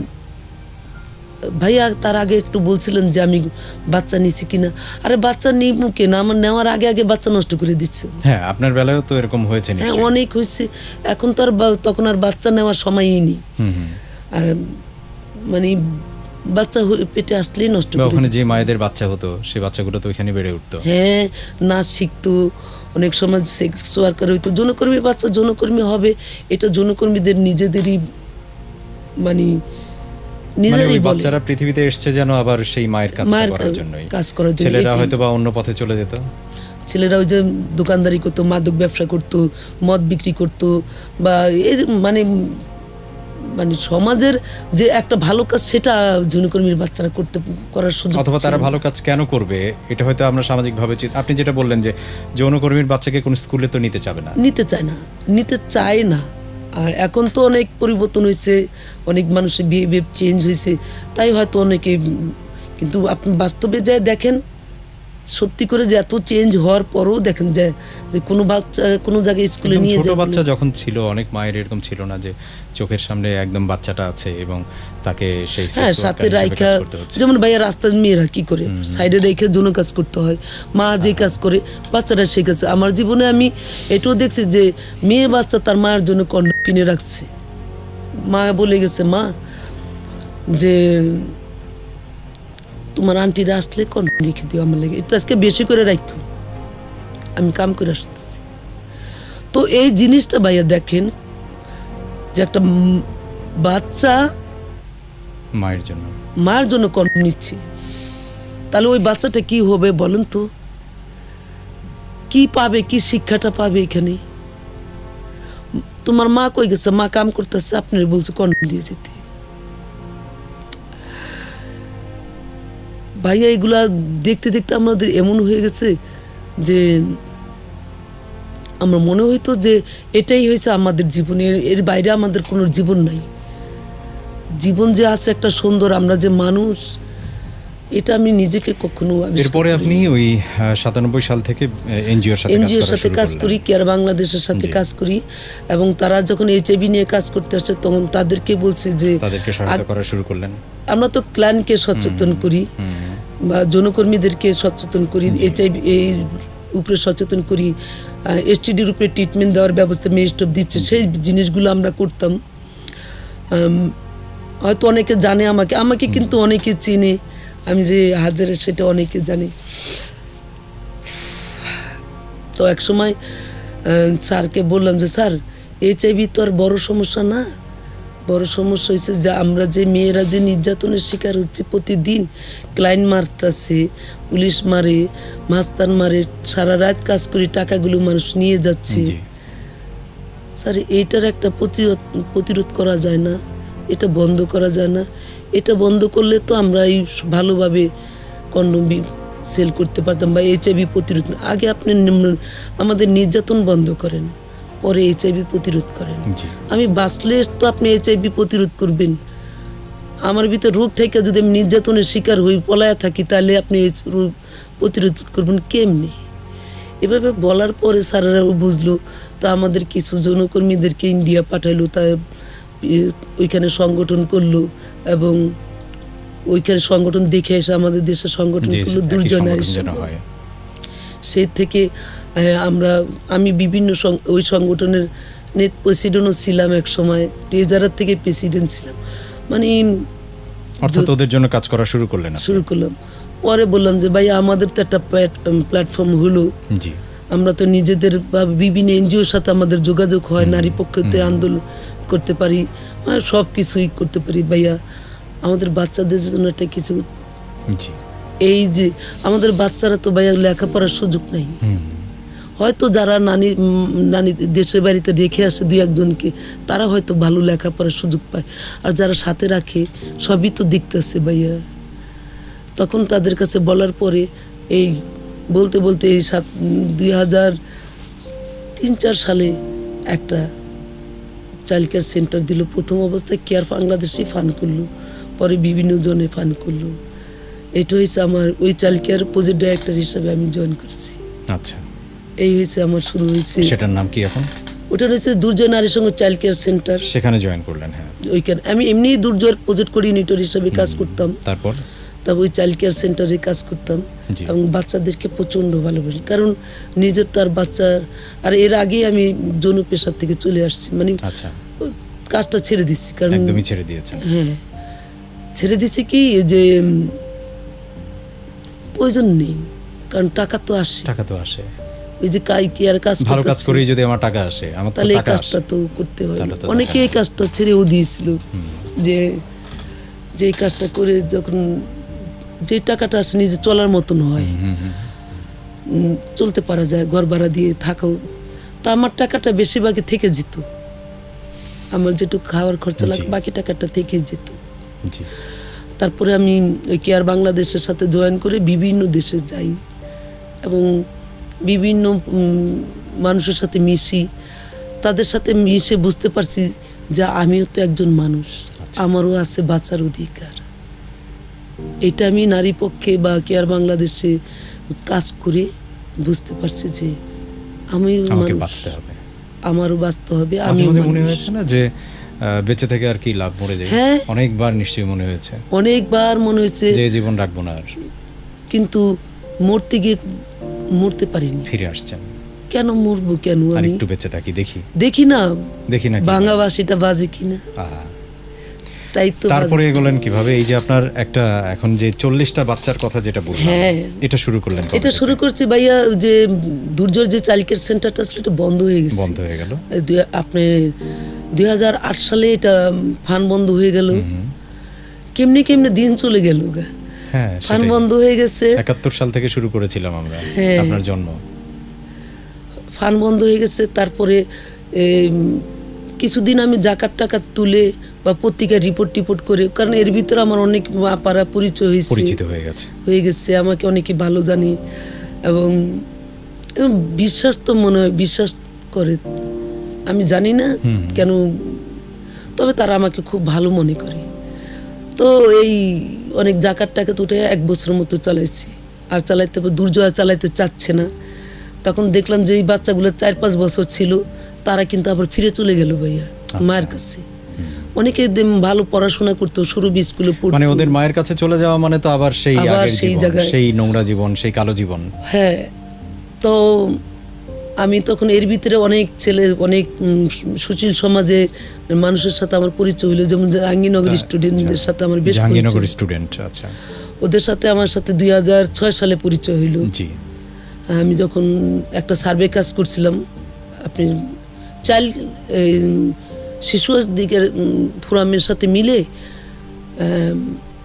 ভাইয়া তার আগে একটু বলছিলেন যে আমি বাচ্চা নিছি কিনা, আরে বাচ্চা নিই মুখে না, আমার নেওয়ার আগে আগে বাচ্চা নষ্ট করে দিচ্ছে। হ্যাঁ, আপনার বেলায়ও তো এরকম হয়েছে? হ্যাঁ, অনেক হয়েছে। এখন তো আর তখন আর বাচ্চা নেওয়ার সময়ই নেই, আর মানে বাচ্চা পেটে আসলেই নষ্ট করে। ওখানে যে মায়েদের বাচ্চা হতো সেই বাচ্চাগুলো তো ওইখানে বেড়ে উঠতো। হ্যাঁ, নাচ শিখতো, অনেক সময় সেক্স ওয়ার্কার হইতো। যৌনকর্মীর বাচ্চা যৌনকর্মী হবে, এটা যৌনকর্মীদের নিজেদেরই মানে নিজেরই বলে। বাচ্চারা পৃথিবীতে এসেছে যেন আবার সেই মায়ের কাজ করার জন্যই, কাজ করার জন্য। ছেলেরা হয়তো বা অন্য পথে চলে যেত। ছেলেরা ওই যে দোকানদারি করতো, মাদক ব্যবসা করতো, মদ বিক্রি করতো, বা এর মানে মানে সমাজের যে একটা ভালো কাজ সেটা যৌনকর্মীর বাচ্চারা করতে করার সুযোগ, অথবা তারা ভালো কাজ কেন করবে এটা হয়তো আমরা সামাজিকভাবে, আপনি যেটা বললেন যে যৌনকর্মীর বাচ্চাকে কোন স্কুলে তো নিতে চাবে না, নিতে চায় না, নিতে চায় না। আর এখন তো অনেক পরিবর্তন হয়েছে, অনেক মানুষের বিহেভিয়ার চেঞ্জ হয়েছে, তাই হয়তো অনেকে, কিন্তু আপনি বাস্তবে যায় দেখেন সত্যি করে যে এত চেঞ্জ হওয়ার পরেও দেখেন যে যে কোনো বাচ্চা কোনো জায়গায় স্কুলে নিয়ে যায়। ছোট বাচ্চা যখন ছিল, অনেক মায়ের এরকম ছিল না যে চোখের সামনে একদম বাচ্চাটা আছে এবং তাকে সেই হ্যাঁ সাথে রাইখা, যেমন ভাইয়া রাস্তার মেয়েরা কি করে সাইডে রেখে যৌন কাজ করতে হয়, মা যে কাজ করে বাচ্চারা সেই কাজ। আমার জীবনে আমি এটাও দেখছি যে মেয়ে বাচ্চা তার মায়ের জন্য কন্ডম কিনে রাখছে, মা বলে গেছে, মা যে তোমার আন্টিরা আসলে কন্ডম রেখে দিও আমার লাগে, এটা আজকে বেশি করে রাখো, আমি কাম করে আসতেছি। তো এই জিনিসটা ভাইয়া দেখেন যে একটা বাচ্চা মায়ের জন্য মায়ের জন্য কন্ডম নিচ্ছে, তাহলে ওই বাচ্চাটা কি হবে বলেন তো? কি পাবে, কি শিক্ষাটা পাবে এখানে? তোমার মা কই গেছে, মা কাম করতেছে, আপনার বলছে কন্ডম দিয়ে যেতে। ভাইয়া এগুলা দেখতে দেখতে আমাদের এমন হয়ে গেছে যে আমার মনে হইতো যে এটাই হয়েছে আমাদের জীবনের, এর বাইরে আমাদের কোনো জীবন নাই। জীবন যে আছে একটা সুন্দর, আমরা যে মানুষ, এটা আমি নিজেকে কখনো। এরপরে আপনি ওই সাতানব্বই সাল থেকে এনজিওর সাথে এনজিওর সাথে কাজ করি, কেয়ার বাংলাদেশের সাথে কাজ করি, এবং তারা যখন এইচআইভি নিয়ে কাজ করতে আসছে তখন তাদেরকে বলছি যে তাদেরকে সহায়তা করা শুরু করলেন। আমরা তো ক্লায়েন্টকে সচেতন করি বা যৌনকর্মীদেরকে সচেতন করি, এইচআইভি এর উপরে সচেতন করি, এসটিডির উপরে ট্রিটমেন্ট দেওয়ার ব্যবস্থা মেরিস্টপ দিচ্ছে, সেই জিনিসগুলো আমরা করতাম। হয়তো অনেকে জানে আমাকে, আমাকে কিন্তু অনেকে চিনে, আমি যে হাজারে সেটা অনেকে জানে। তো এক সময় স্যারকে বললাম যে স্যার এইচআইভি তো আর বড় সমস্যা না, বড় সমস্যা হয়েছে যে আমরা যে মেয়েরা যে নির্যাতনের শিকার হচ্ছে, প্রতিদিন ক্লায়েন্ট মারতেছে, পুলিশ মারে, মাস্তান মারে, সারা রাত কাজ করি, টাকাগুলো মানুষ নিয়ে যাচ্ছে। স্যার এইটার একটা প্রতিরোধ প্রতিরোধ করা যায় না, এটা বন্ধ করা যায় না। এটা বন্ধ করলে তো আমরা এই ভালোভাবে কন্ডম সেল করতে পারতাম বা এইচআইভি প্রতিরোধ। আগে আপনি আমাদের নির্যাতন বন্ধ করেন, পরে এইচআইভি প্রতিরোধ করেন। আমি বাঁচলে তো আপনি এইচআইভি প্রতিরোধ করবেন। আমার ভিতরে রোগ থেকে যদি আমি নির্যাতনের শিকার হই, পলায়া থাকি, তাহলে আপনি এই রোগ প্রতিরোধ করবেন কেমনি? এভাবে বলার পরে স্যারেরাও বুঝলো। তো আমাদের কিছু যৌনকর্মীদেরকে ইন্ডিয়া পাঠাইলো, তা ওইখানে সংগঠন করলো, এবং ওইখানে সংগঠন দেখে এসে আমাদের দেশে সংগঠন করলো দুর্জয় নারী সংঘ। সেই থেকে আমরা আমি বিভিন্ন ওই সংগঠনের নেট প্রেসিডেন্টও ছিলাম, এক সময় ট্রেজারার থেকে প্রেসিডেন্ট ছিলাম। মানে অর্থাৎ ওদের জন্য কাজ করা শুরু করলেন? শুরু করলাম। পরে বললাম যে ভাই আমাদের তো একটা প্ল্যাটফর্ম হলো, আমরা তো নিজেদের বা বিভিন্ন এনজিওর সাথে আমাদের যোগাযোগ হয়, নারী পক্ষতে আন্দোলন করতে পারি, সব কিছুই করতে পারি। ভাইয়া আমাদের বাচ্চাদের জন্য একটা কিছু, এই যে আমাদের বাচ্চারা তো ভাইয়া লেখাপড়ার সুযোগ নাই, হয়তো যারা নানি নানি দেশের বাড়িতে রেখে আসে দুই একজনকে, তারা হয়তো ভালো লেখাপড়ার সুযোগ পায়, আর যারা সাথে রাখে সবই তো দেখতেছে ভাইয়া। তখন তাদের কাছে বলার পরে এই বলতে বলতে এই সাত দুই হাজার তিন চার সালে একটা চাইল্ড কেয়ার সেন্টার দিল। প্রথম অবস্থায় কেয়ার বাংলাদেশই ফান্ড করলো, পরে বিভিন্ন জনে ফান্ড করলো। এটা হয়েছে আমার ওই চাইল্ড কেয়ার প্রজেক্ট ডাইরেক্টর হিসেবে আমি জয়েন করছি। আচ্ছা, এই হয়েছে আমার শুরু হয়েছে। সেটার নাম কি এখন? ওটা হয়েছে Durjoy Nari Sangha child care centre. সেখানে জয়েন করলেন? হ্যাঁ, ওইখানে আমি এমনি দুর্জয়ের প্রজেক্ট কোঅর্ডিনেটর হিসেবে কাজ করতাম। তারপর তবে ওই চাইল্ড কেয়ার সেন্টারে কাজ করতাম, এবং বাচ্চাদেরকে প্রচণ্ড ভালোবাসি, কারণ নিজের তার বাচ্চার। আর এর আগে আমি যৌন পেশার থেকে চলে আসছি, মানে কাজটা ছেড়ে দিচ্ছি, কারণ একদমই ছেড়ে দিয়েছেন। হ্যাঁ, ছেড়ে দিচ্ছি কি যে প্রয়োজন নেই, কারণ টাকা তো আসে, টাকা তো আসে। ওই যে কাই কেয়ার কাজ ভালো কাজ করি, যদি আমার টাকা আসে, আমার তাহলে এই কাজটা তো করতে হয়। অনেকে এই কাজটা ছেড়েও দিয়েছিল, যে যে কাজটা করে যখন যে টাকাটা আসে নিজে চলার মতন হয়, চলতে পারা যায়, ঘর ভাড়া দিয়ে থাকাও। তা আমার টাকাটা বেশিরভাগই থেকে যেত, আমার যেটুকু খাওয়ার খরচা লাগে বাকি টাকাটা থেকে যেত। তারপরে আমি ওই কেয়ার বাংলাদেশের সাথে জয়েন করে বিভিন্ন দেশে যাই, এবং বিভিন্ন মানুষের সাথে মিশি। তাদের সাথে মিশে বুঝতে পারছি যে আমিও তো একজন মানুষ, আমারও আছে বাঁচার অধিকার। এটা আমি নারী পক্ষে বা কেয়ার বাংলাদেশে কাজ করে বুঝতে পারছি যে আমি বাঁচতে হবে, আমারও বাঁচতে হবে। আমি মনে হয়েছে না যে বেঁচে থেকে আর কি লাভ, মরে যাই? হ্যাঁ, অনেকবার নিশ্চয়ই মনে হয়েছে, অনেকবার মনে হয়েছে যে জীবন রাখবো না আর, কিন্তু মরতে গিয়ে মরতে পারিনি, ফিরে আসছেন। কেন মরবো কেন আর আমি একটু বেঁচে থাকি দেখি দেখি না দেখি না কি ভাঙা বাঁশিটা বাজে কিনা আহা। তাই তো তারপরে বাজে। এগোলেন কিভাবে? এই যে আপনার একটা এখন যে চল্লিশটা বাচ্চার কথা যেটা বললেন, হ্যাঁ। এটা শুরু করলেন কবে এটা থেকে? শুরু করছি ভাইয়া যে দুর্যোগ যে চাইল্ড সেন্টারটা ছিল এটা বন্ধ হয়ে গেছে বন্ধ হয়ে গেল এই দুই- আপনি দুই হাজার আট সালে এটা ফান বন্ধ হয়ে গেল কেমনি কেমনি দিন চলে গেল গা হ্যাঁ ফান সেটাই। বন্ধ হয়ে গেছে একাত্তর সাল থেকে শুরু করেছিলাম আমরা, হ্যাঁ। আপনার জন্ম। ফান বন্ধ হয়ে গেছে তারপরে এই, কিছুদিন আমি জাকাত টাকা তুলে বা পত্রিকায় রিপোর্ট টিপোর্ট করে, কারণ এর ভিতরে আমার অনেক পাড়া পরিচয় হয়েছে পরিচিত হয়ে গেছে। হয়ে গেছে আমাকে অনেকে ভালো জানে এবং এবং বিশ্বাস তো মনে হয় বিশ্বাস করে, আমি জানি না কেন, তবে তারা আমাকে খুব ভালো মনে করে। তো এই অনেক জাকাত টাকা উঠে এক বছরের মতো চালাইছি, আর চালাইতে দুর্জয় চালাইতে চাচ্ছে না। তখন দেখলাম যে এই বাচ্চাগুলো চার পাঁচ বছর ছিল, তারা কিন্তু আবার ফিরে চলে গেল ভাইয়া মায়ের কাছে। অনেকে দে- ভালো পড়াশোনা করতো, শুরু স্কুলে পড়তো, মানে ওদের মায়ের কাছে চলে যাওয়া মানে তো আবার সেই আবার আগের সেই জীবন, জায়গায়। সেই নোংরা জীবন, সেই কালো জীবন। হ্যাঁ। তো আমি তখন এর ভিতরে অনেক ছেলে, অনেক উম, সুশীল সমাজের মানুষের সাথে আমার পরিচয় হইলো, যেমন জাহাঙ্গীরনগর স্টুডেন্টদের সাথে আমার বেশ জাহাঙ্গীরনগর পরিচয়। স্টুডেন্ট, আচ্ছা ওদের সাথে আমার সাথে দুই হাজার ছয় সালে পরিচয় হইলো। জি। আমি যখন একটা সার্ভে কাজ করছিলাম, আপনি চাইল্ড শিশু দিকের ফোরামের সাথে মিলে আম,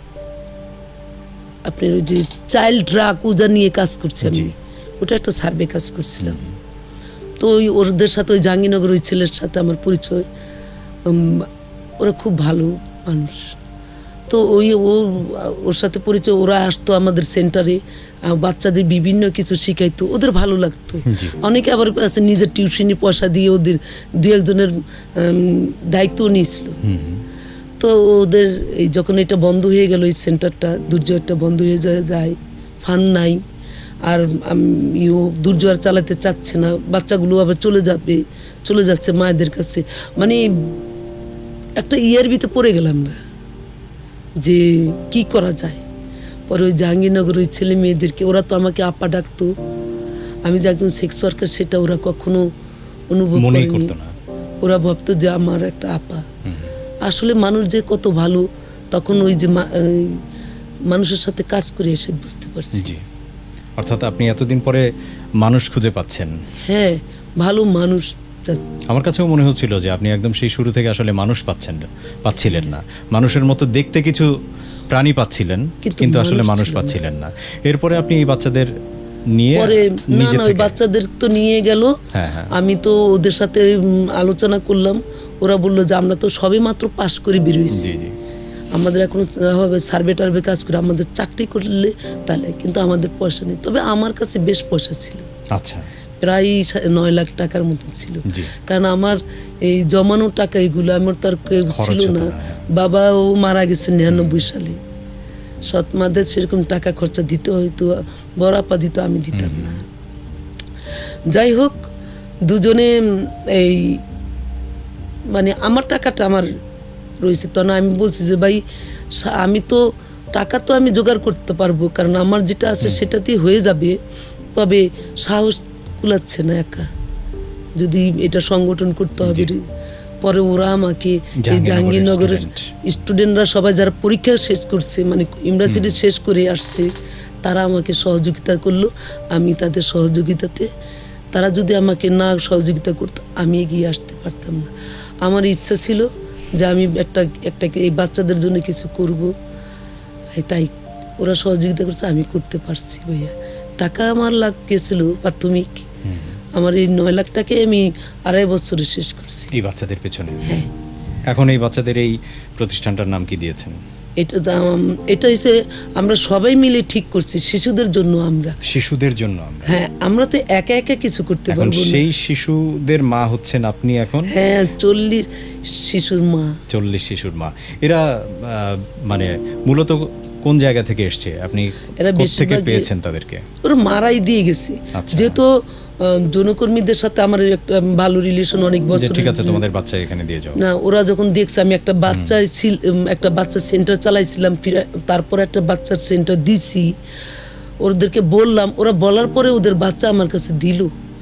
আপনার ওই যে চাইল্ড ড্রাগ ওজা নিয়ে কাজ করছি আমি, ওটা একটা সার্ভে কাজ করছিলাম। তো ওই ওদের সাথে ওই জাহাঙ্গীরনগর ওই ছেলের সাথে আমার পরিচয়, উম, ওরা খুব ভালো মানুষ। তো ওই ও ওর সাথে পরিচয়, ওরা আসতো আমাদের সেন্টারে, আহ, বাচ্চাদের বিভিন্ন কিছু শিখাইতো, ওদের ভালো লাগতো। অনেকে আবার আছে নিজের টিউশনি পয়সা দিয়ে ওদের দু একজনের উম, দায়িত্বও নিয়েছিল। তো ওদের এই যখন এটা বন্ধ হয়ে গেল, এই সেন্টারটা দুর্যোগটা বন্ধ হয়ে যায় যায় ফান নাই, আর আমিও দুর্যোগ আর চালাতে চাচ্ছে না, বাচ্চাগুলো আবার চলে যাবে, চলে যাচ্ছে মায়েদের কাছে, মানে একটা ইয়ের ভিতরে পড়ে গেলাম না যে কি করা যায়। পরে ওই জাহাঙ্গীরনগর ওই ছেলে মেয়েদেরকে, ওরা তো আমাকে আপা ডাকতো, আমি যে একজন সেক্স ওয়ার্কার সেটা ওরা কখনো অনুভব মনেই করেনি। করতো না। ওরা ভাবতো যে আমার একটা আপা। আসলে মানুষ যে কত ভালো, তখন ওই যে মা- এই মানুষের সাথে কাজ করে এসে বুঝতে পারছি। জি। অর্থাৎ আপনি এতদিন পরে মানুষ খুঁজে পাচ্ছেন। হ্যাঁ, ভালো মানুষ চাচ্ছি। আমার কাছেও মনে হচ্ছিল যে আপনি একদম সেই শুরু থেকে আসলে মানুষ পাচ্ছেন না, পাচ্ছিলেন না। মানুষের মতো দেখতে কিছু প্রাণী পাচ্ছিলেন, কিন্তু কিন্তু আসলে মানুষ মানুষ ছিল না। পাচ্ছিলেন না। এরপরে আপনি এই বাচ্চাদের নিয়ে পরে না নিজে না ওই থেকে- বাচ্চাদের তো নিয়ে গেল, হ্যাঁ, হ্যাঁ। আমি তো ওদের সাথে উম, আলোচনা করলাম, ওরা বললো যে আমরা তো সবে মাত্র পাশ করে বেরোইছি, জি জি আমাদের এখনো হবে সার্ভে টার্ভে কাজ করে, আমাদের চাকরি করলে তাহলে, কিন্তু আমাদের পয়সা নেই। তবে আমার কাছে বেশ পয়সা ছিল, আচ্ছা প্রায় সা- নয় লাখ টাকার মতন ছিল, জি। কারণ আমার এই জমানো টাকা এগুলো আমার তো আর কেউ খরচ ছিল হতো না। না, হ্যাঁ। বাবাও মারা গেছে নিরানব্বই সালে, সৎ মাদের সেরকম টাকা খরচা দিতে হয়তো, বড় আপা দিত, আমি দিতাম না। যাই হোক, দুজনে উম, এই মানে আমার টাকাটা আমার রয়েছে, তখন আমি বলছি যে ভাই সা- আমি তো টাকা তো আমি জোগাড় করতে পারবো, কারণ আমার যেটা আছে সেটাতেই হয়ে যাবে, তবে সাহস কুলাচ্ছে না একা, যদি এটা সংগঠন করতে হবে। পরে ওরা আমাকে এই জাহাঙ্গীরনগরের জাহাঙ্গীরনগরের student। স্টুডেন্টরা সবাই যারা পরীক্ষা শেষ করছে, মানে ইউনিভার্সিটি শেষ করে আসছে, তারা আমাকে সহযোগিতা করলো। আমি তাদের সহযোগিতাতে, তারা যদি আমাকে না সহযোগিতা করতো আমি এগিয়ে আসতে পারতাম না। আমার ইচ্ছা ছিল যে আমি একটা একটা এই বাচ্চাদের জন্য কিছু করব, এই তাই ওরা সহযোগিতা করছে, আমি করতে পারছি। ভাইয়া টাকা আমার লাগ গেছিল প্রাথমিক, আমার এই নয় লাখ টাকা আমি আড়াই বছরে শেষ করছি। এই বাচ্চাদের পেছনে। হ্যাঁ। এখন এই বাচ্চাদের এই প্রতিষ্ঠানটার নাম কি দিয়েছেন? এটা দাম এটা হচ্ছে আমরা সবাই মিলে ঠিক করছি, শিশুদের জন্য আমরা। শিশুদের জন্য আমরা। হ্যাঁ, আমরা তো একা একা কিছু করতে এখন পারবো না। সেই শিশুদের মা হচ্ছেন আপনি এখন? হ্যাঁ, চল্লিশ শিশুর মা। চল্লিশ শিশুর মা। এরা আহ, মানে মূলত কোন জায়গা থেকে এসছে? আপনি এরা কোথা থেকে বেশিরভাগই- পেয়েছেন তাদেরকে? ওরা মারাই দিয়ে গেছে। আচ্ছা। যেহেতু আহ, যৌনকর্মীদের সাথে আমার একটা ভালো রিলেশন অনেক যে বছর। ঠিক আছে তোমাদের বাচ্চা এখানে দিয়ে যাও। না, ওরা যখন দেখছে আমি একটা বাচ্চা ছিল, উম, একটা বাচ্চা সেন্টার চালাইছিলাম, ফিরা- তারপর একটা বাচ্চার সেন্টার দিছি, ওদেরকে বললাম, ওরা বলার পরে ওদের বাচ্চা আমার কাছে দিল।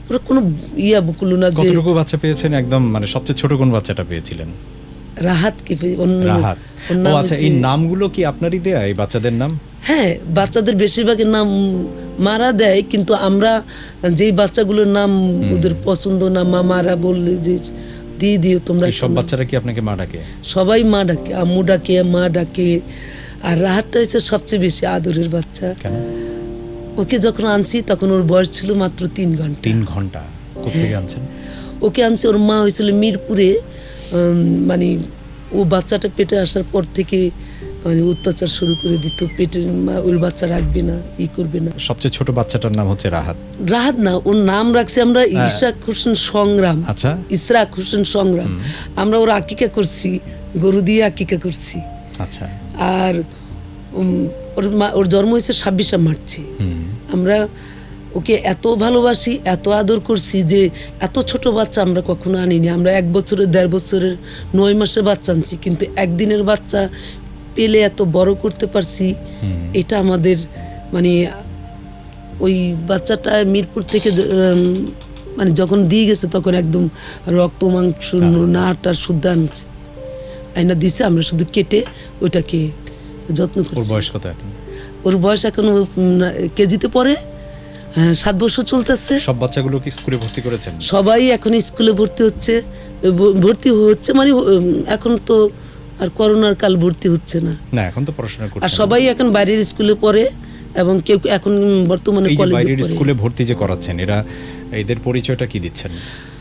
ওরা কোনো ইয়া বকুলো না যে কতটুকু বাচ্চা পেয়েছেন একদম মানে সবচেয়ে ছোট কোন বাচ্চাটা পেয়েছিলেন রাহাত কি অন্য রাহাত ও আচ্ছা এই নামগুলো কি আপনারই দেয়া এই বাচ্চাদের নাম হ্যাঁ বাচ্চাদের বেশিরভাগের নাম মারা দেয় কিন্তু আমরা যেই বাচ্চাগুলোর নাম ওদের পছন্দ না মা মারা বললে যে দিয়ে দিও তোমরা সব বাচ্চারা কি আপনাকে মা ডাকে সবাই মা ডাকে আম্মু ডাকে মা ডাকে আর রাহাতটা হচ্ছে সবচেয়ে বেশি আদরের বাচ্চা ওকে যখন আনছি তখন ওর বয়স ছিল মাত্র তিন ঘন্টা তিন ঘন্টা কোথায় আনছেন ওকে আনছি ওর মা হয়েছিল মিরপুরে মানে ও বাচ্চাটা পেটে আসার পর থেকে মানে অত্যাচার শুরু করে দিত পেটের মা ওর বাচ্চা রাখবে না ই করবে না সবচেয়ে ছোট বাচ্চাটার নাম হচ্ছে রাহাত রাহাত না ওর নাম রাখছি আমরা ইশরাক হোসেন সংগ্রাম আচ্ছা ইশরাক হোসেন সংগ্রাম আমরা ওর আকিকা করছি গরু দিয়ে আকিকা করছি আচ্ছা আর ওর ওর জন্ম হয়েছে ছাব্বিশে মার্চে আমরা ওকে এত ভালোবাসি এত আদর করছি যে এত ছোট বাচ্চা আমরা কখনো আনিনি আমরা এক বছরের দেড় বছরের নয় মাসের বাচ্চা আনছি কিন্তু একদিনের বাচ্চা পেলে এত বড় করতে পারছি এটা আমাদের মানে ওই বাচ্চাটা মিরপুর থেকে মানে যখন দিয়ে গেছে তখন একদম রক্ত মাংস নাটা শুদ্ধ আনছে আইনা দিছে আমরা শুধু কেটে ওইটাকে যত্ন করছি। ওর বয়স কত এখন? ওর বয়স এখন কেজিতে পড়ে, সাত বছর চলতেছে। সব বাচ্চাগুলো কি স্কুলে ভর্তি করেছেন? সবাই এখন স্কুলে ভর্তি হচ্ছে, ভর্তি হচ্ছে মানে এখন তো আর করোনার কাল ভর্তি হচ্ছে না, না এখন তো পড়াশোনা করছে। আর সবাই এখন বাইরের স্কুলে পড়ে এবং কেউ এখন বর্তমানে কলেজে পড়ে। বাইরের স্কুলে ভর্তি যে করাচ্ছেন এরা এদের পরিচয়টা কি দিচ্ছেন?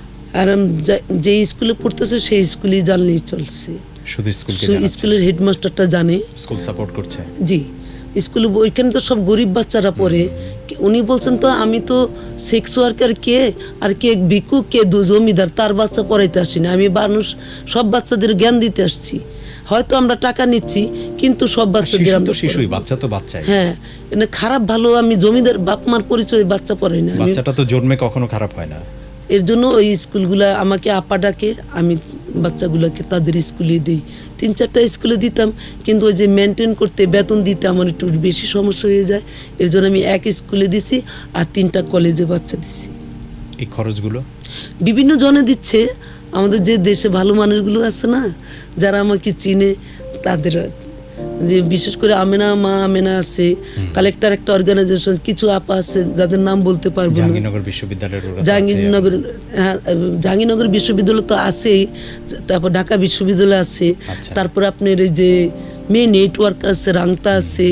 আর যে স্কুলে পড়তেছে সেই স্কুলেই জানলেই চলছে, শুধু স্কুলকে স্কুলের হেডমাস্টারটা জানে, স্কুল সাপোর্ট করছে। জি স্কুলে ওইখানে তো সব গরিব বাচ্চারা পড়ে। উনি বলছেন তো আমি তো সেক্স ওয়ার্কার কে আর কে ভিক্ষুক কে জমিদার তার বাচ্চা পড়াইতে আসি না, আমি মানুষ সব বাচ্চাদের জ্ঞান দিতে আসছি। হয়তো আমরা টাকা নিচ্ছি কিন্তু সব বাচ্চাদের আমরা শিশুই, বাচ্চা তো বাচ্চাই। হ্যাঁ খারাপ ভালো আমি জমিদার বাপ মার পরিচয় বাচ্চা পড়াই না, বাচ্চাটা তো জন্মে কখনো খারাপ হয় না। এর জন্য ওই স্কুলগুলা আমাকে আপা ডাকে, আমি বাচ্চাগুলোকে তাদের স্কুলে দিই। তিন চারটা স্কুলে দিতাম কিন্তু ওই যে মেনটেন করতে বেতন দিতে আমার একটু বেশি সমস্যা হয়ে যায়, এর জন্য আমি এক স্কুলে দিছি আর তিনটা কলেজে বাচ্চা দিছি। এই খরচগুলো বিভিন্ন জনে দিচ্ছে, আমাদের যে দেশে ভালো মানুষগুলো আছে না যারা আমাকে চিনে তাদের, যে বিশেষ করে আমেনা মা আমেনা আছে, কালেক্টর একটা অর্গানাইজেশন, কিছু আপা আছে যাদের নাম বলতে পারবো না। জাহাঙ্গীরনগর বিশ্ববিদ্যালয়ের জাহাঙ্গীরনগর হ্যাঁ জাহাঙ্গীরনগর বিশ্ববিদ্যালয় তো আছেই, তারপর ঢাকা বিশ্ববিদ্যালয় আছে, তারপর আপনার এই যে মে নেটওয়ার্ক আছে, রাংতা আছে,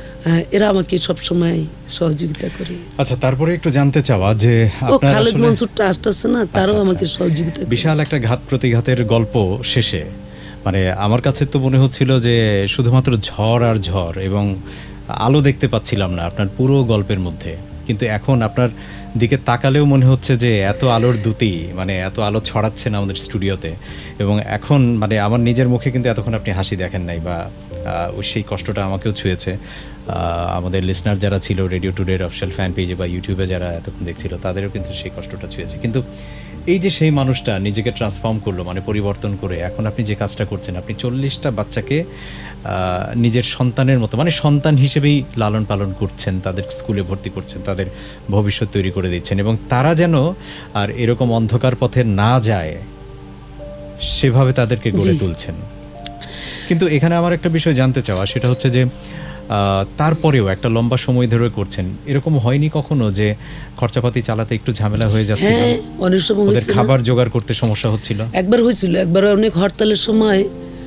এরা আমাকে সব সময় সহযোগিতা করে। আচ্ছা তারপরে একটু জানতে চাওয়া যে আপনার খালেদ মনসুর ট্রাস্ট আছে না, তারও আমাকে সহযোগিতা করে। বিশাল একটা ঘাত প্রতিঘাতের গল্প শেষে মানে আমার কাছে তো মনে হচ্ছিল যে শুধুমাত্র ঝড় আর ঝড় এবং আলো দেখতে পাচ্ছিলাম না আপনার পুরো গল্পের মধ্যে, কিন্তু এখন আপনার দিকে তাকালেও মনে হচ্ছে যে এত আলোর দ্যুতি মানে এত আলো ছড়াচ্ছেন আমাদের স্টুডিওতে, এবং এখন মানে আমার নিজের মুখে কিন্তু এতক্ষণ আপনি হাসি দেখেন নাই বা সেই কষ্টটা আমাকেও ছুঁয়েছে। আমাদের লিসনার যারা ছিল রেডিও টুডের অফিশিয়াল ফ্যান পেজে বা ইউটিউবে যারা এতক্ষণ দেখছিল তাদেরও কিন্তু সেই কষ্টটা ছুঁয়েছে। কিন্তু এই যে সেই মানুষটা নিজেকে ট্রান্সফর্ম করলো মানে পরিবর্তন করে এখন আপনি যে কাজটা করছেন, আপনি চল্লিশটা বাচ্চাকে নিজের সন্তানের মতো মানে সন্তান হিসেবেই লালন পালন করছেন, তাদের স্কুলে ভর্তি করছেন, তাদের ভবিষ্যৎ তৈরি করে দিচ্ছেন এবং তারা যেন আর এরকম অন্ধকার পথে না যায় সেভাবে তাদেরকে গড়ে তুলছেন। কিন্তু এখানে আমার একটা বিষয় জানতে চাওয়া সেটা হচ্ছে যে তারপরেও একটা লম্বা সময় ধরে করছেন, এরকম হয়নি কখনো যে খরচাপাতি চালাতে একটু ঝামেলা হয়ে যাচ্ছে? হ্যাঁ অনেক সময় হয়েছে, খাবার জোগাড় করতে সমস্যা হচ্ছিল। একবার হয়েছিল, একবার অনেক হরতালের সময়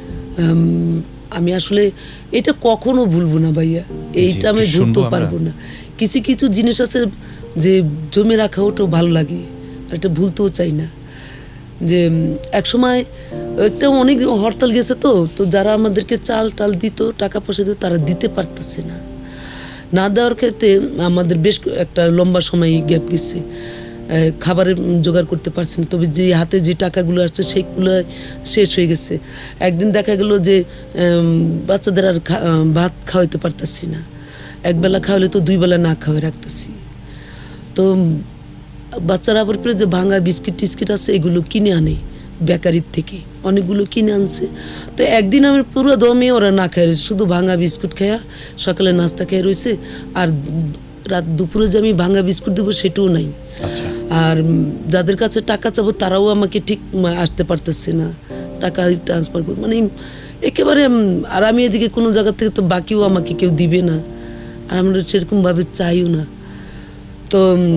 আমি আসলে এটা কখনো ভুলবো না ভাইয়া, এইটা আমি ভুলতে পারবো না। কিছু কিছু জিনিস আছে যে জমে রাখা ওটাও ভালো লাগে আর এটা ভুলতেও চাই না। যে এক সময় একটা অনেক হরতাল গেছে তো তো যারা আমাদেরকে চাল টাল দিত টাকা পয়সা দিত তারা দিতে পারতেছে না, না দেওয়ার ক্ষেত্রে আমাদের বেশ একটা লম্বা সময় গ্যাপ গেছে, খাবারের জোগাড় করতে পারছি না। তবে যে হাতে যে টাকাগুলো আসছে সেগুলো শেষ হয়ে গেছে। একদিন দেখা গেল যে বাচ্চাদের আর ভাত খাওয়াইতে পারতেছি না, একবেলা খাওয়ালে তো দুই বেলা না খাওয়াই রাখতেছি। তো বাচ্চারা আবার পরে যে ভাঙা বিস্কিট টিস্কিট আছে এগুলো কিনে আনে বেকারির থেকে, অনেকগুলো কিনে আনছে। তো একদিন আমি পুরো দমে ওরা না খাই রয়েছে, শুধু ভাঙা বিস্কুট খাইয়া সকালে নাস্তা খেয়ে রয়েছে, আর রাত দুপুরে যে আমি ভাঙা বিস্কুট দেবো সেটাও নাই। আর যাদের কাছে টাকা চাবো তারাও আমাকে ঠিক আসতে পারতেছে না, টাকা ট্রান্সফার করে, মানে একেবারে। আর আমি এদিকে কোনো জায়গা থেকে তো বাকিও আমাকে কেউ দিবে না, আর আমরা সেরকমভাবে চাইও না। তো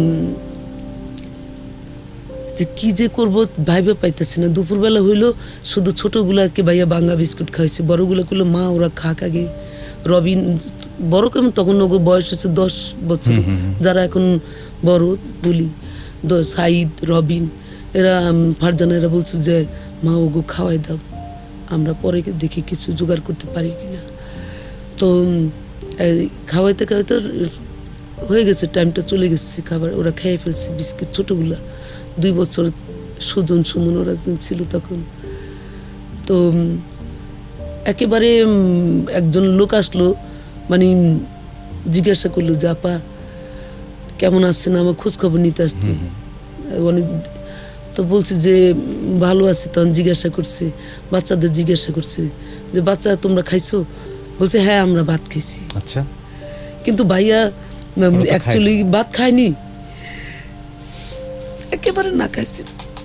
যে কী যে করবো ভাইবে পাইতেছি না। দুপুরবেলা হইলো শুধু ছোটোগুলাকে ভাইয়া বাঙ্গা বিস্কুট খাইছে, বড়োগুলো করলো মা ওরা খাক আগে। রবিন বড় কেমন তখন ওগো বয়স হচ্ছে দশ বছর, যারা এখন বড় বলি সাইদ রবিন এরা ফারজানা এরা বলছে যে মা ওগো খাওয়াই দাও, আমরা পরে দেখি কিছু জোগাড় করতে পারি কিনা। তো খাওয়াইতে খাওয়াইতে হয়ে গেছে, টাইমটা চলে গেছে, খাবার ওরা খেয়ে ফেলছে বিস্কিট ছোটোগুলা। দুই বছর সুজন সুমন ওরা ছিল তখন। তো একেবারে একজন লোক আসলো, মানে জিজ্ঞাসা করলো যে আপা কেমন আছেন, আমার খোঁজ খবর নিতে আসতো অনেক। তো বলছে যে ভালো আছি। তখন জিজ্ঞাসা করছে, বাচ্চাদের জিজ্ঞাসা করছে যে বাচ্চা তোমরা খাইছো? বলছে হ্যাঁ আমরা ভাত খাইছি। আচ্ছা, কিন্তু ভাইয়া অ্যাকচুয়ালি ভাত খায়নি, একেবারে না খাইছে।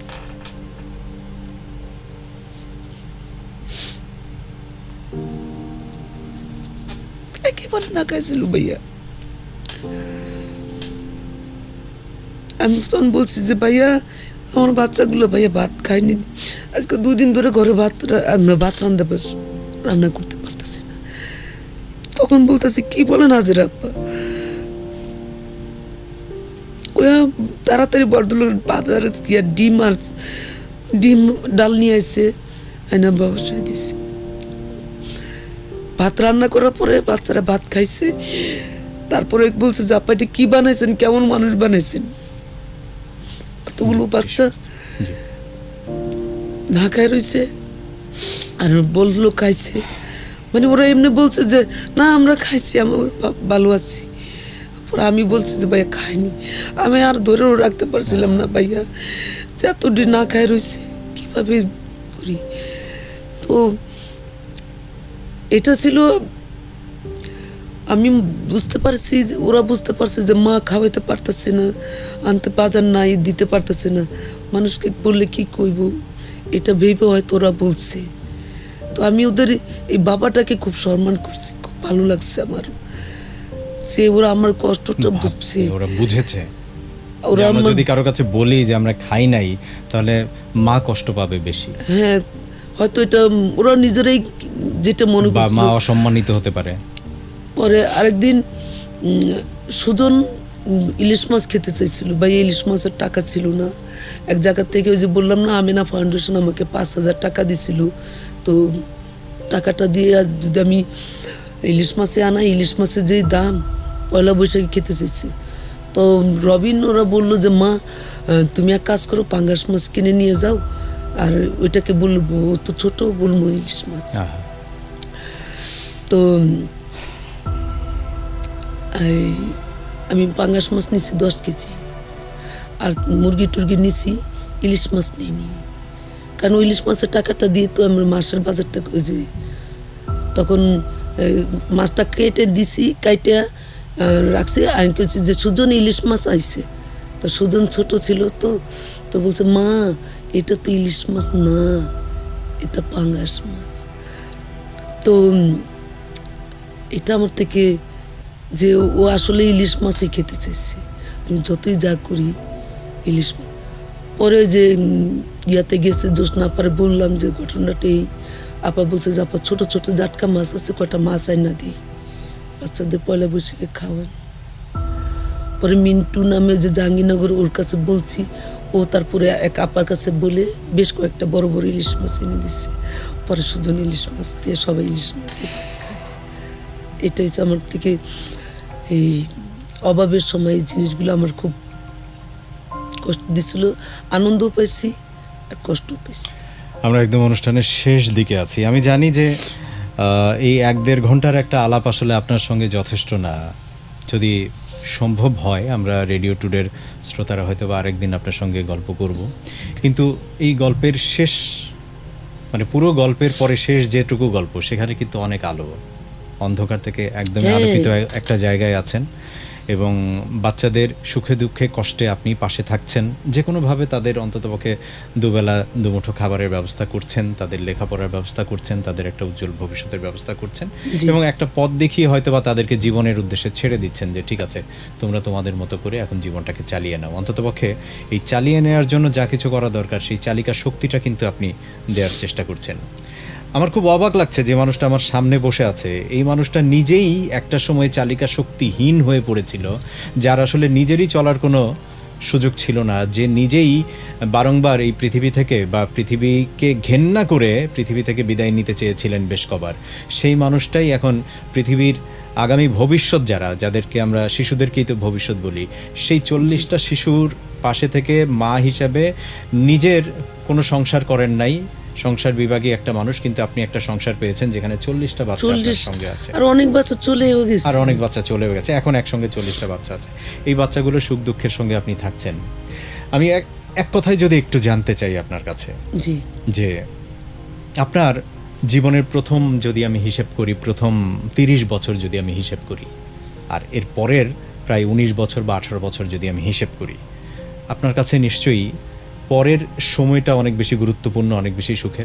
একেবারে না খাইছিল ভাইয়া। আমি তখন বলছি যে ভাইয়া আমার বাচ্চাগুলো ভাইয়া ভাত খায়নি, আজকে দুদিন ধরে ঘরে ভাত আমরা ভাত রান্না রান্না করতে পারতেছি না। তখন বলতেছি কি বলেন হাজির আব্বা? তাড়াতাড়ি বড়দুলের বাজারে গিয়া ডিম আর ডিম ডাল নিয়ে আসছে, আইনা বসাই দিছে। ভাত রান্না করার পরে বাচ্চারা ভাত খাইছে। তারপরে বলছে যে আপা এটা কি বানাইছেন, কেমন মানুষ বানাইছেন? এতগুলো বাচ্চা না খাই রয়েছে, আর বললো খাইছে, মানে ওরা এমনি বলছে যে না আমরা খাইছি, আমি ভালো আছি। পরে আমি বলছি যে ভাইয়া খাইনি। আমি আর ধরেও রাখতে পারছিলাম না ভাইয়া যে এতদিন না খাই রয়েছে, কীভাবে করি। তো এটা ছিল, আমি বুঝতে পারছি যে ওরা বুঝতে পারছে যে মা খাওয়াইতে পারতেছে না, আনতে বাজার নাই, দিতে পারতেছে না, মানুষকে বললে কি কইব, এটা ভেবে হয়তো ওরা বলছে। তো আমি ওদের এই বাবাটাকে খুব সম্মান করছি, খুব ভালো লাগছে আমার যে ওরা আমার কষ্টটা বুঝছে, ওরা বুঝেছে। ওরা যদি কারো কাছে বলি যে আমরা খাই নাই তাহলে মা কষ্ট পাবে বেশি, হ্যাঁ হয়তো এটা ওরা নিজেরাই যেটা মনে করছে, মা অসম্মানিত হতে পারে। পরে আরেকদিন সুজন ইলিশ মাছ খেতে চাইছিল, ভাই ইলিশ মাছের টাকা ছিল না। এক জায়গা থেকে ওই যে বললাম না আমিনা ফাউন্ডেশন আমাকে পাঁচ হাজার টাকা দিছিল, তো টাকাটা দিয়ে আজ যদি আমি ইলিশ মাছে আনা, ইলিশ মাছের যেই দাম, পয়লা বৈশাখে খেতে চাইছি। তো রবিন ওরা বললো যে মা তুমি এক কাজ করো, পাঙ্গাস মাছ কিনে নিয়ে যাও, আর ওইটাকে বলবো ও তো ছোটো, বলবো ইলিশ মাছ। তো আমি পাঙ্গাস মাছ নিছি দশ কেজি, আর মুরগি টুরগি নিছি, ইলিশ মাছ নিইনি, কারণ ইলিশ মাছের টাকাটা দিয়ে তো আমরা মাছের বাজারটা ওই যে তখন মাছটা কেটে দিছি, কাইটে রাখছি। আর কেছি যে সুজন ইলিশ মাছ আইছে, তো সুজন ছোট ছিল, তো তো বলছে মা এটা তো ইলিশ মাছ না, এটা পাঙ্গাস মাছ। তো এটা আমার থেকে যে ও আসলে ইলিশ মাছই খেতে চাইছে, আমি যতই যা করি ইলিশ মাছ। পরে যে ইয়াতে গেছে জোসনা, পরে বললাম যে ঘটনাটা এই, আপা বলছে যে আপা ছোটো ছোটো জাটকা মাছ আছে, কটা মাছ আই না দিই, বাচ্চাদের পয়লা বৈশাখে খাওয়ান। পরে মিন্টু নামে যে জাহাঙ্গীরনগর, ওর কাছে বলছি, ও তারপরে এক আপার কাছে বলে বেশ কয়েকটা বড় বড় ইলিশ মাছ এনে দিচ্ছে। পরে সুজন ইলিশ মাছ দিয়ে সবাই ইলিশ মাছ দিয়ে খায়। এটা হচ্ছে আমার থেকে এই অভাবের সময় এই জিনিসগুলো আমার খুব কষ্ট দিছিল, আনন্দও পাইছি আর কষ্টও পাইছি। আমরা একদম অনুষ্ঠানের শেষ দিকে আছি। আমি জানি যে এই এক দেড় ঘন্টার একটা আলাপ আসলে আপনার সঙ্গে যথেষ্ট না। যদি সম্ভব হয় আমরা রেডিও টুডের শ্রোতারা হয়তো বা আরেকদিন আপনার সঙ্গে গল্প করব, কিন্তু এই গল্পের শেষ, মানে পুরো গল্পের পরে শেষ যেটুকু গল্প, সেখানে কিন্তু অনেক আলো, অন্ধকার থেকে একদমই আলোকিত একটা জায়গায় আছেন। এবং বাচ্চাদের সুখে দুঃখে কষ্টে আপনি পাশে থাকছেন, যে কোনোভাবে তাদের অন্ততপক্ষে দুবেলা দুমুঠো খাবারের ব্যবস্থা করছেন, তাদের লেখাপড়ার ব্যবস্থা করছেন, তাদের একটা উজ্জ্বল ভবিষ্যতের ব্যবস্থা করছেন এবং একটা পথ দেখিয়ে হয়তো বা তাদেরকে জীবনের উদ্দেশ্যে ছেড়ে দিচ্ছেন যে ঠিক আছে তোমরা তোমাদের মতো করে এখন জীবনটাকে চালিয়ে নাও। অন্ততপক্ষে এই চালিয়ে নেওয়ার জন্য যা কিছু করা দরকার সেই চালিকা শক্তিটা কিন্তু আপনি দেওয়ার চেষ্টা করছেন। আমার খুব অবাক লাগছে যে মানুষটা আমার সামনে বসে আছে, এই মানুষটা নিজেই একটা সময় চালিকা শক্তিহীন হয়ে পড়েছিল, যার আসলে নিজেরই চলার কোনো সুযোগ ছিল না, যে নিজেই বারংবার এই পৃথিবী থেকে বা পৃথিবীকে ঘেন্না করে পৃথিবী থেকে বিদায় নিতে চেয়েছিলেন বেশ কবার। সেই মানুষটাই এখন পৃথিবীর আগামী ভবিষ্যৎ, যারা যাদেরকে আমরা শিশুদেরকেই তো ভবিষ্যৎ বলি, সেই চল্লিশটা শিশুর পাশে থেকে মা হিসাবে নিজের কোনো সংসার করেন নাই। সংসার বিভাগে একটা মানুষ, কিন্তু আপনি একটা সংসার পেয়েছেন যেখানে চল্লিশটা বাচ্চা আপনার সঙ্গে আছে, আর অনেক বাচ্চা চলেও গেছে, আর অনেক বাচ্চা চলেও গেছে, এখন একসঙ্গে চল্লিশটা বাচ্চা আছে। এই বাচ্চাগুলো সুখ দুঃখের সঙ্গে আপনি থাকছেন। আমি এক এক কথায় যদি একটু জানতে চাই আপনার কাছে, জি, যে আপনার জীবনের প্রথম যদি আমি হিসেব করি, প্রথম তিরিশ বছর যদি আমি হিসেব করি, আর এর পরের প্রায় উনিশ বছর বা আঠারো বছর যদি আমি হিসেব করি, আপনার কাছে নিশ্চয়ই পরের সময়টা অনেক বেশি গুরুত্বপূর্ণ, অনেক বেশি সুখের।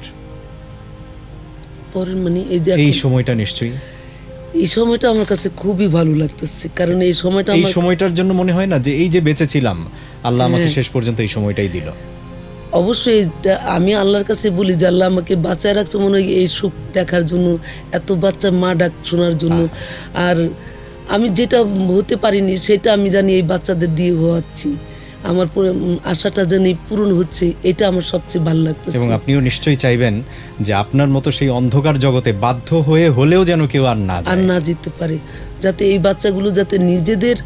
পরের মানে এই যে এই সময়টা নিশ্চয়ই, এই সময়টা আমার কাছে খুবই ভালো লাগতেছে, কারণ এই সময়টা এই সময়টার জন্য মনে হয় না যে এই যে বেঁচে ছিলাম, আল্লাহ আমাকে শেষ পর্যন্ত এই সময়টাই দিল। অবশ্যই আমি আল্লাহর কাছে বলি যে আল্লাহ আমাকে বাঁচায় রাখছে মনে হয় এই সুখ দেখার জন্য, এত বাচ্চা মা ডাক শোনার জন্য। আর আমি যেটা হতে পারিনি সেটা আমি জানি এই বাচ্চাদের দিয়ে হওয়াচ্ছি, আমার আশাটা জানি পূরণ হচ্ছে, এটা আমার সবচেয়ে ভালো লাগতেছে। এবং আপনিও নিশ্চয়ই চাইবেন যে আপনার মতো সেই অন্ধকার জগতে বাধ্য হয়ে হলেও যেন কেউ আর না আর না যেতে পারে, যাতে এই বাচ্চাগুলো যাতে নিজেদের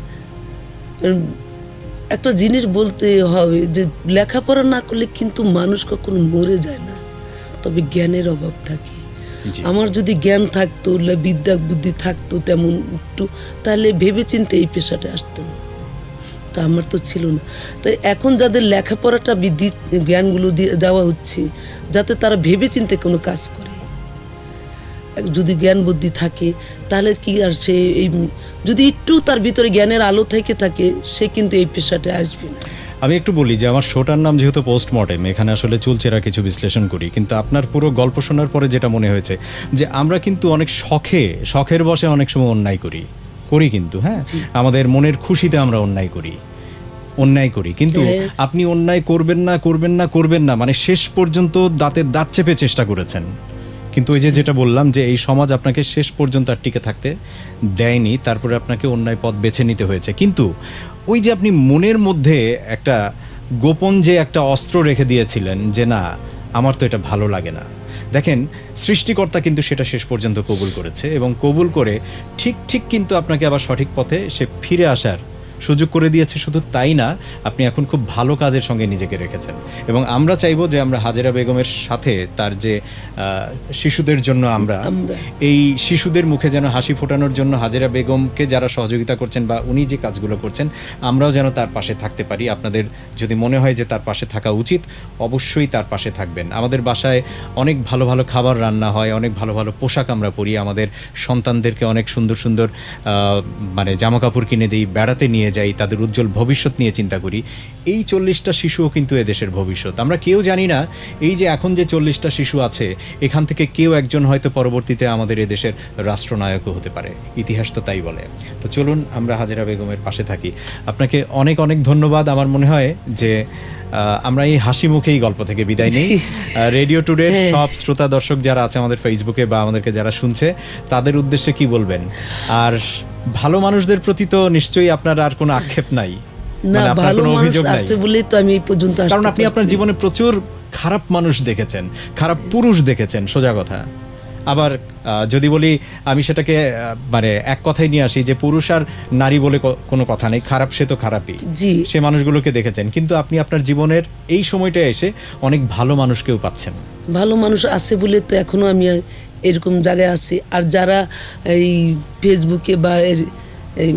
একটা জিনিস বলতে হবে যে লেখাপড়া না করলে কিন্তু মানুষ কখনো মরে যায় না, তবে জ্ঞানের অভাব থাকে। আমার যদি জ্ঞান থাকতো, বিদ্যা বুদ্ধি থাকতো তেমন একটু, তাহলে ভেবে চিন্তে এই পেশাটা আসতাম, তা আমার তো ছিল না। তাই এখন যাদের লেখাপড়াটা বৃদ্ধি জ্ঞানগুলো দেওয়া হচ্ছে, যাতে তারা ভেবে চিন্তে কোনো কাজ করে, যদি জ্ঞান বুদ্ধি থাকে তাহলে কি আর সে এই যদি একটু তার ভিতরে জ্ঞানের আলো থেকে থাকে, সে কিন্তু এই পেশাটা আসবে না। আমি একটু বলি যে আমার শোটার নাম যেহেতু পোস্টমর্টেম, এখানে আসলে চুলচেরা কিছু বিশ্লেষণ করি, কিন্তু আপনার পুরো গল্প শোনার পরে যেটা মনে হয়েছে যে আমরা কিন্তু অনেক শখে শখের বশে অনেক সময় অন্যায় করি করি কিন্তু হ্যাঁ, আমাদের মনের খুশিতে আমরা অন্যায় করি অন্যায় করি কিন্তু আপনি অন্যায় করবেন না করবেন না করবেন না মানে শেষ পর্যন্ত দাঁতের দাঁত চেপে চেষ্টা করেছেন, কিন্তু ওই যে যেটা বললাম যে এই সমাজ আপনাকে শেষ পর্যন্ত আর টিকে থাকতে দেয়নি, তারপরে আপনাকে অন্যায় পথ বেছে নিতে হয়েছে। কিন্তু ওই যে আপনি মনের মধ্যে একটা গোপন যে একটা অস্ত্র রেখে দিয়েছিলেন যে না আমার তো এটা ভালো লাগে না, দেখেন সৃষ্টিকর্তা কিন্তু সেটা শেষ পর্যন্ত কবুল করেছে এবং কবুল করে ঠিক ঠিক কিন্তু আপনাকে আবার সঠিক পথে সে ফিরে আসার সুযোগ করে দিয়েছে। শুধু তাই না, আপনি এখন খুব ভালো কাজের সঙ্গে নিজেকে রেখেছেন এবং আমরা চাইবো যে আমরা হাজেরা বেগমের সাথে তার যে শিশুদের জন্য আমরা এই শিশুদের মুখে যেন হাসি ফোটানোর জন্য হাজেরা বেগমকে যারা সহযোগিতা করছেন বা উনি যে কাজগুলো করছেন আমরাও যেন তার পাশে থাকতে পারি। আপনাদের যদি মনে হয় যে তার পাশে থাকা উচিত, অবশ্যই তার পাশে থাকবেন। আমাদের বাসায় অনেক ভালো ভালো খাবার রান্না হয়, অনেক ভালো ভালো পোশাক আমরা পরি, আমাদের সন্তানদেরকে অনেক সুন্দর সুন্দর মানে জামা কাপড় কিনে দিই, বেড়াতে নিয়ে যাই, তাদের উজ্জ্বল ভবিষ্যৎ নিয়ে চিন্তা করি। এই চল্লিশটা শিশুও কিন্তু এদেশের ভবিষ্যৎ। আমরা কেউ জানি না এই যে এখন যে চল্লিশটা শিশু আছে এখান থেকে কেউ একজন হয়তো পরবর্তীতে আমাদের এদেশের রাষ্ট্রনায়কও হতে পারে, ইতিহাস তো তাই বলে। তো চলুন আমরা হাজেরা বেগমের পাশে থাকি। আপনাকে অনেক অনেক ধন্যবাদ। আমার মনে হয় যে আমরা এই হাসি মুখেই গল্প থেকে বিদায় নিই। রেডিও টুডের সব শ্রোতা দর্শক যারা আছে আমাদের ফেসবুকে বা আমাদেরকে যারা শুনছে তাদের উদ্দেশ্যে কি বলবেন? আর ভালো মানুষদের প্রতি তো নিশ্চয়ই আপনার আর কোনো আক্ষেপ নাই, না ভালো মানুষ আসছে বলেই তো আমি এই পর্যন্ত আসতে পারছি। কারণ আপনি আপনার জীবনে প্রচুর খারাপ মানুষ দেখেছেন, খারাপ পুরুষ দেখেছেন, সোজা কথা। আবার যদি বলি আমি সেটাকে মানে এক কথাই নিয়ে আসি যে পুরুষ আর নারী বলে কোনো কথা নেই, খারাপ সে তো খারাপই, সে মানুষগুলোকে দেখেছেন। কিন্তু আপনি আপনার জীবনের এই সময়টা এসে অনেক ভালো মানুষকেও পাচ্ছেন। ভালো মানুষ আছে বলে তো এখনো আমি এরকম জায়গায় আছি। আর যারা এই ফেসবুকে বা এই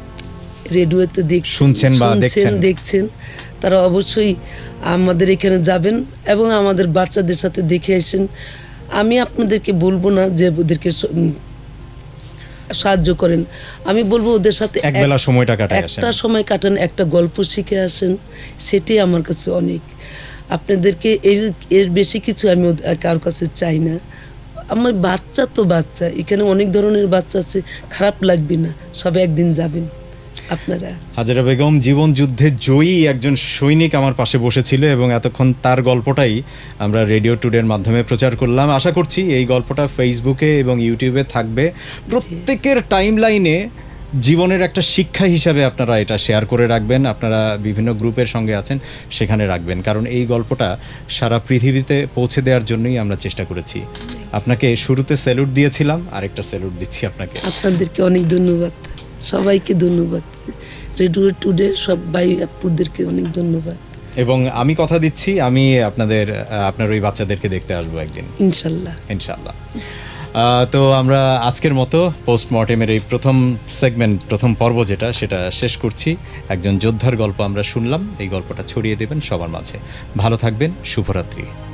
রেডিওতে দেখছেন শুনছেন বা দেখছেন দেখছেন তারা অবশ্যই আমাদের এখানে যাবেন এবং আমাদের বাচ্চাদের সাথে দেখে আসেন। আমি আপনাদেরকে বলবো না যে ওদেরকে সাহায্য করেন। আমি বলবো ওদের সাথে একবেলা সময়টা কাটায় আসেন, একটা সময় কাটান, একটা গল্প শিখে আসেন, সেটাই আমার কাছে অনেক। আপনাদেরকে এর এর বেশি কিছু আমি কারোর কাছে চাই না। আমার বাচ্চা তো বাচ্চা, এখানে অনেক ধরনের বাচ্চা আছে, খারাপ লাগবে না, সবাই একদিন যাবেন আপনারা। হাজেরা বেগম জীবন যুদ্ধে জয়ী একজন সৈনিক আমার পাশে বসেছিল এবং এতক্ষণ তার গল্পটাই আমরা রেডিও টুডের মাধ্যমে প্রচার করলাম। আশা করছি এই গল্পটা ফেসবুকে এবং ইউটিউবে থাকবে, প্রত্যেকের টাইম লাইনে জীবনের একটা শিক্ষা হিসাবে আপনারা এটা শেয়ার করে রাখবেন। আপনারা বিভিন্ন গ্রুপের সঙ্গে আছেন, সেখানে রাখবেন, কারণ এই গল্পটা সারা পৃথিবীতে পৌঁছে দেওয়ার জন্যই আমরা চেষ্টা করেছি। আপনাকে শুরুতে স্যালুট দিয়েছিলাম, আরেকটা স্যালুট দিচ্ছি আপনাকে। আপনাদেরকে অনেক ধন্যবাদ, সবাইকে ধন্যবাদ, রেডিও টুডে সব ভাই আপুদেরকে অনেক ধন্যবাদ। এবং আমি কথা দিচ্ছি, আমি আপনাদের আপনার ওই বাচ্চাদেরকে দেখতে আসবো একদিন ইনশাল্লাহ ইনশাল্লাহ। তো আমরা আজকের মতো পোস্টমর্টেমের এই প্রথম সেগমেন্ট, প্রথম পর্ব যেটা, সেটা শেষ করছি। একজন যোদ্ধার গল্প আমরা শুনলাম, এই গল্পটা ছড়িয়ে দেবেন সবার মাঝে। ভালো থাকবেন, শুভরাত্রি।